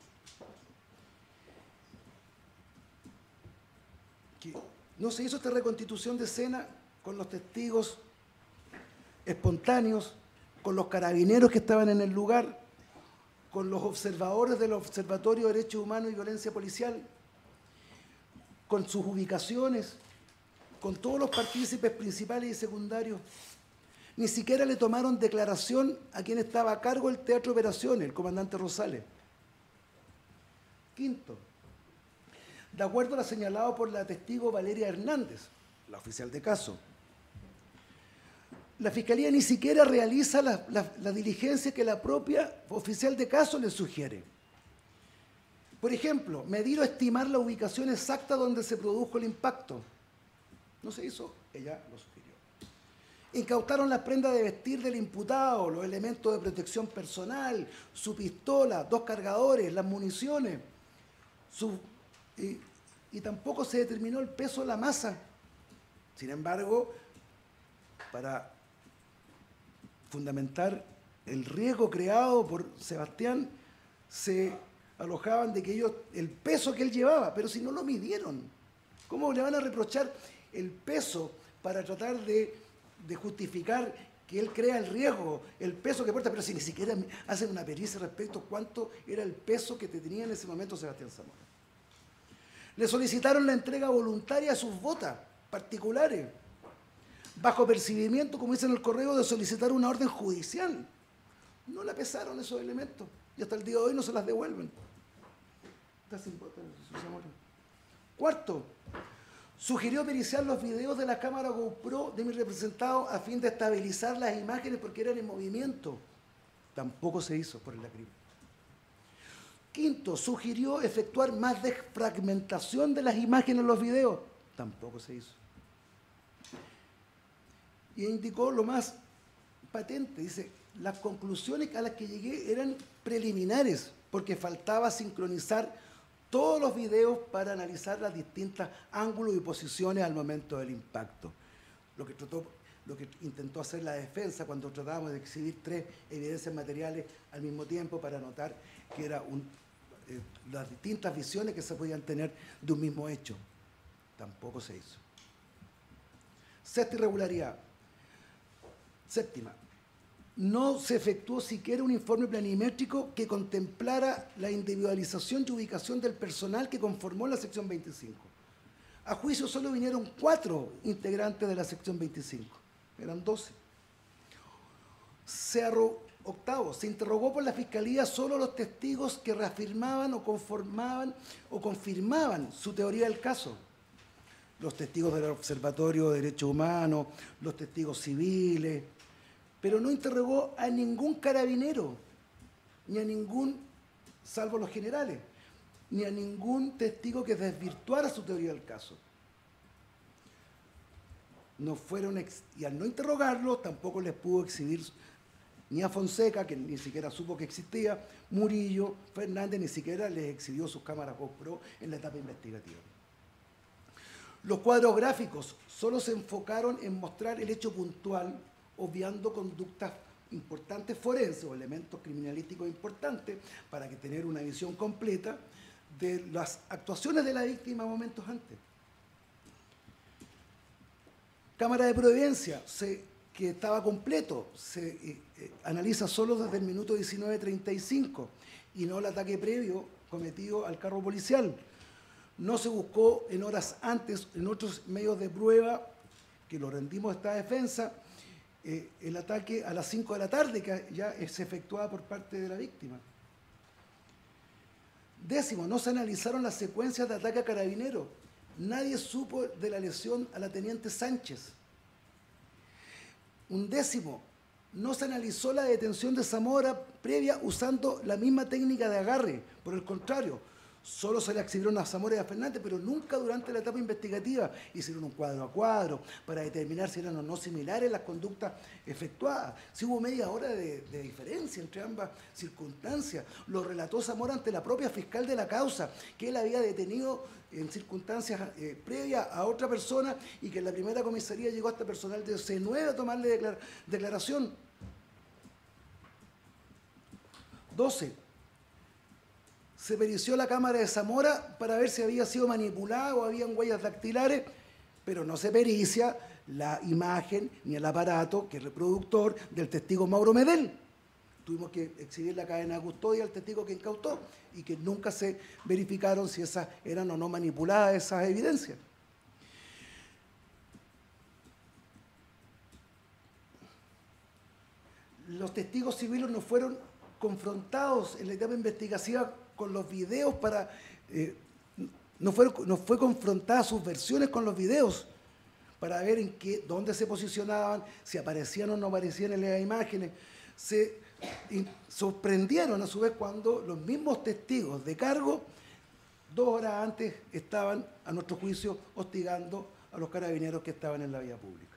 Que no se hizo esta reconstitución de escena con los testigos espontáneos, con los carabineros que estaban en el lugar, con los observadores del Observatorio de Derechos Humanos y Violencia Policial, con sus ubicaciones, con todos los partícipes principales y secundarios. Ni siquiera le tomaron declaración a quien estaba a cargo del Teatro de Operaciones, el comandante Rosales. Quinto, de acuerdo a lo señalado por la testigo Valeria Hernández, la oficial de caso, la Fiscalía ni siquiera realiza la, la, la diligencia que la propia oficial de caso le sugiere. Por ejemplo, medir o estimar la ubicación exacta donde se produjo el impacto. No se hizo, ella lo sugirió. Incautaron las prendas de vestir del imputado, los elementos de protección personal, su pistola, dos cargadores, las municiones, su, y, y tampoco se determinó el peso de la masa. Sin embargo, para fundamentar el riesgo creado por Sebastián, se alojaban de que ellos, el peso que él llevaba, pero si no lo midieron, ¿cómo le van a reprochar el peso para tratar de, de justificar que él crea el riesgo, el peso que porta, pero si ni siquiera hacen una pericia respecto a cuánto era el peso que te tenía en ese momento Sebastián Zamora? Le solicitaron la entrega voluntaria de sus botas particulares, bajo percibimiento, como dice en el correo, de solicitar una orden judicial. No la pesaron esos elementos y hasta el día de hoy no se las devuelven. Está sin botas, Zamora. Cuarto, Sugirió periciar los videos de la cámara GoPro de mi representado a fin de estabilizar las imágenes porque eran en movimiento. Tampoco se hizo por el lacrimo. Quinto, sugirió efectuar más desfragmentación de las imágenes en los videos. Tampoco se hizo. Y indicó lo más patente, dice, las conclusiones a las que llegué eran preliminares, porque faltaba sincronizar todos los videos para analizar las distintas ángulos y posiciones al momento del impacto. Lo que, trató, lo que intentó hacer la defensa cuando tratábamos de exhibir tres evidencias materiales al mismo tiempo para notar que eran eh, las distintas visiones que se podían tener de un mismo hecho. Tampoco se hizo. Sexta irregularidad. Séptima, no se efectuó siquiera un informe planimétrico que contemplara la individualización y ubicación del personal que conformó la sección veinticinco. A juicio solo vinieron cuatro integrantes de la sección veinticinco, eran doce. Se arro, octavo, se interrogó por la Fiscalía solo los testigos que reafirmaban o conformaban o confirmaban su teoría del caso. Los testigos del Observatorio de Derechos Humanos, los testigos civiles, pero no interrogó a ningún carabinero, ni a ningún, salvo los generales, ni a ningún testigo que desvirtuara su teoría del caso. No fueron ex, y al no interrogarlo, tampoco les pudo exhibir ni a Fonseca, que ni siquiera supo que existía, Murillo, Fernández, ni siquiera les exhibió sus cámaras GoPro en la etapa investigativa. Los cuadros gráficos solo se enfocaron en mostrar el hecho puntual, obviando conductas importantes forenses o elementos criminalísticos importantes para que tener una visión completa de las actuaciones de la víctima momentos antes. Cámara de providencia, se, que estaba completo, se eh, eh, analiza solo desde el minuto diecinueve treinta y cinco y no el ataque previo cometido al carro policial. No se buscó en horas antes, en otros medios de prueba, que lo rendimos a esta defensa, eh, el ataque a las cinco de la tarde, que ya se efectuaba por parte de la víctima. Décimo, no se analizaron las secuencias de ataque a carabineros. Nadie supo de la lesión a la teniente Sánchez. Un décimo, no se analizó la detención de Zamora previa usando la misma técnica de agarre. Por el contrario, solo se le exhibieron a Zamora y a Fernández, pero nunca durante la etapa investigativa hicieron un cuadro a cuadro para determinar si eran o no similares las conductas efectuadas. Si hubo media hora de, de diferencia entre ambas circunstancias. Lo relató Zamora ante la propia fiscal de la causa, que él había detenido en circunstancias eh, previas a otra persona y que en la primera comisaría llegó hasta personal de C nueve a tomarle declar declaración. doce. Se perició la cámara de Zamora para ver si había sido manipulada o habían huellas dactilares, pero no se pericia la imagen ni el aparato, que es reproductor, del testigo Mauro Medel. Tuvimos que exhibir la cadena de custodia al testigo que incautó y que nunca se verificaron si esas eran o no manipuladas esas evidencias. Los testigos civiles no fueron confrontados en la etapa investigativa con los videos para... Eh, no, fue, no fue confrontada sus versiones con los videos para ver en qué, dónde se posicionaban, si aparecían o no aparecían en las imágenes. Se y sorprendieron a su vez cuando los mismos testigos de cargo, dos horas antes, estaban, a nuestro juicio, hostigando a los carabineros que estaban en la vía pública.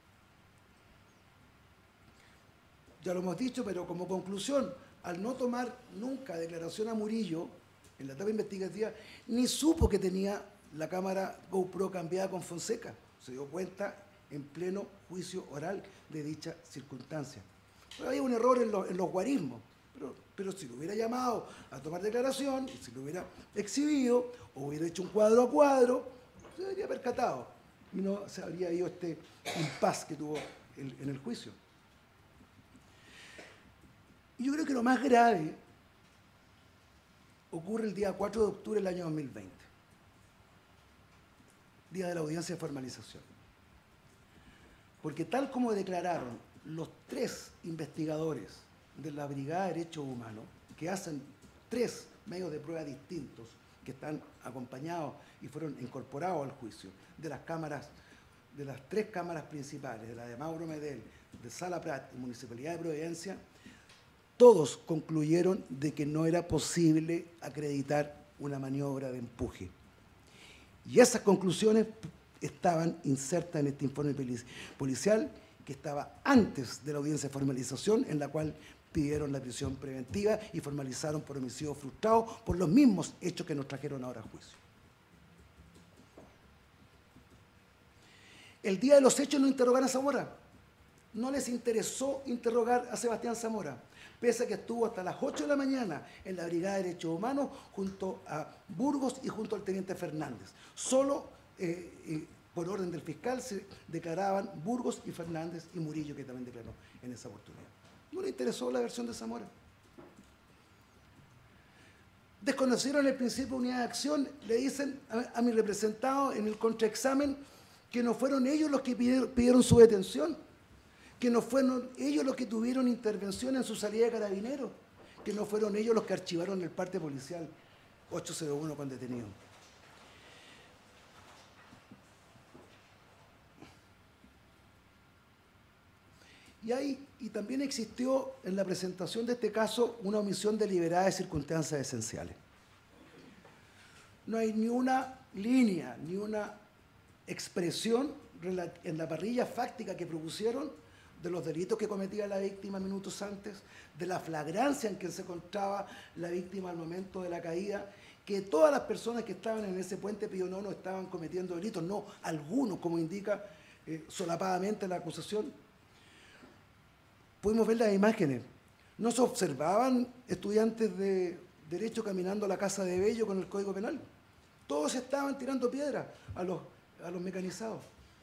Ya lo hemos dicho, pero como conclusión, al no tomar nunca declaración a Murillo en la etapa investigativa, ni supo que tenía la cámara GoPro cambiada con Fonseca. Se dio cuenta en pleno juicio oral de dicha circunstancia. Pero había un error en, lo, en los guarismos, pero, pero si lo hubiera llamado a tomar declaración, y si lo hubiera exhibido, o hubiera hecho un cuadro a cuadro, se habría percatado y no se habría ido este impas que tuvo el, en el juicio. Y yo creo que lo más grave ocurre el día cuatro de octubre del año dos mil veinte, día de la audiencia de formalización. Porque tal como declararon los tres investigadores de la Brigada de Derechos Humanos, que hacen tres medios de prueba distintos, que están acompañados y fueron incorporados al juicio, de las cámaras, de las tres cámaras principales, de la de Mauro Medel, de Sala Prat y Municipalidad de Providencia, todos concluyeron de que no era posible acreditar una maniobra de empuje. Y esas conclusiones estaban insertas en este informe policial que estaba antes de la audiencia de formalización, en la cual pidieron la prisión preventiva y formalizaron por homicidio frustrado por los mismos hechos que nos trajeron ahora a juicio. El día de los hechos no interrogaron a Zamora. No les interesó interrogar a Sebastián Zamora, pese a que estuvo hasta las ocho de la mañana en la Brigada de Derechos Humanos junto a Burgos y junto al teniente Fernández. Solo eh, eh, por orden del fiscal se declaraban Burgos y Fernández y Murillo, que también declaró en esa oportunidad. No le interesó la versión de Zamora. Desconocieron el principio de unidad de acción, le dicen a, a mi representado en el contraexamen que no fueron ellos los que pidieron, pidieron su detención, que no fueron ellos los que tuvieron intervención en su salida de Carabineros, que no fueron ellos los que archivaron el parte policial ocho cero uno con detenido. Y, hay, y también existió en la presentación de este caso una omisión deliberada de circunstancias esenciales. No hay ni una línea, ni una expresión en la parrilla fáctica que propusieron de los delitos que cometía la víctima minutos antes, de la flagrancia en que se encontraba la víctima al momento de la caída, que todas las personas que estaban en ese puente Pío nono estaban cometiendo delitos, no algunos, como indica eh, solapadamente la acusación. Pudimos ver las imágenes. No se observaban estudiantes de Derecho caminando a la Casa de Bello con el Código Penal. Todos estaban tirando piedras a los, a los mecanizados.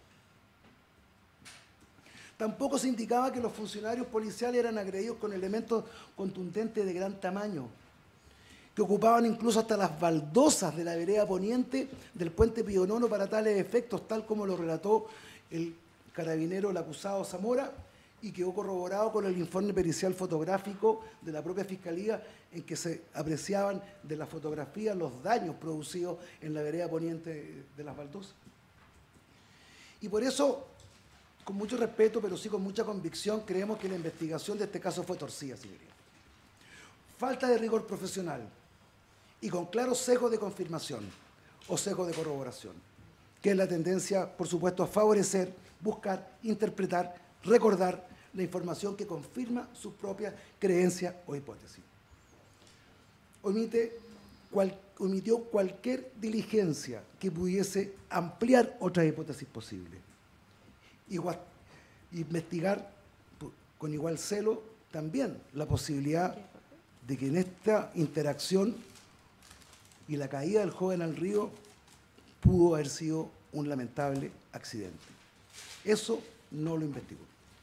Tampoco se indicaba que los funcionarios policiales eran agredidos con elementos contundentes de gran tamaño, que ocupaban incluso hasta las baldosas de la vereda poniente del puente Pío nono para tales efectos, tal como lo relató el carabinero, el acusado Zamora, y quedó corroborado con el informe pericial fotográfico de la propia Fiscalía, en que se apreciaban de la fotografía los daños producidos en la vereda poniente de las baldosas. Y por eso, con mucho respeto, pero sí con mucha convicción, creemos que la investigación de este caso fue torcida, señoría. Falta de rigor profesional y con claro sesgo de confirmación o sesgo de corroboración, que es la tendencia, por supuesto, a favorecer, buscar, interpretar, recordar la información que confirma sus propias creencias o hipótesis. Omite, cual, omitió cualquier diligencia que pudiese ampliar otras hipótesis posibles. Igual, investigar con igual celo también la posibilidad de que en esta interacción y la caída del joven al río pudo haber sido un lamentable accidente. Eso no lo investigó.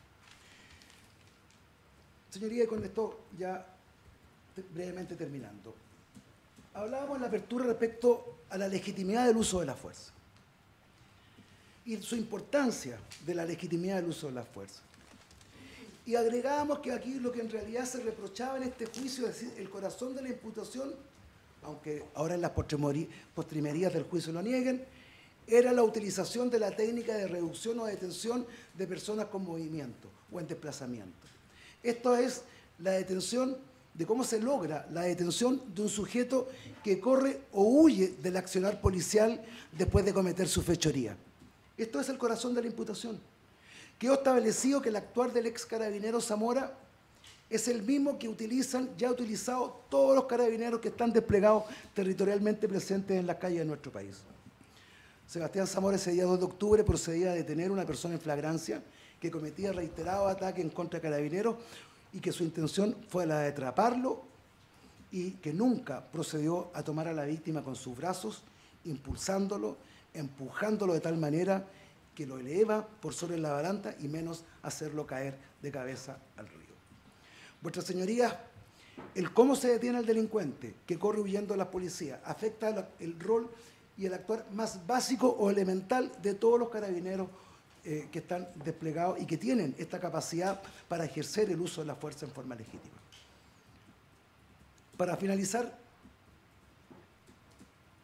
Señoría, y con esto ya brevemente terminando. Hablábamos en la apertura respecto a la legitimidad del uso de la fuerza y su importancia de la legitimidad del uso de la fuerza. Y agregábamos que aquí lo que en realidad se reprochaba en este juicio, es decir, el corazón de la imputación, aunque ahora en las postrimerías del juicio lo nieguen, era la utilización de la técnica de reducción o detención de personas con movimiento o en desplazamiento. Esto es la detención, de cómo se logra la detención de un sujeto que corre o huye del accionar policial después de cometer su fechoría. Esto es el corazón de la imputación. Quedó establecido que el actuar del ex carabinero Zamora es el mismo que utilizan, ya ha utilizado todos los carabineros que están desplegados territorialmente presentes en las calles de nuestro país. Sebastián Zamora ese día dos de octubre procedía a detener a una persona en flagrancia que cometía reiterados ataques en contra de carabineros y que su intención fue la de atraparlo y que nunca procedió a tomar a la víctima con sus brazos, impulsándolo, empujándolo de tal manera que lo eleva por sobre la baranda y menos hacerlo caer de cabeza al río. Vuestras señorías, el cómo se detiene al delincuente que corre huyendo de la policía afecta el rol y el actuar más básico o elemental de todos los carabineros eh, que están desplegados y que tienen esta capacidad para ejercer el uso de la fuerza en forma legítima. Para finalizar,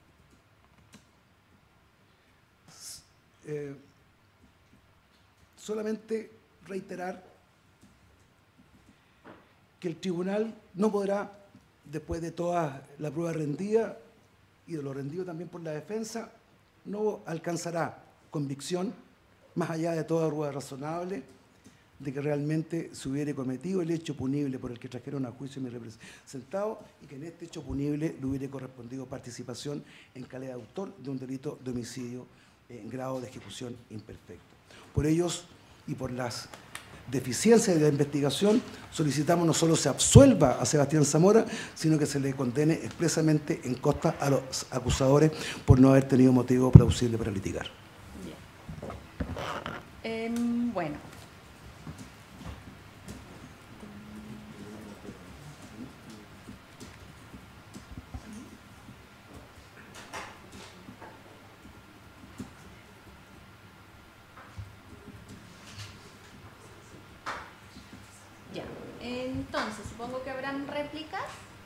eh, solamente reiterar que el tribunal no podrá, después de toda la prueba rendida y de lo rendido también por la defensa, no alcanzará convicción, más allá de toda duda razonable, de que realmente se hubiera cometido el hecho punible por el que trajeron a juicio a mi representado y que en este hecho punible le hubiera correspondido participación en calidad de autor de un delito de homicidio en grado de ejecución imperfecto. Por ellos y por las deficiencias de la investigación, solicitamos no solo se absuelva a Sebastián Zamora, sino que se le condene expresamente en costa a los acusadores por no haber tenido motivo plausible para litigar. Bien. Eh, bueno. Ya. Entonces, supongo que habrán réplicas.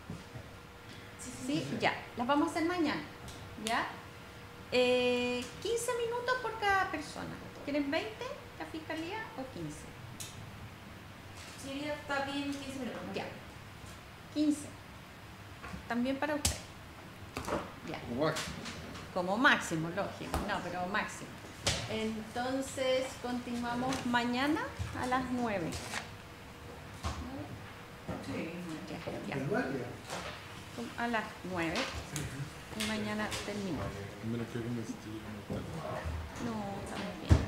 Sí, ya. Las vamos a hacer mañana. ¿Ya? Eh, quince minutos por cada persona. ¿Quieren veinte, la fiscalía, o quince? Sí, está bien, quince minutos. Ya. quince. También para usted. Ya. Como máximo. Como máximo, lógico. No, pero máximo. Entonces, continuamos mañana a las nueve. Sí. Ya, ya. A las nueve. Y mañana termino. Menos que con vestido. No, también.